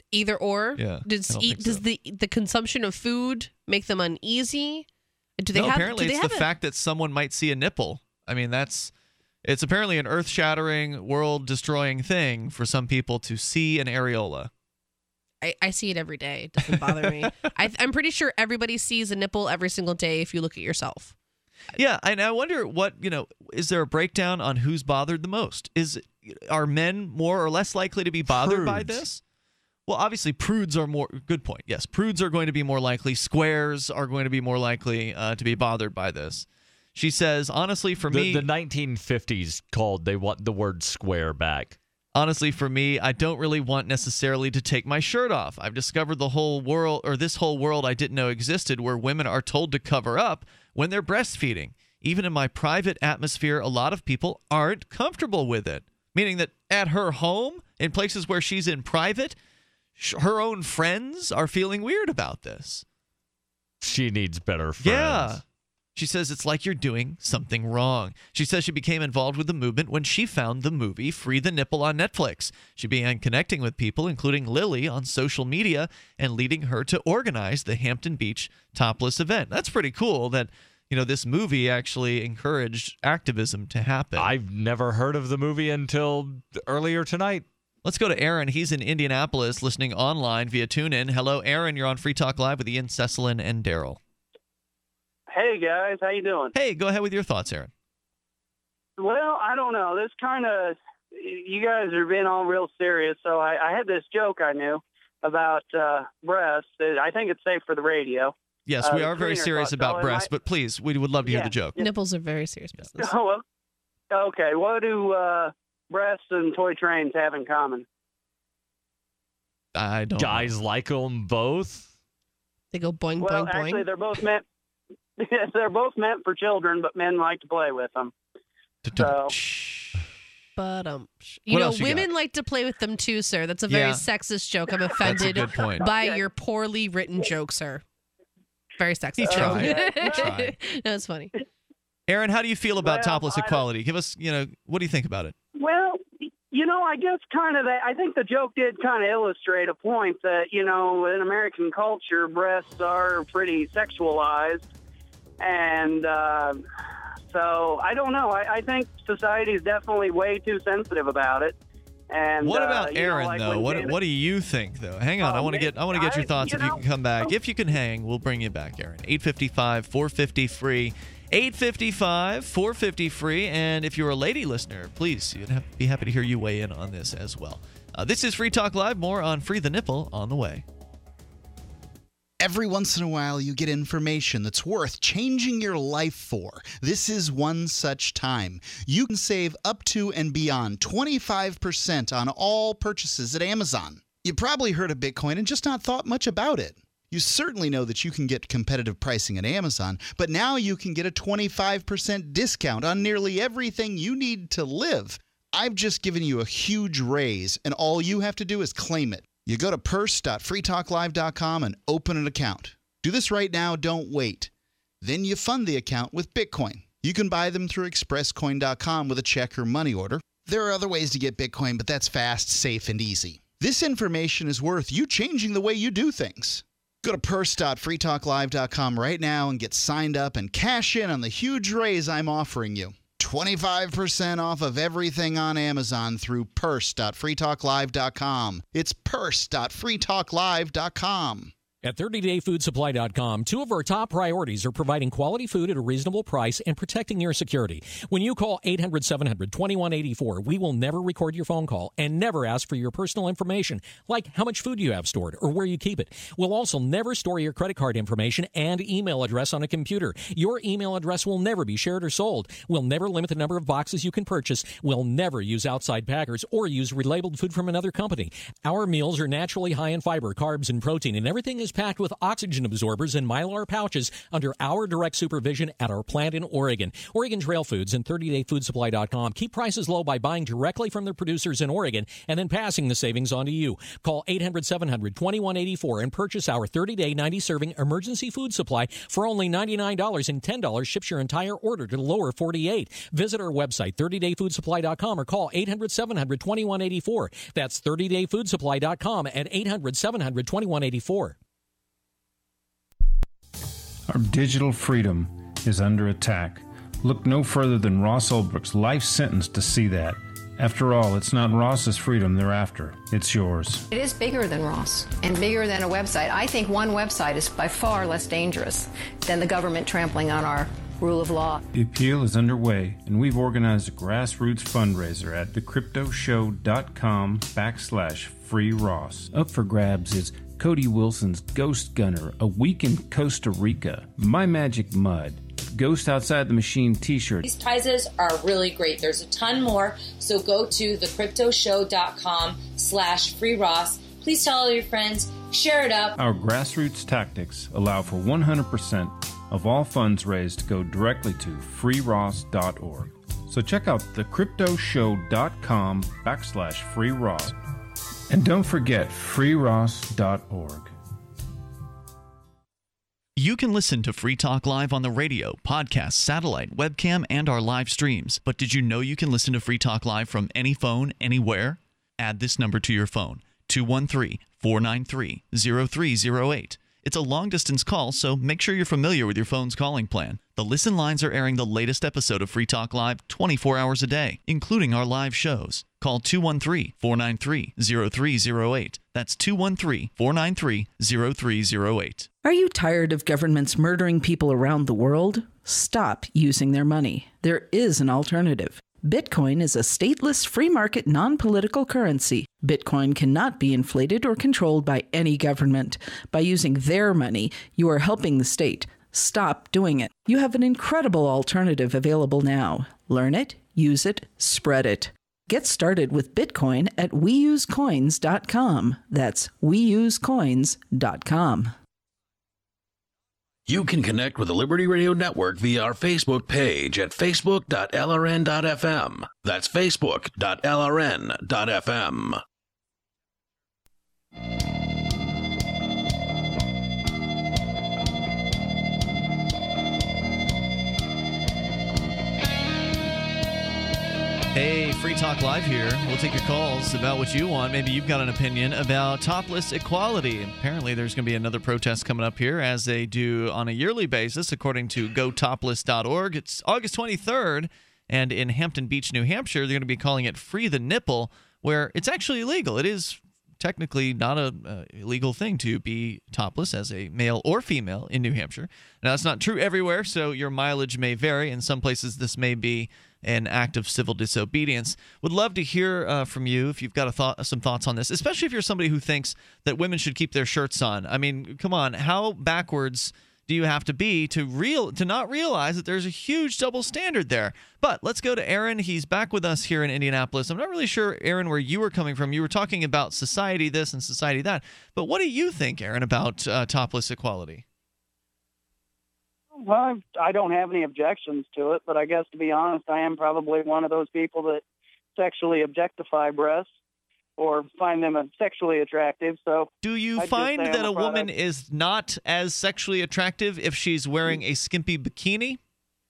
Either or. Yeah, Does I don't think so. the consumption of food make them uneasy? Do they have? Apparently, do they it's have the fact that someone might see a nipple. I mean, it's apparently an earth-shattering, world-destroying thing for some people to see an areola. I see it every day. It doesn't bother me. I'm pretty sure everybody sees a nipple every single day if you look at yourself. Yeah, and I wonder is there a breakdown on who's bothered the most? Are men more or less likely to be bothered by this? Well, obviously, prudes are more. Good point. Yes, prudes are going to be more likely. Squares are going to be more likely to be bothered by this. She says, honestly, for me, the 1950s they want the word square back. Honestly, for me, I don't really want necessarily to take my shirt off. I've discovered this whole world I didn't know existed, where women are told to cover up when they're breastfeeding. Even in my private atmosphere, a lot of people aren't comfortable with it. Meaning that at her home, in places where she's in private, her own friends are feeling weird about this. She needs better friends. Yeah. She says it's like you're doing something wrong. She says she became involved with the movement when she found the movie Free the Nipple on Netflix. She began connecting with people, including Lily, on social media and leading her to organize the Hampton Beach Topless event. That's pretty cool that, this movie actually encouraged activism to happen. I've never heard of the movie until earlier tonight. Let's go to Aaron. He's in Indianapolis listening online via TuneIn. Hello, Aaron. You're on Free Talk Live with Ian, Cecelyn, and Darryl. Hey, guys. How you doing? Hey, go ahead with your thoughts, Aaron. Well, I don't know. This kind of, you guys are being all real serious. So I had this joke I knew about breasts. I think it's safe for the radio. Yes, we are very serious about breasts, but please, we would love to hear the joke. Nipples are very serious business. Oh, well, okay. What do breasts and toy trains have in common? I don't Guys like them both? They go boing, Well, boing, boing. actually, they're both meant. They're both meant for children, but men like to play with them. So, But What else you women got? like to play with them too, sir. That's a very Yeah. sexist joke. I'm That's a offended good point. by your poorly written joke, sir. Very sexist He joke. tried. He tried. No, it's funny. Aaron, how do you feel about Well, topless equality? Give us, what do you think about it? well, I guess kind of that. I think the joke did kind of illustrate a point that, in American culture, breasts are pretty sexualized. And so I don't know. I think society is definitely way too sensitive about it. And What about you know, Aaron like though? when What do you think though? Hang on, I want to get your thoughts. If you can come back, if you can hang, we'll bring you back, Aaron. 855-450-FREE. 855-450-FREE. And if you're a lady listener, please, be happy to hear you weigh in on this as well. This is Free Talk Live. More on Free the Nipple on the way. Every once in a while, you get information that's worth changing your life for. This is one such time. You can save up to and beyond 25% on all purchases at Amazon. You probably heard of Bitcoin and just not thought much about it. You certainly know that you can get competitive pricing at Amazon, but now you can get a 25% discount on nearly everything you need to live. I've just given you a huge raise, and all you have to do is claim it. You go to purse.freetalklive.com and open an account. Do this right now, don't wait. Then you fund the account with Bitcoin. You can buy them through expresscoin.com with a check or money order. There are other ways to get Bitcoin, but that's fast, safe, and easy. This information is worth you changing the way you do things. Go to purse.freetalklive.com right now and get signed up and cash in on the huge raise I'm offering you. 25% off of everything on Amazon through purse.freetalklive.com. It's purse.freetalklive.com. At 30dayfoodsupply.com, two of our top priorities are providing quality food at a reasonable price and protecting your security. When you call 800-700-2184, we will never record your phone call and never ask for your personal information, like how much food you have stored or where you keep it. We'll also never store your credit card information and email address on a computer. Your email address will never be shared or sold. We'll never limit the number of boxes you can purchase. We'll never use outside packers or use relabeled food from another company. Our meals are naturally high in fiber, carbs, and protein, and everything is is packed with oxygen absorbers and Mylar pouches under our direct supervision at our plant in Oregon. Oregon Trail Foods and 30dayfoodsupply.com keep prices low by buying directly from their producers in Oregon and then passing the savings on to you. Call 800-700-2184 and purchase our 30-day 90-serving emergency food supply for only $99, and $10 ships your entire order to the lower 48. Visit our website, 30dayfoodsupply.com, or call 800-700-2184. That's 30dayfoodsupply.com at 800-700-2184. Our digital freedom is under attack. Look no further than Ross Ulbricht's life sentence to see that. After all, it's not Ross's freedom they're after. It's yours. It is bigger than Ross and bigger than a website. I think one website is by far less dangerous than the government trampling on our rule of law. The appeal is underway, and we've organized a grassroots fundraiser at thecryptoshow.com/free Ross. Up for grabs is Cody Wilson's Ghost Gunner, A Week in Costa Rica, My Magic Mud, Ghost Outside the Machine t-shirt. These prizes are really great. There's a ton more, so go to thecryptoshow.com/free Ross. Please tell all your friends, share it up. Our grassroots tactics allow for 100% of all funds raised to go directly to freeross.org. So check out thecryptoshow.com/free Ross. And don't forget freeross.org. You can listen to Free Talk Live on the radio, podcast, satellite, webcam, and our live streams. But did you know you can listen to Free Talk Live from any phone, anywhere? Add this number to your phone, 213-493-0308. It's a long-distance call, so make sure you're familiar with your phone's calling plan. The listen lines are airing the latest episode of Free Talk Live 24 hours a day, including our live shows. Call 213-493-0308. That's 213-493-0308. Are you tired of governments murdering people around the world? Stop using their money. There is an alternative. Bitcoin is a stateless, free market, non-political currency. Bitcoin cannot be inflated or controlled by any government. By using their money, you are helping the state. Stop doing it. You have an incredible alternative available now. Learn it, use it, spread it. Get started with Bitcoin at weusecoins.com. That's weusecoins.com. You can connect with the Liberty Radio Network via our Facebook page at facebook.lrn.fm. That's facebook.lrn.fm. Hey, Free Talk Live here. We'll take your calls about what you want. Maybe you've got an opinion about topless equality. Apparently, there's going to be another protest coming up here, as they do on a yearly basis, according to gotopless.org. It's August 23rd, and in Hampton Beach, New Hampshire, they're going to be calling it Free the Nipple, where it's actually illegal. It is technically not a illegal thing to be topless as a male or female in New Hampshire. Now, that's not true everywhere, so your mileage may vary. In some places, this may be an act of civil disobedience. Would love to hear from you if you've got some thoughts on this, especially if you're somebody who thinks that women should keep their shirts on. I mean, come on, how backwards do you have to be to not realize that there's a huge double standard there? But let's go to Aaron. He's back with us here in Indianapolis. I'm not really sure, Aaron, where you were coming from. You were talking about society this and society that. But what do you think, Aaron, about topless equality? Well, I don't have any objections to it, but I guess, to be honest, I am probably one of those people that sexually objectify breasts or find them sexually attractive. So, do you find that a woman is not as sexually attractive if she's wearing a skimpy bikini?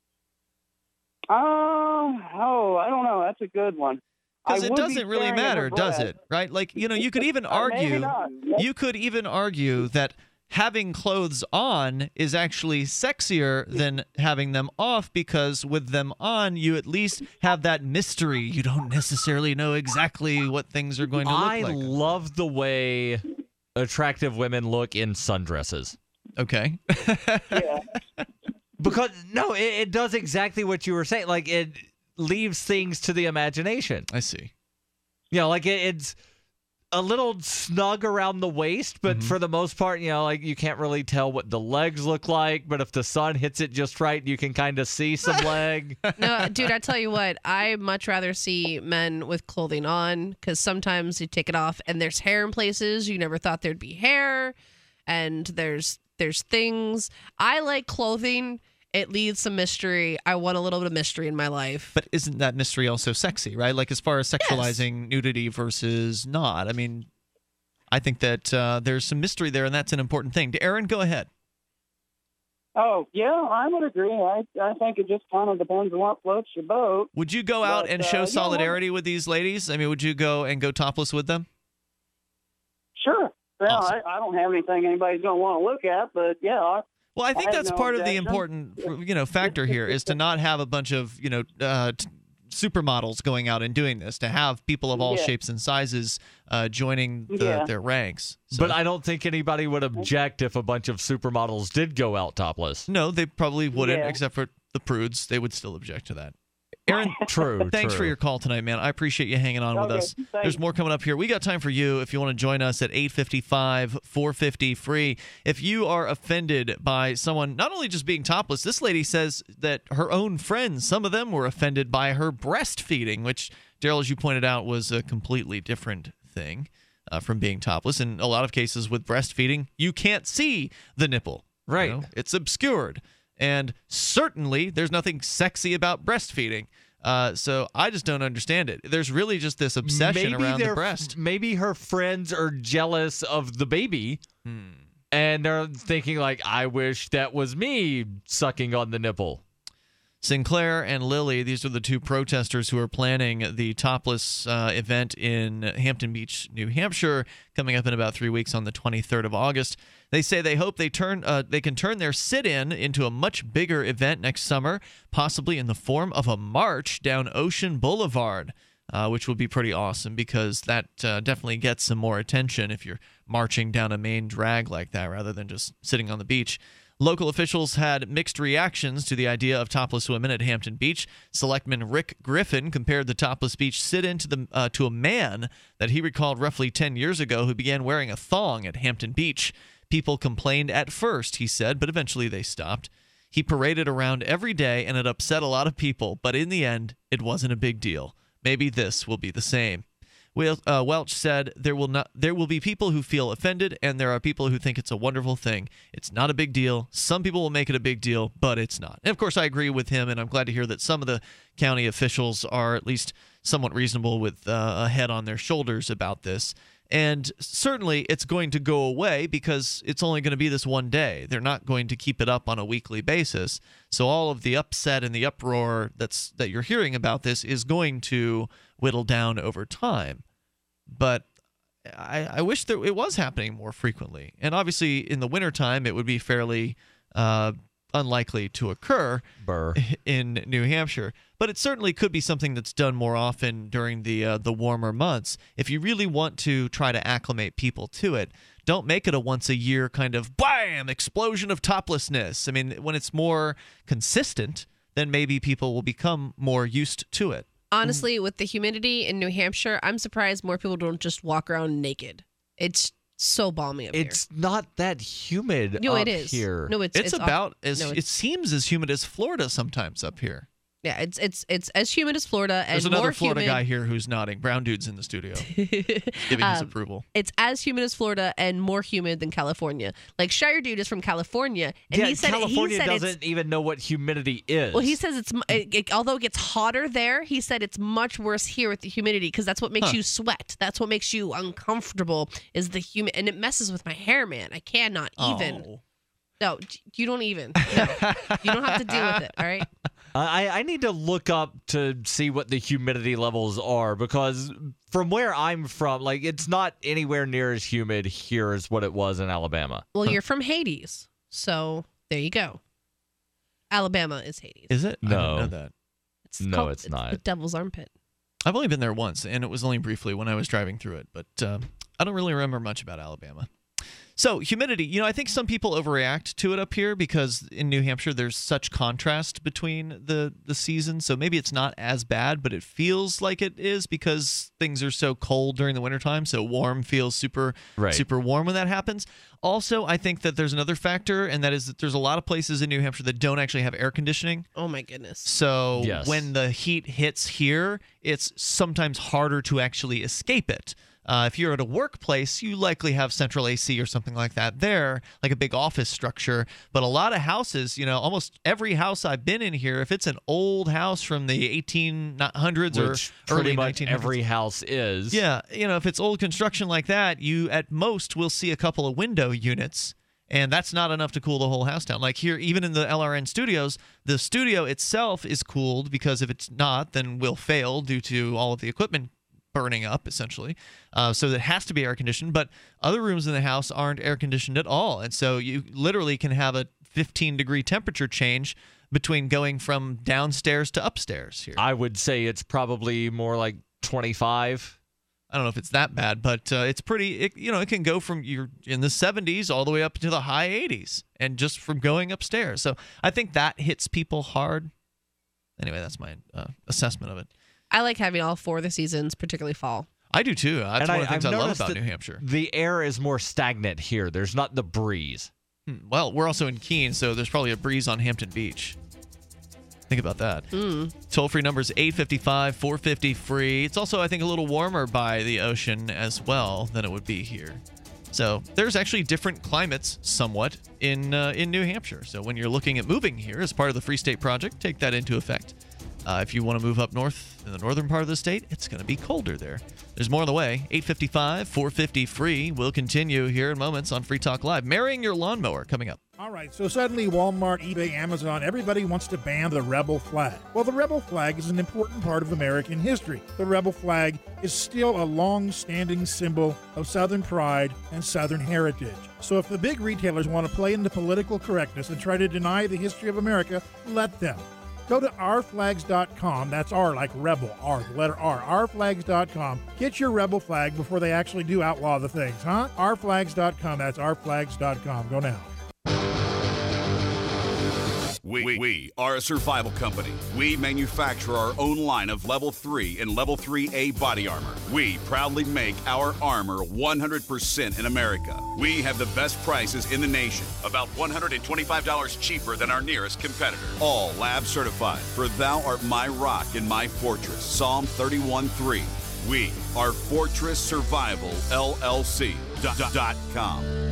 I don't know. That's a good one. Because it doesn't really matter, does it? Right? Like, you could even argue. You could even argue that having clothes on is actually sexier than having them off, because with them on, you at least have that mystery. You don't necessarily know exactly what things are going to look like. I love the way attractive women look in sundresses. Okay. Yeah. Because, no, it does exactly what you were saying. Like, it leaves things to the imagination. I see. Like, it's a little snug around the waist, but for the most part, like, you can't really tell what the legs look like, but if the sun hits it just right, you can kind of see some leg. No, dude, I tell you what, I much rather see men with clothing on, because sometimes you take it off and there's hair in places you never thought there'd be hair. and there's things. I like clothing. It leads some mystery. I want a little bit of mystery in my life. But isn't that mystery also sexy, right? Like as far as sexualizing nudity versus not. I mean, I think that there's some mystery there, and that's an important thing. Aaron, go ahead. Oh, yeah, I would agree. I think it just kind of depends on what floats your boat. Would you go out and show solidarity with these ladies? I mean, would you go topless with them? Sure. Well, Awesome. I don't have anything anybody's going to want to look at, but yeah. Well, I think have that's no part of the objection. important, factor here is to not have a bunch of, supermodels going out and doing this. To have people of all Yeah. shapes and sizes joining their ranks. So, But I don't think anybody would object if a bunch of supermodels did go out topless. no, they probably wouldn't, Yeah. except for the prudes. They would still object to that. Aaron, True. thanks for your call tonight, man. I appreciate you hanging on with Okay, us. thanks. There's more coming up here. We got time for you if you want to join us at 855-450-FREE. If you are offended by someone not only just being topless, this lady says that her own friends, some of them were offended by her breastfeeding, which, Darryl, as you pointed out, was a completely different thing from being topless. In a lot of cases with breastfeeding, you can't see the nipple. Right. It's obscured. And certainly there's nothing sexy about breastfeeding. So I just don't understand it. There's really just this obsession around the breast. Maybe her friends are jealous of the baby, and they're thinking like, I wish that was me sucking on the nipple. Sinclair and Lily, these are the two protesters who are planning the Topless event in Hampton Beach, New Hampshire, coming up in about 3 weeks on the 23rd of August. They say they hope they can turn their sit-in into a much bigger event next summer, possibly in the form of a march down Ocean Boulevard, which would be pretty awesome because that definitely gets some more attention if you're marching down a main drag like that rather than just sitting on the beach. Local officials had mixed reactions to the idea of topless women at Hampton Beach. Selectman Rick Griffin compared the topless beach sit-in to a man that he recalled roughly 10 years ago who began wearing a thong at Hampton Beach. People complained at first, he said, but eventually they stopped. He paraded around every day, and it upset a lot of people, but in the end, it wasn't a big deal. Maybe this will be the same. Welch said there will be people who feel offended, and there are people who think it's a wonderful thing. It's not a big deal. Some people will make it a big deal, but it's not. And of course, I agree with him, and I'm glad to hear that some of the county officials are at least somewhat reasonable with a head on their shoulders about this. And certainly it's going to go away because it's only going to be this one day. They're not going to keep it up on a weekly basis. So all of the upset and the uproar that you're hearing about this is going to whittle down over time. But I wish that it was happening more frequently. And obviously in the wintertime, it would be fairly unlikely to occur in New Hampshire. But it certainly could be something that's done more often during the warmer months. If you really want to try to acclimate people to it, don't make it a once-a-year kind of bam explosion of toplessness. I mean, when it's more consistent, then maybe people will become more used to it. Honestly, with the humidity in New Hampshire, I'm surprised more people don't just walk around naked. It's so balmy up here. It's not that humid No, up it is. here. No, It's about as it seems as humid as Florida sometimes up here. Yeah, it's as humid as Florida and There's another more Florida humid. guy here who's nodding. Brown dude's in the studio, giving his approval. It's as humid as Florida and more humid than California. Like Shire dude is from California, and he said California he said doesn't even know what humidity is. Well, he says although it gets hotter there, he said it's much worse here with the humidity because that's what makes you sweat. That's what makes you uncomfortable is the humid, and it messes with my hair, man. I cannot even. Oh. No, you don't even. No. You don't have to deal with it, all right? I need to look up to see what the humidity levels are because from where I'm from, like it's not anywhere near as humid here as what it was in Alabama. Well, you're from Hades, so there you go. Alabama is Hades. Is it? No. I didn't know that. It's it's not. the Devil's Armpit. I've only been there once, and it was only briefly when I was driving through it. But I don't really remember much about Alabama. So humidity, I think some people overreact to it up here because in New Hampshire there's such contrast between the seasons. So maybe it's not as bad, but it feels like it is because things are so cold during the wintertime. So warm feels super warm when that happens. Also, I think that there's another factor, and that is that there's a lot of places in New Hampshire that don't actually have air conditioning. Oh, my goodness. So when the heat hits here, it's sometimes harder to actually escape it. If you're at a workplace, you likely have central AC or something like that there, like a big office structure. But a lot of houses, almost every house I've been in here, if it's an old house from the 1800s Which or early pretty much 1900s, every house is. Yeah, if it's old construction like that, you at most will see a couple of window units. And that's not enough to cool the whole house down. Like here, even in the LRN studios, the studio itself is cooled because if it's not, then we'll fail due to all of the equipment burning up, essentially. So it has to be air conditioned. But other rooms in the house aren't air conditioned at all. And so you literally can have a 15-degree temperature change between going from downstairs to upstairs here. I would say it's probably more like 25. I don't know if it's that bad, but it's pretty, it can go from you're in the 70s all the way up to the high 80s, and just from going upstairs. So I think that hits people hard. Anyway, that's my assessment of it. I like having all 4 of the seasons, particularly fall. I do too. That's one of the things I love about New Hampshire. The air is more stagnant here. There's not the breeze. Well, we're also in Keene, so there's probably a breeze on Hampton Beach. Think about that. Toll-free number is 855-450-FREE. It's also, I think, a little warmer by the ocean as well than it would be here. So there's actually different climates somewhat in New Hampshire. So when you're looking at moving here as part of the Free State Project, take that into effect. If you want to move up north in the northern part of the state, it's going to be colder there. There's more on the way. 855-450-FREE. We'll continue here in moments on Free Talk Live. Marrying your lawnmower coming up. All right, so suddenly Walmart, eBay, Amazon, everybody wants to ban the rebel flag. Well, the rebel flag is an important part of American history. The rebel flag is still a long-standing symbol of Southern pride and Southern heritage. So if the big retailers want to play into political correctness and try to deny the history of America, let them. Go to ourflags.com. That's R like rebel, R, the letter R, ourflags.com. Get your rebel flag before they actually do outlaw the things, huh? Ourflags.com. That's ourflags.com. Go now. We are a survival company. We manufacture our own line of Level 3 and Level 3A body armor. We proudly make our armor 100% in America. We have the best prices in the nation, about $125 cheaper than our nearest competitor. All lab certified, for thou art my rock and my fortress. Psalm 31:3. We are Fortress Survival LLC.com.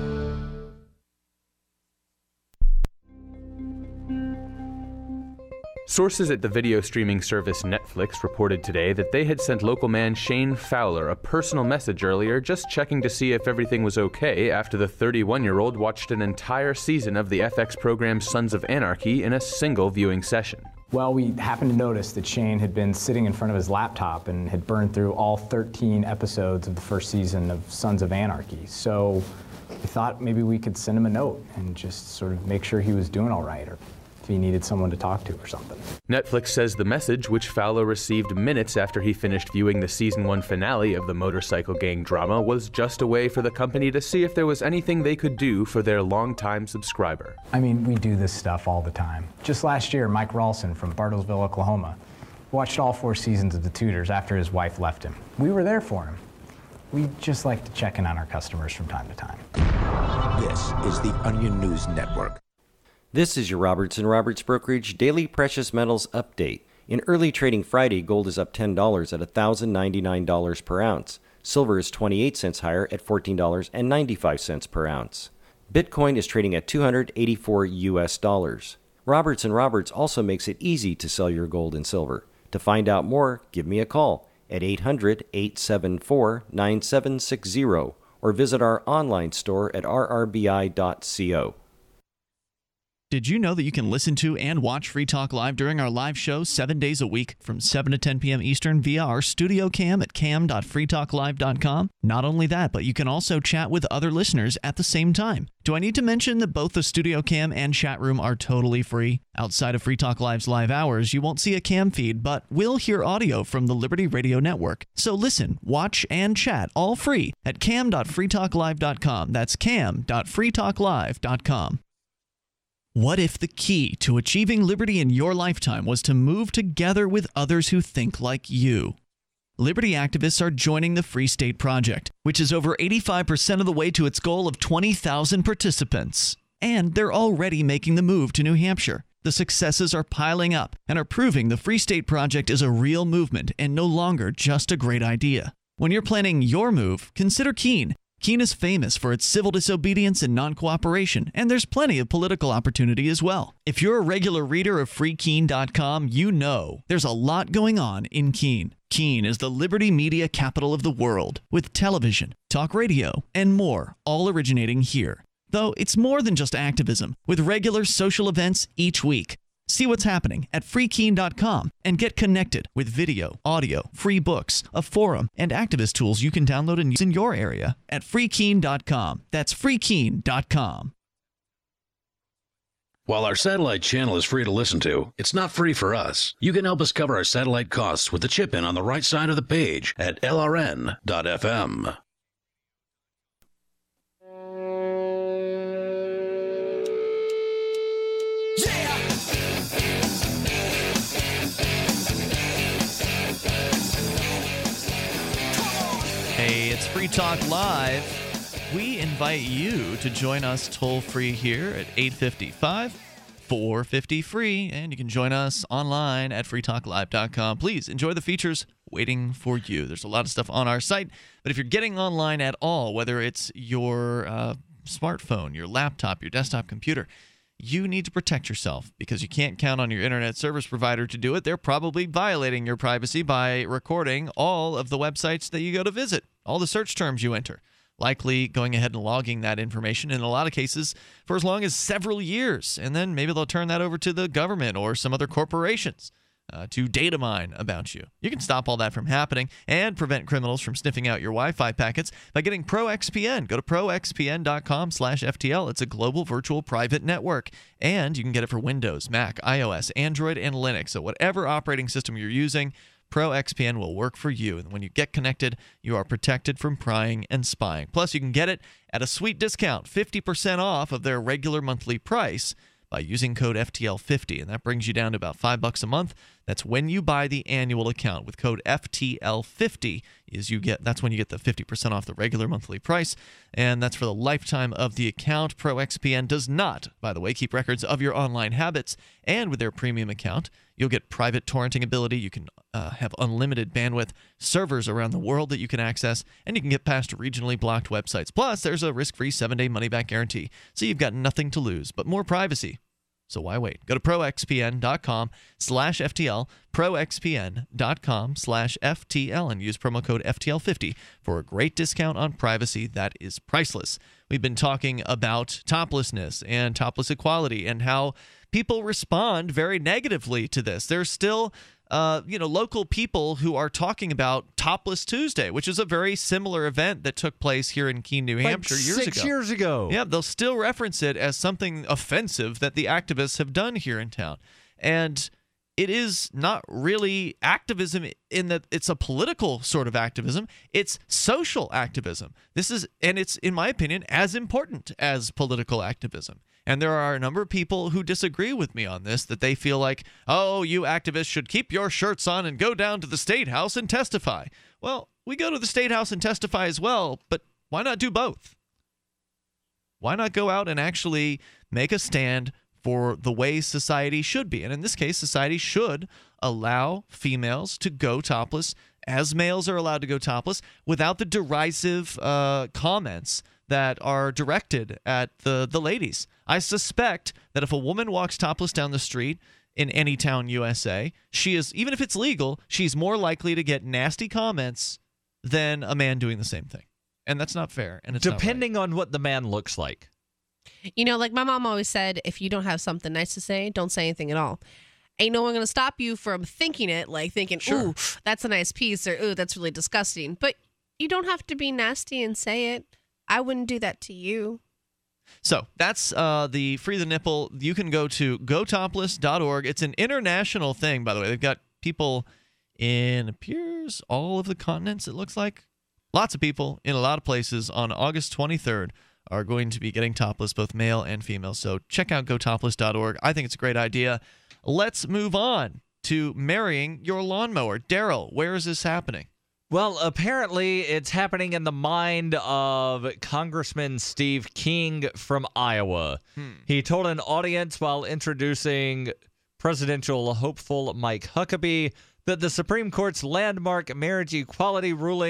Sources at the video streaming service Netflix reported today that they had sent local man Shane Fowler a personal message earlier just checking to see if everything was okay after the 31-year-old watched an entire season of the FX program Sons of Anarchy in a single viewing session. Well, we happened to notice that Shane had been sitting in front of his laptop and had burned through all 13 episodes of the first season of Sons of Anarchy. So we thought maybe we could send him a note and just sort of make sure he was doing all right, or if he needed someone to talk to or something. Netflix says the message, which Fowler received minutes after he finished viewing the season 1 finale of the motorcycle gang drama, was just a way for the company to see if there was anything they could do for their longtime subscriber. I mean, we do this stuff all the time. Just last year, Mike Ralston from Bartlesville, Oklahoma, watched all 4 seasons of The Tudors after his wife left him. We were there for him. We just like to check in on our customers from time to time. This is the Onion News Network. This is your Roberts & Roberts Brokerage Daily Precious Metals Update. In early trading Friday, gold is up $10 at $1,099 per ounce. Silver is 28 cents higher at $14.95 per ounce. Bitcoin is trading at $284 US. Roberts & Roberts also makes it easy to sell your gold and silver. To find out more, give me a call at 800-874-9760 or visit our online store at rrbi.co. Did you know that you can listen to and watch Free Talk Live during our live show 7 days a week from 7 to 10 p.m. Eastern via our studio cam at cam.freetalklive.com? Not only that, but you can also chat with other listeners at the same time. Do I need to mention that both the studio cam and chat room are totally free? Outside of Free Talk Live's live hours, you won't see a cam feed, but will hear audio from the Liberty Radio Network. So listen, watch, and chat all free at cam.freetalklive.com. That's cam.freetalklive.com. What if the key to achieving liberty in your lifetime was to move together with others who think like you? Liberty activists are joining the Free State Project, which is over 85% of the way to its goal of 20,000 participants. And they're already making the move to New Hampshire. The successes are piling up and are proving the Free State Project is a real movement and no longer just a great idea. When you're planning your move, consider Keene. Keene is famous for its civil disobedience and non-cooperation, and there's plenty of political opportunity as well. If you're a regular reader of freekeene.com, you know there's a lot going on in Keene. Keene is the liberty media capital of the world, with television, talk radio, and more, all originating here. Though it's more than just activism, with regular social events each week. See what's happening at freekeene.com and get connected with video, audio, free books, a forum, and activist tools you can download and use in your area at freekeene.com. That's freekeene.com. While our satellite channel is free to listen to, it's not free for us. You can help us cover our satellite costs with the chip-in on the right side of the page at lrn.fm. Hey, it's Free Talk Live. We invite you to join us toll-free here at 855-450-FREE, and you can join us online at freetalklive.com. Please enjoy the features waiting for you. There's a lot of stuff on our site, but if you're getting online at all, whether it's your smartphone, your laptop, your desktop computer, you need to protect yourself because you can't count on your internet service provider to do it. They're probably violating your privacy by recording all of the websites that you go to visit, all the search terms you enter, likely going ahead and logging that information in a lot of cases for as long as several years. And then maybe they'll turn that over to the government or some other corporations to data mine about you. You can stop all that from happening and prevent criminals from sniffing out your Wi-Fi packets by getting ProXPN. Go to proxpn.com/FTL. It's a global virtual private network, and you can get it for Windows, Mac, iOS, Android, and Linux. So whatever operating system you're using, ProXPN will work for you. And when you get connected, you are protected from prying and spying. Plus, you can get it at a sweet discount, 50% off of their regular monthly price, by using code FTL50, and that brings you down to about $5 a month. That's when you buy the annual account with code FTL50. That's when you get the 50% off the regular monthly price, and that's for the lifetime of the account. ProXPN does not, by the way, keep records of your online habits, and with their premium account, you'll get private torrenting ability. You can have unlimited bandwidth, servers around the world that you can access, and you can get past regionally blocked websites. Plus, there's a risk-free 7-day money-back guarantee, so you've got nothing to lose, but more privacy. So why wait? Go to proxpn.com/FTL, proxpn.com/FTL, and use promo code FTL50 for a great discount on privacy that is priceless. We've been talking about toplessness and topless equality and how people respond very negatively to this. There's still local people who are talking about Topless Tuesday, which is a very similar event that took place here in Keene, New Hampshire years ago. 6 years ago. Yeah, they'll still reference it as something offensive that the activists have done here in town. And it is not really activism in that it's a political sort of activism. It's social activism. And it's, in my opinion, as important as political activism. And there are a number of people who disagree with me on this, that they feel like, oh, you activists should keep your shirts on and go down to the State House and testify. Well, we go to the State House and testify as well, but why not do both? Why not go out and actually make a stand for the way society should be? And in this case, society should allow females to go topless as males are allowed to go topless without the derisive comments that are directed at the ladies. I suspect that if a woman walks topless down the street in any town USA, she is, even if it's legal, she's more likely to get nasty comments than a man doing the same thing. And that's not fair. And it's depending on what the man looks like. You know, like my mom always said, if you don't have something nice to say, don't say anything at all. Ain't no one going to stop you from thinking it, like thinking, sure, ooh, that's a nice piece, or ooh, that's really disgusting. But you don't have to be nasty and say it. I wouldn't do that to you. So that's the Free the Nipple. You can go to gotopless.org. It's an international thing, by the way. They've got people in, appears, all of the continents, it looks like. Lots of people in a lot of places on August 23rd are going to be getting topless, both male and female. So check out gotopless.org. I think it's a great idea. Let's move on to marrying your lawnmower. Darryl, where is this happening? Well, apparently it's happening in the mind of Congressman Steve King from Iowa. He told an audience while introducing presidential hopeful Mike Huckabee that the Supreme Court's landmark marriage equality ruling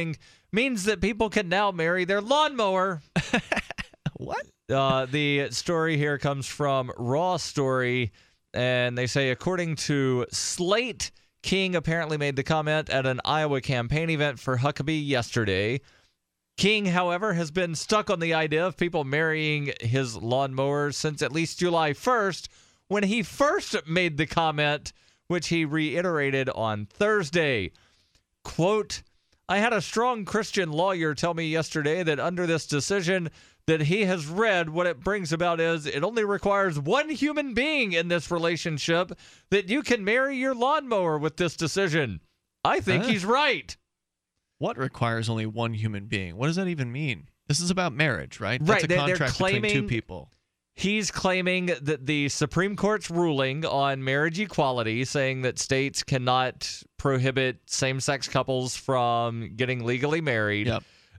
means that people can now marry their lawnmower. What? The story here comes from Raw Story, and they say, according to Slate, King apparently made the comment at an Iowa campaign event for Huckabee yesterday. King, however, has been stuck on the idea of people marrying his lawnmowers since at least July 1st, when he first made the comment, which he reiterated on Thursday. Quote, I had a strong Christian lawyer tell me yesterday that under this decision that he has read, what it brings about is it only requires one human being in this relationship that you can marry your lawnmower with this decision. I think he's right. What requires only one human being? What does that even mean? This is about marriage, right? Right. That's a contract between two people. He's claiming that the Supreme Court's ruling on marriage equality, saying that states cannot prohibit same-sex couples from getting legally married,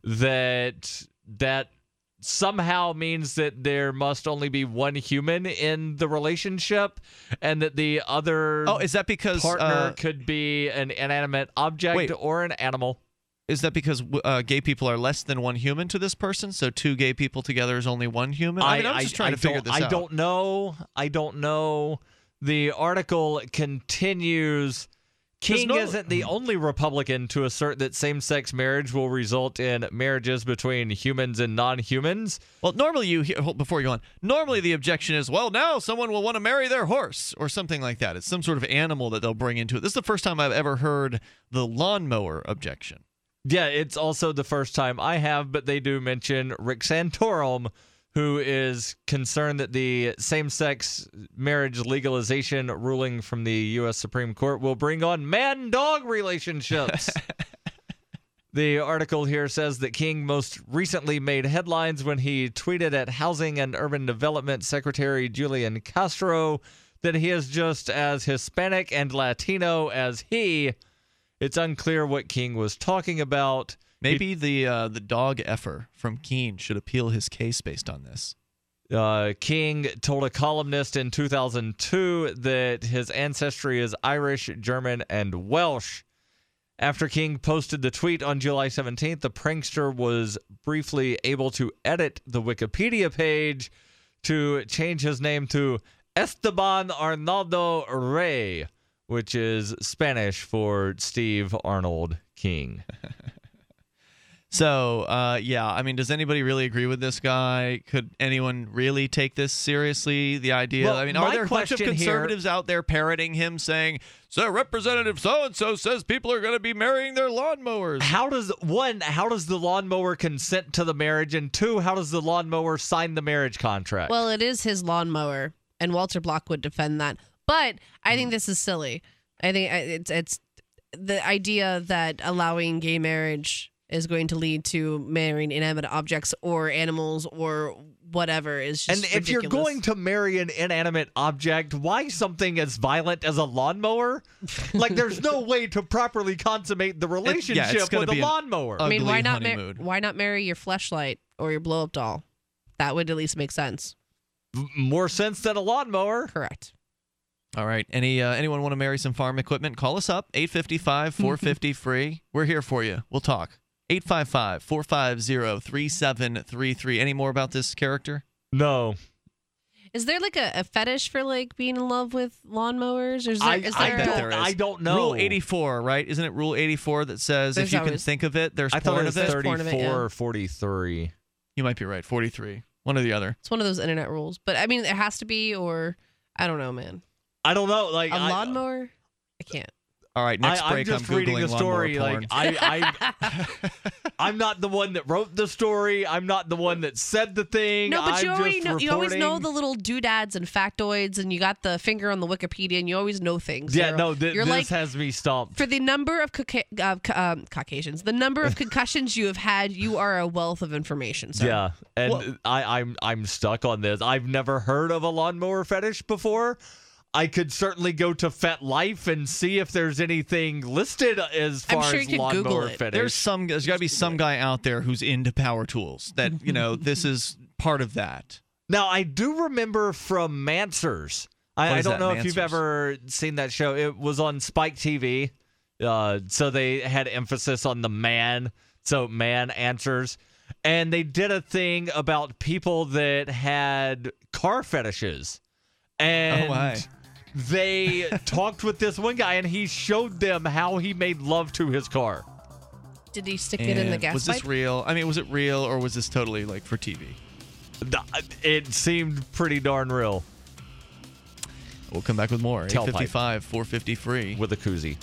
that somehow means that there must only be one human in the relationship, and that the other is that because partner could be an inanimate object or an animal. Is that because gay people are less than one human to this person? So two gay people together is only one human? I'm just trying to figure this out. I don't know. The article continues. King isn't the only Republican to assert that same-sex marriage will result in marriages between humans and non-humans. Well, normally before you go on, normally the objection is, well, now someone will want to marry their horse or something like that. It's some sort of animal that they'll bring into it. This is the first time I've ever heard the lawnmower objection. Yeah, it's also the first time I have, but they do mention Rick Santorum, who is concerned that the same-sex marriage legalization ruling from the U.S. Supreme Court will bring on man-dog relationships. The article here says that King most recently made headlines when he tweeted at Housing and Urban Development Secretary Julian Castro that he is just as Hispanic and Latino as he. It's unclear what King was talking about. Maybe the dog effer from Keene should appeal his case based on this. King told a columnist in 2002 that his ancestry is Irish, German, and Welsh. After King posted the tweet on July 17th, the prankster was briefly able to edit the Wikipedia page to change his name to Esteban Arnaldo Rey, which is Spanish for Steve Arnold King. So, I mean, does anybody really agree with this guy? Could anyone really take this seriously? The idea, Well, I mean, are there a bunch of question conservatives out there parroting him saying, so Representative so-and-so says people are going to be marrying their lawnmowers? How does the lawnmower consent to the marriage? And two, how does the lawnmower sign the marriage contract? Well, it is his lawnmower, and Walter Block would defend that. But I think this is silly. I think it's the idea that allowing gay marriage is going to lead to marrying inanimate objects or animals or whatever is just ridiculous. If you're going to marry an inanimate object, why something as violent as a lawnmower? Like, there's no way to properly consummate the relationship with a lawnmower. I mean, why not marry your fleshlight or your blow-up doll? That would at least make sense. More sense than a lawnmower. Correct. All right. Anyone want to marry some farm equipment? Call us up, 855-450-FREE. We're here for you. We'll talk. 855-450-3733. Any more about this character? No. Is there like a fetish for like being in love with lawnmowers? Or I don't know. Rule 84, right? Isn't it Rule 84 that says if you can think of it, there's porn of it? I thought it was 34 or 43. You might be right. 43. One or the other. It's one of those internet rules. But I mean, it has to be, or I don't know, man. I don't know. Like a lawnmower? I can't. All right, next break. I'm just reading the story. Like I'm not the one that wrote the story. I'm not the one that said the thing. No, but you always know the little doodads and factoids, and you got the finger on the Wikipedia, and you always know things. Yeah, Daryl. no, this has me stumped. For the number of Caucasians, the number of concussions you have had, you are a wealth of information. Sir. Yeah, and I'm stuck on this. I've never heard of a lawnmower fetish before. I could certainly go to FetLife and see if there's anything listed as far as lawnmower fetish. There's got to be some guy out there who's into power tools that, this is part of that. Now, I do remember from Mansers. I don't know if you've ever seen that show. It was on Spike TV. So they had emphasis on the man So man answers. And they did a thing about people that had car fetishes. And they talked with this one guy, and he showed them how he made love to his car. Did he stick it in the gas Was pipe? this real? I mean, was it real, or was this totally like for TV? It seemed pretty darn real. We'll come back with more. Tailpipe. 855-450 free. With a koozie.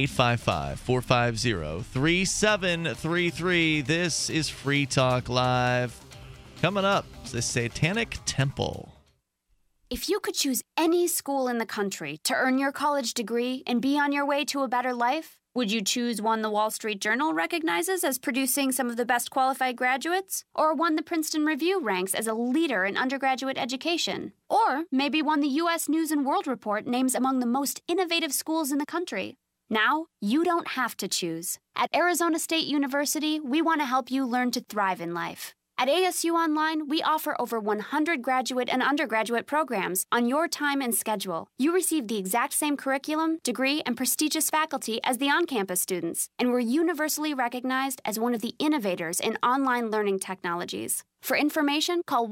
855-450-3733. This is Free Talk Live. Coming up, the Satanic Temple. If you could choose any school in the country to earn your college degree and be on your way to a better life, would you choose one the Wall Street Journal recognizes as producing some of the best qualified graduates? Or one the Princeton Review ranks as a leader in undergraduate education? Or maybe one the U.S. News and World Report names among the most innovative schools in the country? Now, you don't have to choose. At Arizona State University, we want to help you learn to thrive in life. At ASU Online, we offer over 100 graduate and undergraduate programs on your time and schedule. You receive the exact same curriculum, degree, and prestigious faculty as the on-campus students, and we're universally recognized as one of the innovators in online learning technologies. For information, call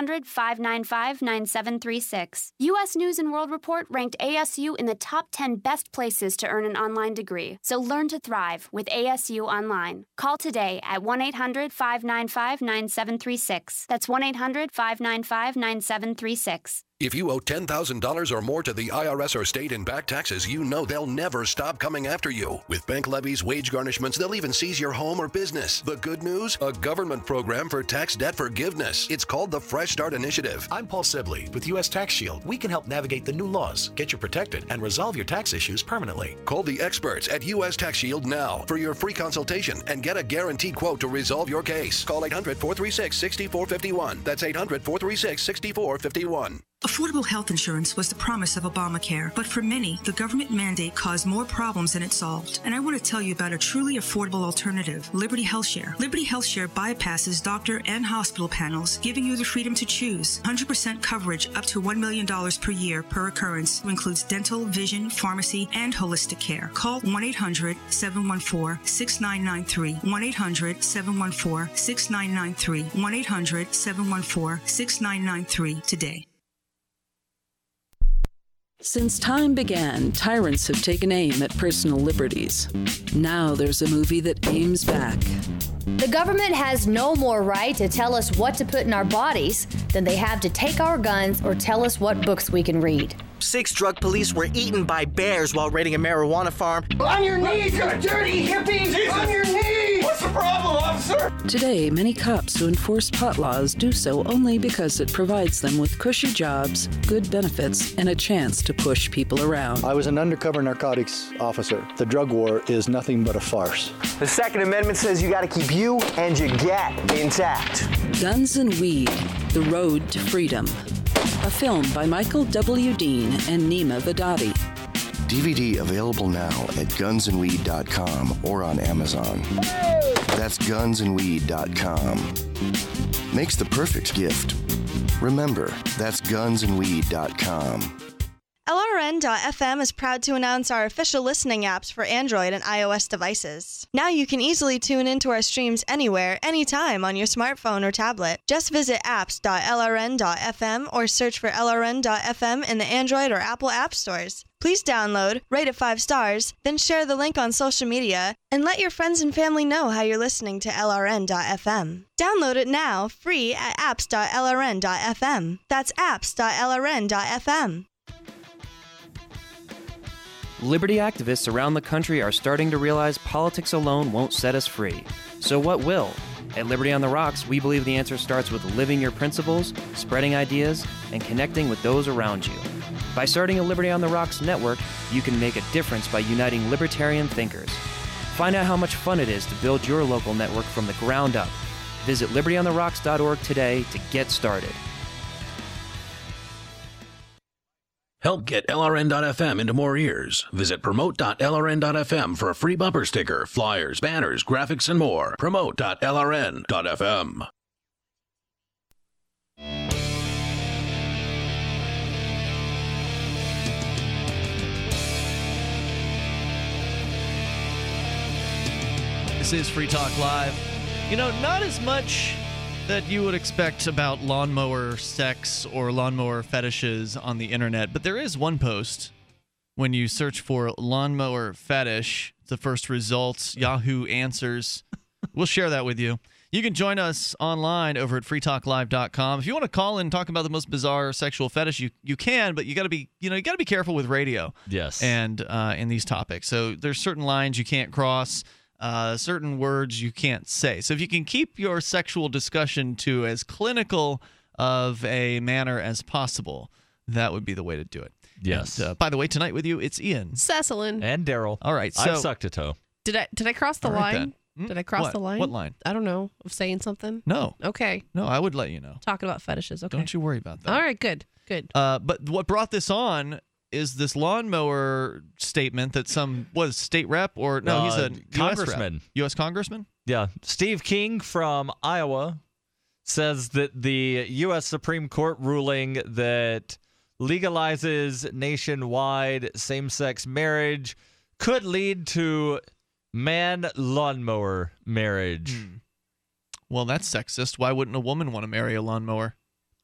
1-800-595-9736. U.S. News and World Report ranked ASU in the top 10 best places to earn an online degree. So learn to thrive with ASU Online. Call today at 1-800-595-9736. That's 1-800-595-9736. If you owe $10,000 or more to the IRS or state in back taxes, you know they'll never stop coming after you. With bank levies, wage garnishments, they'll even seize your home or business. The good news? A government program for tax debt forgiveness. It's called the Fresh Start Initiative. I'm Paul Sibley with U.S. Tax Shield. We can help navigate the new laws, get you protected, and resolve your tax issues permanently. Call the experts at U.S. Tax Shield now for your free consultation and get a guaranteed quote to resolve your case. Call 800-436-6451. That's 800-436-6451. Affordable health insurance was the promise of Obamacare, but for many, the government mandate caused more problems than it solved. And I want to tell you about a truly affordable alternative, Liberty HealthShare. Liberty HealthShare bypasses doctor and hospital panels, giving you the freedom to choose 100% coverage up to $1 million per year per occurrence, which includes dental, vision, pharmacy, and holistic care. Call 1-800-714-6993. 1-800-714-6993. 1-800-714-6993 today. Since time began, tyrants have taken aim at personal liberties. Now there's a movie that aims back. The government has no more right to tell us what to put in our bodies than they have to take our guns or tell us what books we can read. 6 drug police were eaten by bears while raiding a marijuana farm. On your knees, you dirty hippie! Jesus. On your knees! What's the problem, officer? Today, many cops who enforce pot laws do so only because it provides them with cushy jobs, good benefits, and a chance to push people around. I was an undercover narcotics officer. The drug war is nothing but a farce. The Second Amendment says you gotta keep you and your gat intact. Guns and Weed, The Road to Freedom. A film by Michael W. Dean and Nima Vadati. DVD available now at gunsandweed.com or on Amazon. That's gunsandweed.com. Makes the perfect gift. Remember, that's gunsandweed.com. LRN.FM is proud to announce our official listening apps for Android and iOS devices. Now you can easily tune into our streams anywhere, anytime on your smartphone or tablet. Just visit apps.lrn.fm or search for LRN.FM in the Android or Apple app stores. Please download, rate it 5 stars, then share the link on social media, and let your friends and family know how you're listening to LRN.FM. Download it now, free at apps.lrn.fm. That's apps.lrn.fm. Liberty activists around the country are starting to realize politics alone won't set us free. So what will? At Liberty on the Rocks, we believe the answer starts with living your principles, spreading ideas, and connecting with those around you. By starting a Liberty on the Rocks network, you can make a difference by uniting libertarian thinkers. Find out how much fun it is to build your local network from the ground up. Visit libertyontherocks.org today to get started. Help get LRN.FM into more ears. Visit promote.lrn.fm for a free bumper sticker, flyers, banners, graphics, and more. Promote.lrn.fm. This is Free Talk Live. You know, not as much that you would expect about lawnmower sex or lawnmower fetishes on the internet, but there is one post when you search for lawnmower fetish. The first results, Yahoo Answers. We'll share that with you. You can join us online over at freetalklive.com. If you want to call in and talk about the most bizarre sexual fetish, you can, but you got to be careful with radio. Yes. And in these topics. So there's certain lines you can't cross, certain words you can't say. So if you can keep your sexual discussion to as clinical of a manner as possible, that would be the way to do it. Yes. And, by the way, tonight with you, it's Ian. Cecelyn. And Darryl. All right. So I've sucked a toe. Did I cross the All right, line? Did I cross the line? What line? I don't know. Of saying something? No. Okay. No, I would let you know. Talking about fetishes. Okay. Don't you worry about that. All right. Good. Good. But what brought this on is this lawnmower statement that state rep or no, he's a congressman. U.S. congressman? Yeah. Steve King from Iowa says that the U.S. Supreme Court ruling that legalizes nationwide same-sex marriage could lead to man lawnmower marriage. Well, that's sexist. Why wouldn't a woman want to marry a lawnmower?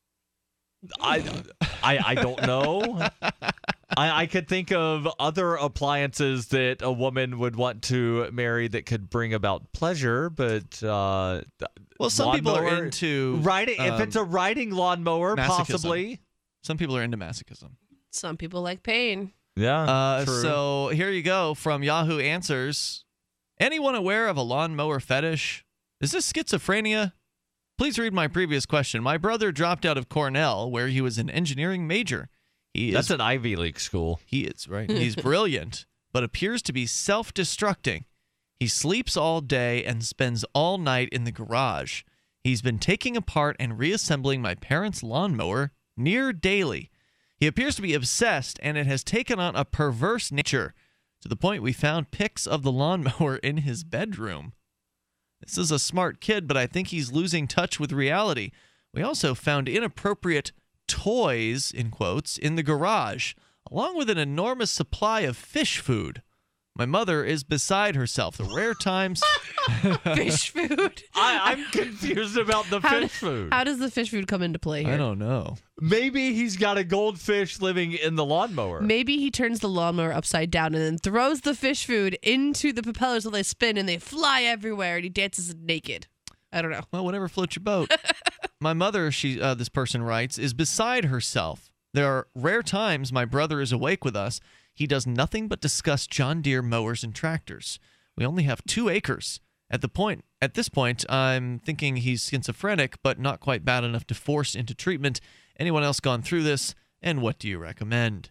I don't know. I could think of other appliances that a woman would want to marry that could bring about pleasure, but well, some people are into riding. If it's a riding lawnmower, masochism. Possibly. Some people are into masochism. Some people like pain. Yeah. True. So here you go from Yahoo Answers. Anyone aware of a lawnmower fetish? Is this schizophrenia? Please read my previous question. My brother dropped out of Cornell, where he was an engineering major. That's an Ivy League school. He is, right? He's brilliant, but appears to be self-destructing. He sleeps all day and spends all night in the garage. He's been taking apart and reassembling my parents' lawnmower near daily. He appears to be obsessed, and it has taken on a perverse nature, to the point we found pics of the lawnmower in his bedroom. This is a smart kid, but I think he's losing touch with reality. We also found inappropriate toys, in quotes, in the garage, along with an enormous supply of fish food. My mother is beside herself. The rare times... Fish food? I'm confused about the fish food. How does the fish food come into play here? I don't know. Maybe he's got a goldfish living in the lawnmower. Maybe he turns the lawnmower upside down and then throws the fish food into the propellers while they spin and they fly everywhere and he dances naked. I don't know. Well, whatever floats your boat. My mother, this person writes, is beside herself. There are rare times my brother is awake with us. He does nothing but discuss John Deere mowers and tractors. We only have 2 acres. At this point, I'm thinking he's schizophrenic, but not quite bad enough to force into treatment. Anyone else gone through this? And what do you recommend?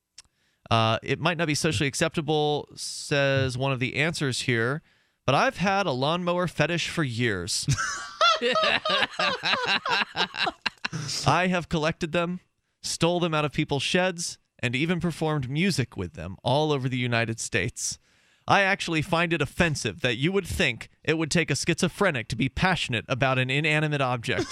It might not be socially acceptable, says one of the answers here, but I've had a lawnmower fetish for years. I have collected them, stole them out of people's sheds, and even performed music with them all over the United States. I actually find it offensive that you would think it would take a schizophrenic to be passionate about an inanimate object.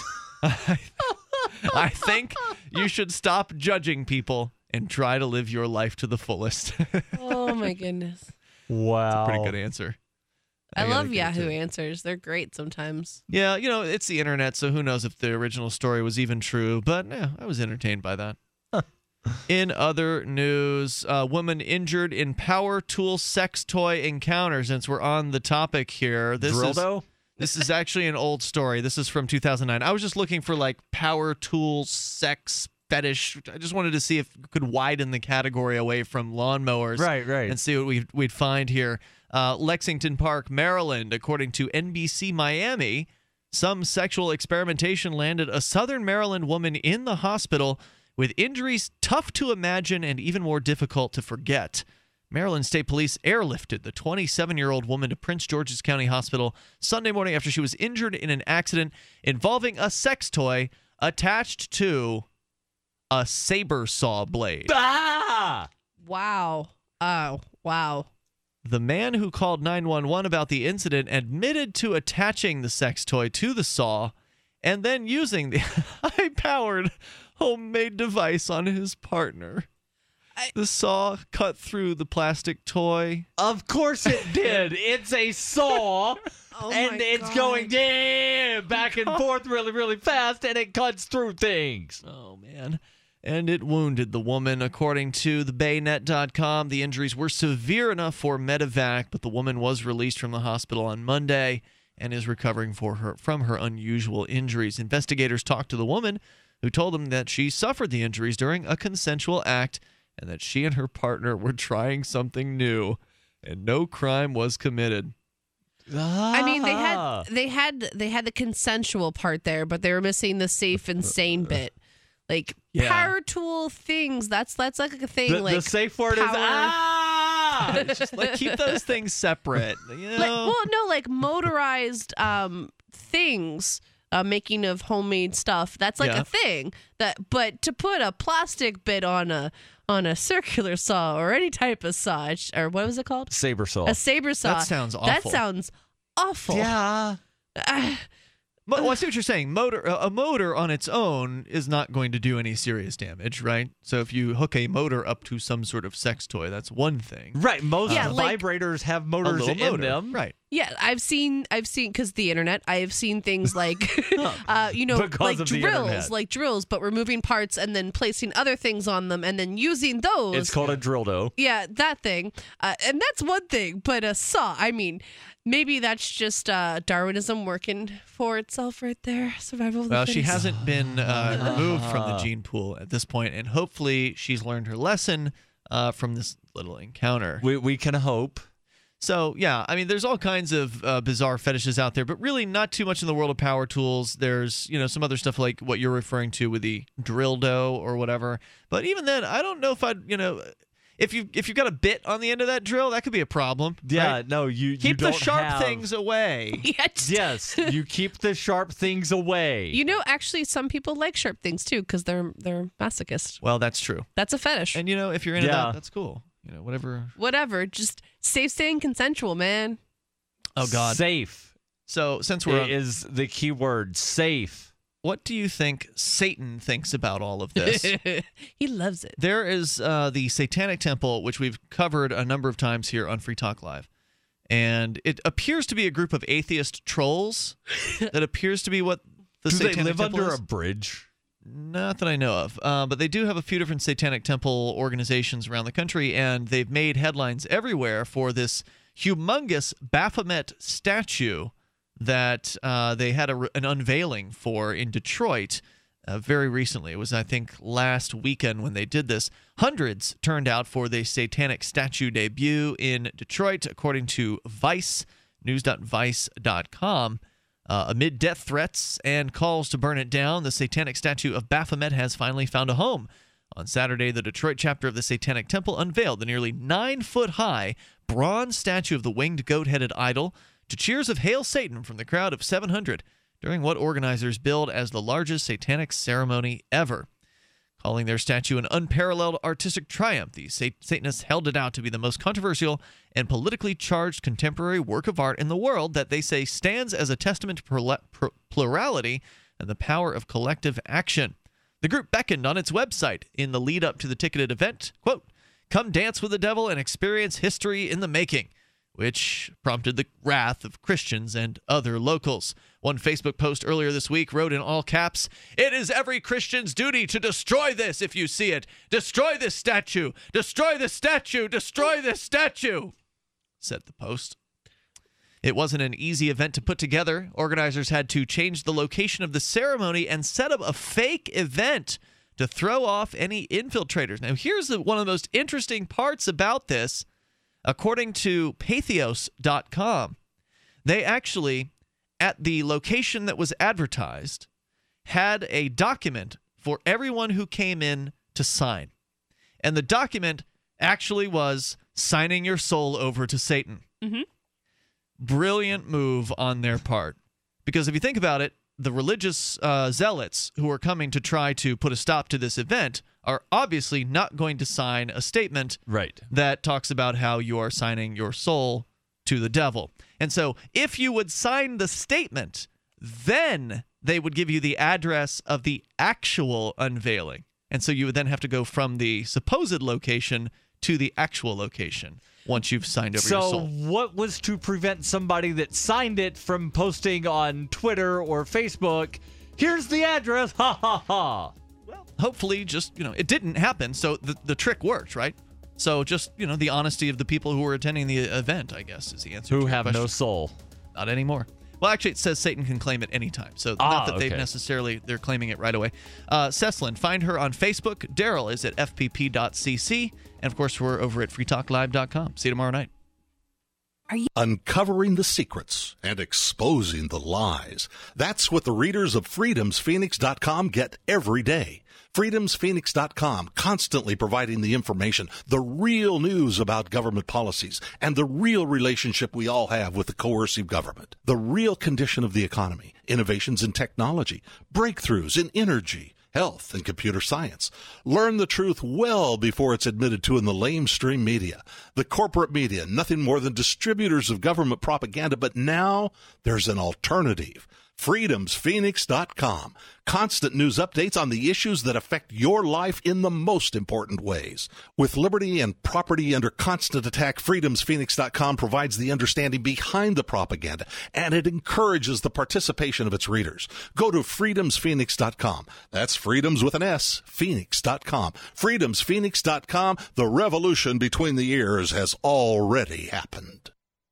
I think you should stop judging people and try to live your life to the fullest. Oh, my goodness. Wow. That's a pretty good answer. I love Yahoo Answers. They're great sometimes. Yeah, it's the internet, so who knows if the original story was even true. But yeah, I was entertained by that. In other news, a woman injured in power tool sex toy encounter. Since we're on the topic here, this is actually an old story. This is from 2009. I was just looking for like power tool sex fetish. I just wanted to see if we could widen the category away from lawnmowers, right, and see what we'd find here. Lexington Park, Maryland, according to NBC Miami, some sexual experimentation landed a Southern Maryland woman in the hospital with injuries tough to imagine and even more difficult to forget. Maryland State Police airlifted the 27-year-old woman to Prince George's County Hospital Sunday morning after she was injured in an accident involving a sex toy attached to a saber saw blade. Ah! Wow. Oh, wow. The man who called 911 about the incident admitted to attaching the sex toy to the saw and then using the high-powered homemade device on his partner. The saw cut through the plastic toy. Of course it did. It's a saw. And it's going back and forth really, really fast, and it cuts through things. Oh, man. And it wounded the woman. According to thebaynet.com, the injuries were severe enough for medevac, but the woman was released from the hospital on Monday and is recovering from her unusual injuries. Investigators talked to the woman, who told them that she suffered the injuries during a consensual act and that she and her partner were trying something new, and no crime was committed. I mean, they had the consensual part there, but they were missing the safe and sane bit. Like power tool things. That's like a thing. The safe word is It's just like keep those things separate. You know? Like motorized things. Making of homemade stuff. That's like a thing. But to put a plastic bit on a circular saw or any type of saw, or what was it called? Saber saw. A saber saw. That sounds awful. That sounds awful. Yeah. Well, I see what you're saying. A motor on its own is not going to do any serious damage, right? So if you hook a motor up to some sort of sex toy, that's one thing. Right. Most vibrators have motors in them. Right. Yeah, I've seen because the internet. I have seen things like, like drills, but removing parts and then placing other things on them and then using those. It's called a dildo. Yeah, that thing, and that's one thing. But a saw, I mean, maybe that's just Darwinism working for itself right there. Survival of the fittest. She hasn't been removed from the gene pool at this point, and hopefully she's learned her lesson from this little encounter. We can hope. So, yeah, I mean, there's all kinds of bizarre fetishes out there, but really not too much in the world of power tools. There's, some other stuff like what you're referring to with the dildo or whatever. But even then, I don't know if I'd, if you've got a bit on the end of that drill, that could be a problem. Yeah, right? no, you keep don't the sharp things away. Yes, you keep the sharp things away. Actually, some people like sharp things too because they're masochists. Well, that's true. That's a fetish. And if you're into that, that's cool. Whatever. Just safe, staying consensual, man. Oh God, safe. So since is the key word, safe. What do you think Satan thinks about all of this? He loves it. There is the Satanic Temple, which we've covered a number of times here on Free Talk Live. And it appears to be a group of atheist trolls. That appears to be what the Satanic Temple is. Do they live under a bridge? Not that I know of. But they do have a few different Satanic Temple organizations around the country, and they've made headlines everywhere for this humongous Baphomet statue that they had an unveiling for in Detroit very recently. It was, I think, last weekend when they did this. Hundreds turned out for the Satanic statue debut in Detroit, according to Vice, news.vice.com. Amid death threats and calls to burn it down, the Satanic statue of Baphomet has finally found a home. On Saturday, the Detroit chapter of the Satanic Temple unveiled the nearly 9-foot-high bronze statue of the winged goat-headed idol to cheers of Hail Satan from the crowd of 700 during what organizers billed as the largest satanic ceremony ever. Calling their statue an unparalleled artistic triumph, the Satanists held it out to be the most controversial and politically charged contemporary work of art in the world that they say stands as a testament to plurality and the power of collective action. The group beckoned on its website in the lead up to the ticketed event, quote, "Come dance with the devil and experience history in the making," which prompted the wrath of Christians and other locals. One Facebook post earlier this week wrote in all caps, "It is every Christian's duty to destroy this if you see it. Destroy this statue. Destroy this statue. Destroy this statue," said the post. It wasn't an easy event to put together. Organizers had to change the location of the ceremony and set up a fake event to throw off any infiltrators. Now, here's one of the most interesting parts about this. According to Pathos.com, they actually, at the location that was advertised, had a document for everyone who came in to sign. And the document actually was signing your soul over to Satan. Mm-hmm. Brilliant move on their part. Because if you think about it, the religious zealots who are coming to try to put a stop to this event are obviously not going to sign a statement that talks about how you are signing your soul to the devil. And so if you would sign the statement, then they would give you the address of the actual unveiling. And so you would then have to go from the supposed location to the actual location once you've signed over your So soul. what was to prevent somebody that signed it from posting on Twitter or Facebook, here's the address, ha ha ha? Well, hopefully just, it didn't happen, so the trick worked, right? So just, the honesty of the people who were attending the event, I guess, is the answer. Who to your have question. no soul. Not anymore. Well, actually, it says Satan can claim it anytime. So not that they've they're claiming it right away. Cecelyn, find her on Facebook. Darryl is at fpp.cc. And, of course, we're over at freetalklive.com. See you tomorrow night. Uncovering the secrets and exposing the lies. That's what the readers of freedomsphoenix.com get every day. freedomsphoenix.com, constantly providing the information, the real news about government policies, and the real relationship we all have with the coercive government, the real condition of the economy, innovations in technology, breakthroughs in energy, health, and computer science. Learn the truth well before it's admitted to in the lamestream media. The corporate media, nothing more than distributors of government propaganda, but now there's an alternative. freedomsphoenix.com. Constant news updates on the issues that affect your life in the most important ways. With liberty and property under constant attack, freedomsphoenix.com provides the understanding behind the propaganda, and it encourages the participation of its readers. Go to freedomsphoenix.com. That's freedoms with an S, phoenix.com. freedomsphoenix.com. The revolution between the ears has already happened.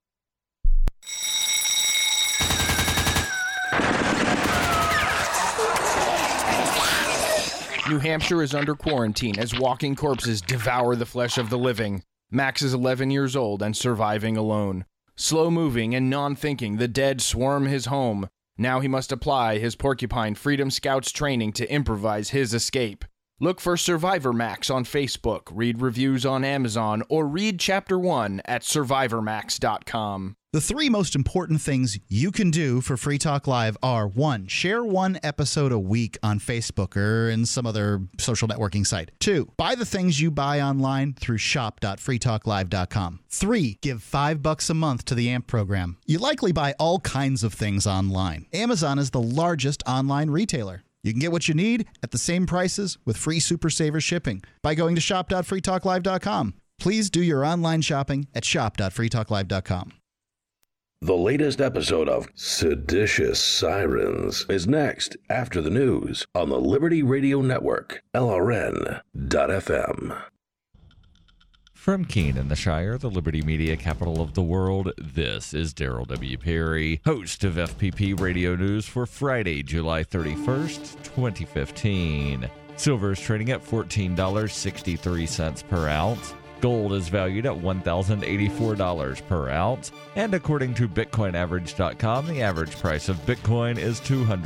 New Hampshire is under quarantine as walking corpses devour the flesh of the living. Max is 11 years old and surviving alone. Slow-moving and non-thinking, the dead swarm his home. Now he must apply his Porcupine Freedom Scouts training to improvise his escape. Look for Survivor Max on Facebook, read reviews on Amazon, or read Chapter 1 at survivormax.com. The three most important things you can do for Free Talk Live are: 1, share one episode a week on Facebook or in some other social networking site. 2, buy the things you buy online through shop.freetalklive.com. 3, give $5 a month to the AMP program. You likely buy all kinds of things online. Amazon is the largest online retailer. You can get what you need at the same prices with free Super Saver shipping by going to shop.freetalklive.com. Please do your online shopping at shop.freetalklive.com. The latest episode of Seditious Sirens is next after the news on the Liberty Radio Network, LRN.FM. From Keene in the Shire, the Liberty Media capital of the world, this is Darryl W. Perry, host of FPP Radio News for Friday, July 31st, 2015. Silver is trading at $14.63 per ounce. Gold is valued at $1,084 per ounce. And according to BitcoinAverage.com, the average price of Bitcoin is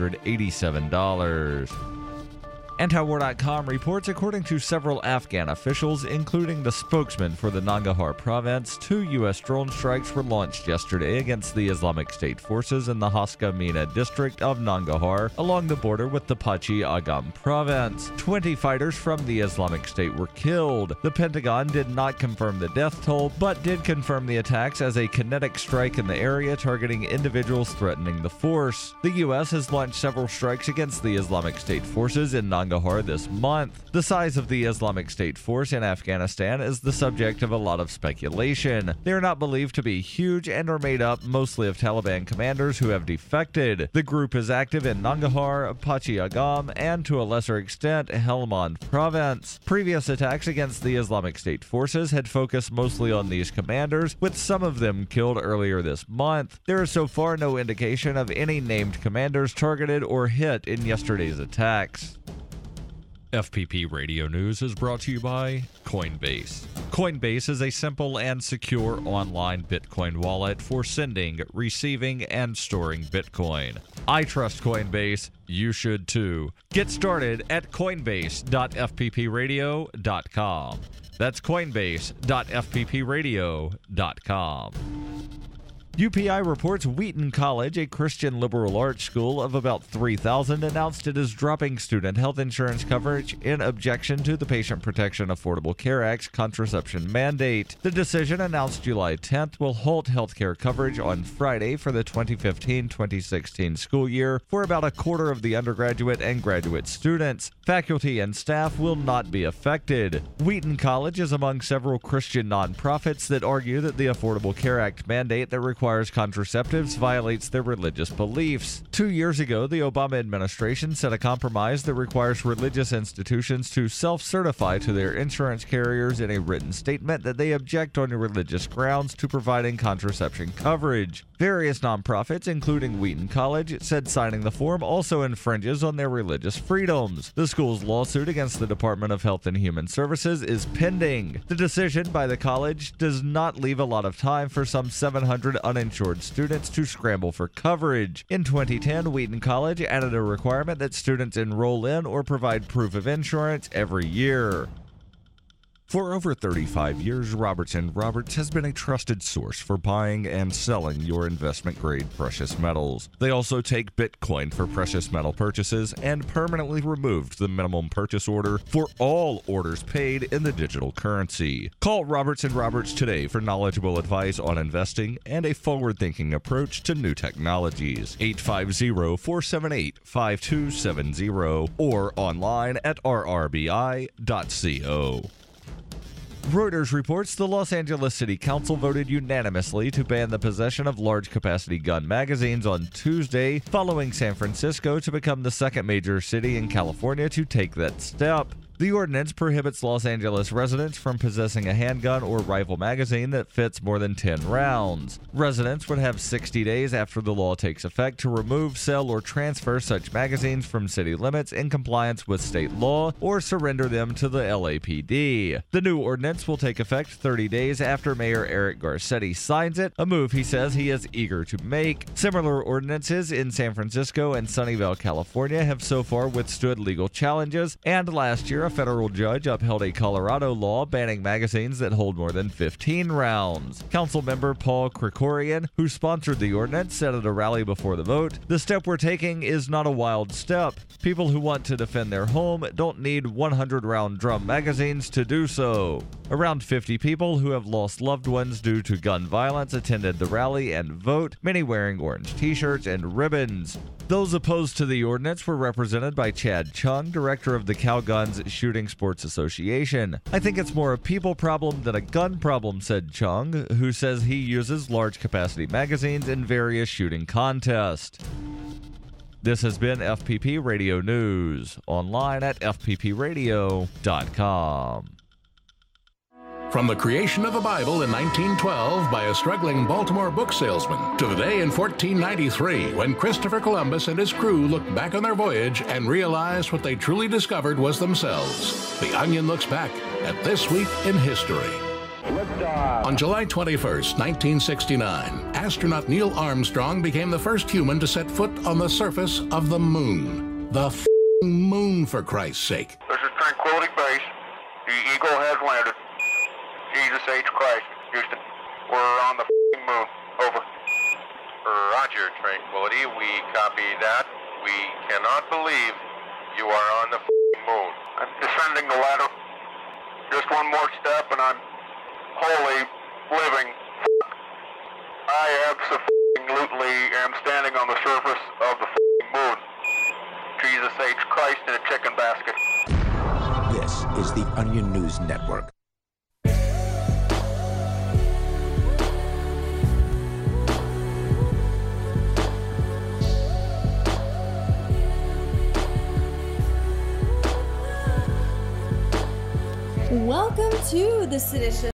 $287. Antiwar.com reports, according to several Afghan officials, including the spokesman for the Nangarhar province, 2 U.S. drone strikes were launched yesterday against the Islamic State forces in the Haska Mina district of Nangarhar, along the border with the Pachi Agam province. 20 fighters from the Islamic State were killed. The Pentagon did not confirm the death toll, but did confirm the attacks as a kinetic strike in the area targeting individuals threatening the force. The U.S. has launched several strikes against the Islamic State forces in Nangarhar this month. The size of the Islamic State force in Afghanistan is the subject of a lot of speculation. They are not believed to be huge and are made up mostly of Taliban commanders who have defected. The group is active in Nangarhar, Pachi Agam, and to a lesser extent, Helmand province. Previous attacks against the Islamic State forces had focused mostly on these commanders, with some of them killed earlier this month. There is so far no indication of any named commanders targeted or hit in yesterday's attacks. FPP Radio News is brought to you by Coinbase. Coinbase is a simple and secure online Bitcoin wallet for sending, receiving, and storing Bitcoin. I trust Coinbase. You should too. Get started at coinbase.fppradio.com. That's coinbase.fppradio.com. UPI reports Wheaton College, a Christian liberal arts school of about 3,000, announced it is dropping student health insurance coverage in objection to the Patient Protection Affordable Care Act's contraception mandate. The decision, announced July 10th, will halt healthcare coverage on Friday for the 2015-2016 school year for about a quarter of the undergraduate and graduate students. Faculty and staff will not be affected. Wheaton College is among several Christian nonprofits that argue that the Affordable Care Act mandate that requires contraceptives violates their religious beliefs. 2 years ago, the Obama administration set a compromise that requires religious institutions to self-certify to their insurance carriers in a written statement that they object on religious grounds to providing contraception coverage. Various nonprofits, including Wheaton College, said signing the form also infringes on their religious freedoms. The school's lawsuit against the Department of Health and Human Services is pending. The decision by the college does not leave a lot of time for some 700 uninsured students to scramble for coverage. In 2010, Wheaton College added a requirement that students enroll in or provide proof of insurance every year. For over 35 years, Robertson Roberts has been a trusted source for buying and selling your investment-grade precious metals. They also take Bitcoin for precious metal purchases and permanently removed the minimum purchase order for all orders paid in the digital currency. Call Robertson Roberts today for knowledgeable advice on investing and a forward-thinking approach to new technologies. 850-478-5270 or online at rrbi.co. Reuters reports the Los Angeles City Council voted unanimously to ban the possession of large-capacity gun magazines on Tuesday, following San Francisco to become the second major city in California to take that step. The ordinance prohibits Los Angeles residents from possessing a handgun or rifle magazine that fits more than 10 rounds. Residents would have 60 days after the law takes effect to remove, sell, or transfer such magazines from city limits in compliance with state law or surrender them to the LAPD. The new ordinance will take effect 30 days after Mayor Eric Garcetti signs it, a move he says he is eager to make. Similar ordinances in San Francisco and Sunnyvale, California have so far withstood legal challenges, and last year a federal judge upheld a Colorado law banning magazines that hold more than 15 rounds. Councilmember Paul Krikorian, who sponsored the ordinance, said at a rally before the vote, "The step we're taking is not a wild step. People who want to defend their home don't need 100-round drum magazines to do so." Around 50 people who have lost loved ones due to gun violence attended the rally and vote, many wearing orange t-shirts and ribbons. Those opposed to the ordinance were represented by Chad Chung, director of the Cowguns Shooting Sports Association. "I think it's more a people problem than a gun problem," said Chung, who says he uses large-capacity magazines in various shooting contests. This has been FPP Radio News, online at fppradio.com. From the creation of the Bible in 1912 by a struggling Baltimore book salesman to the day in 1493 when Christopher Columbus and his crew looked back on their voyage and realized what they truly discovered was themselves. The Onion looks back at This Week in History. On July 21st, 1969, astronaut Neil Armstrong became the first human to set foot on the surface of the moon. The moon, for Christ's sake. This is Tranquility Base. The Eagle has landed. Jesus H. Christ, Houston. We're on the moon. Over. Roger, Tranquility. We copy that. We cannot believe you are on the moon. I'm descending the ladder. Just one more step and I'm wholly living. I absolutely am standing on the surface of the moon. Jesus H. Christ in a chicken basket. This is the Onion News Network. Welcome to the Sedition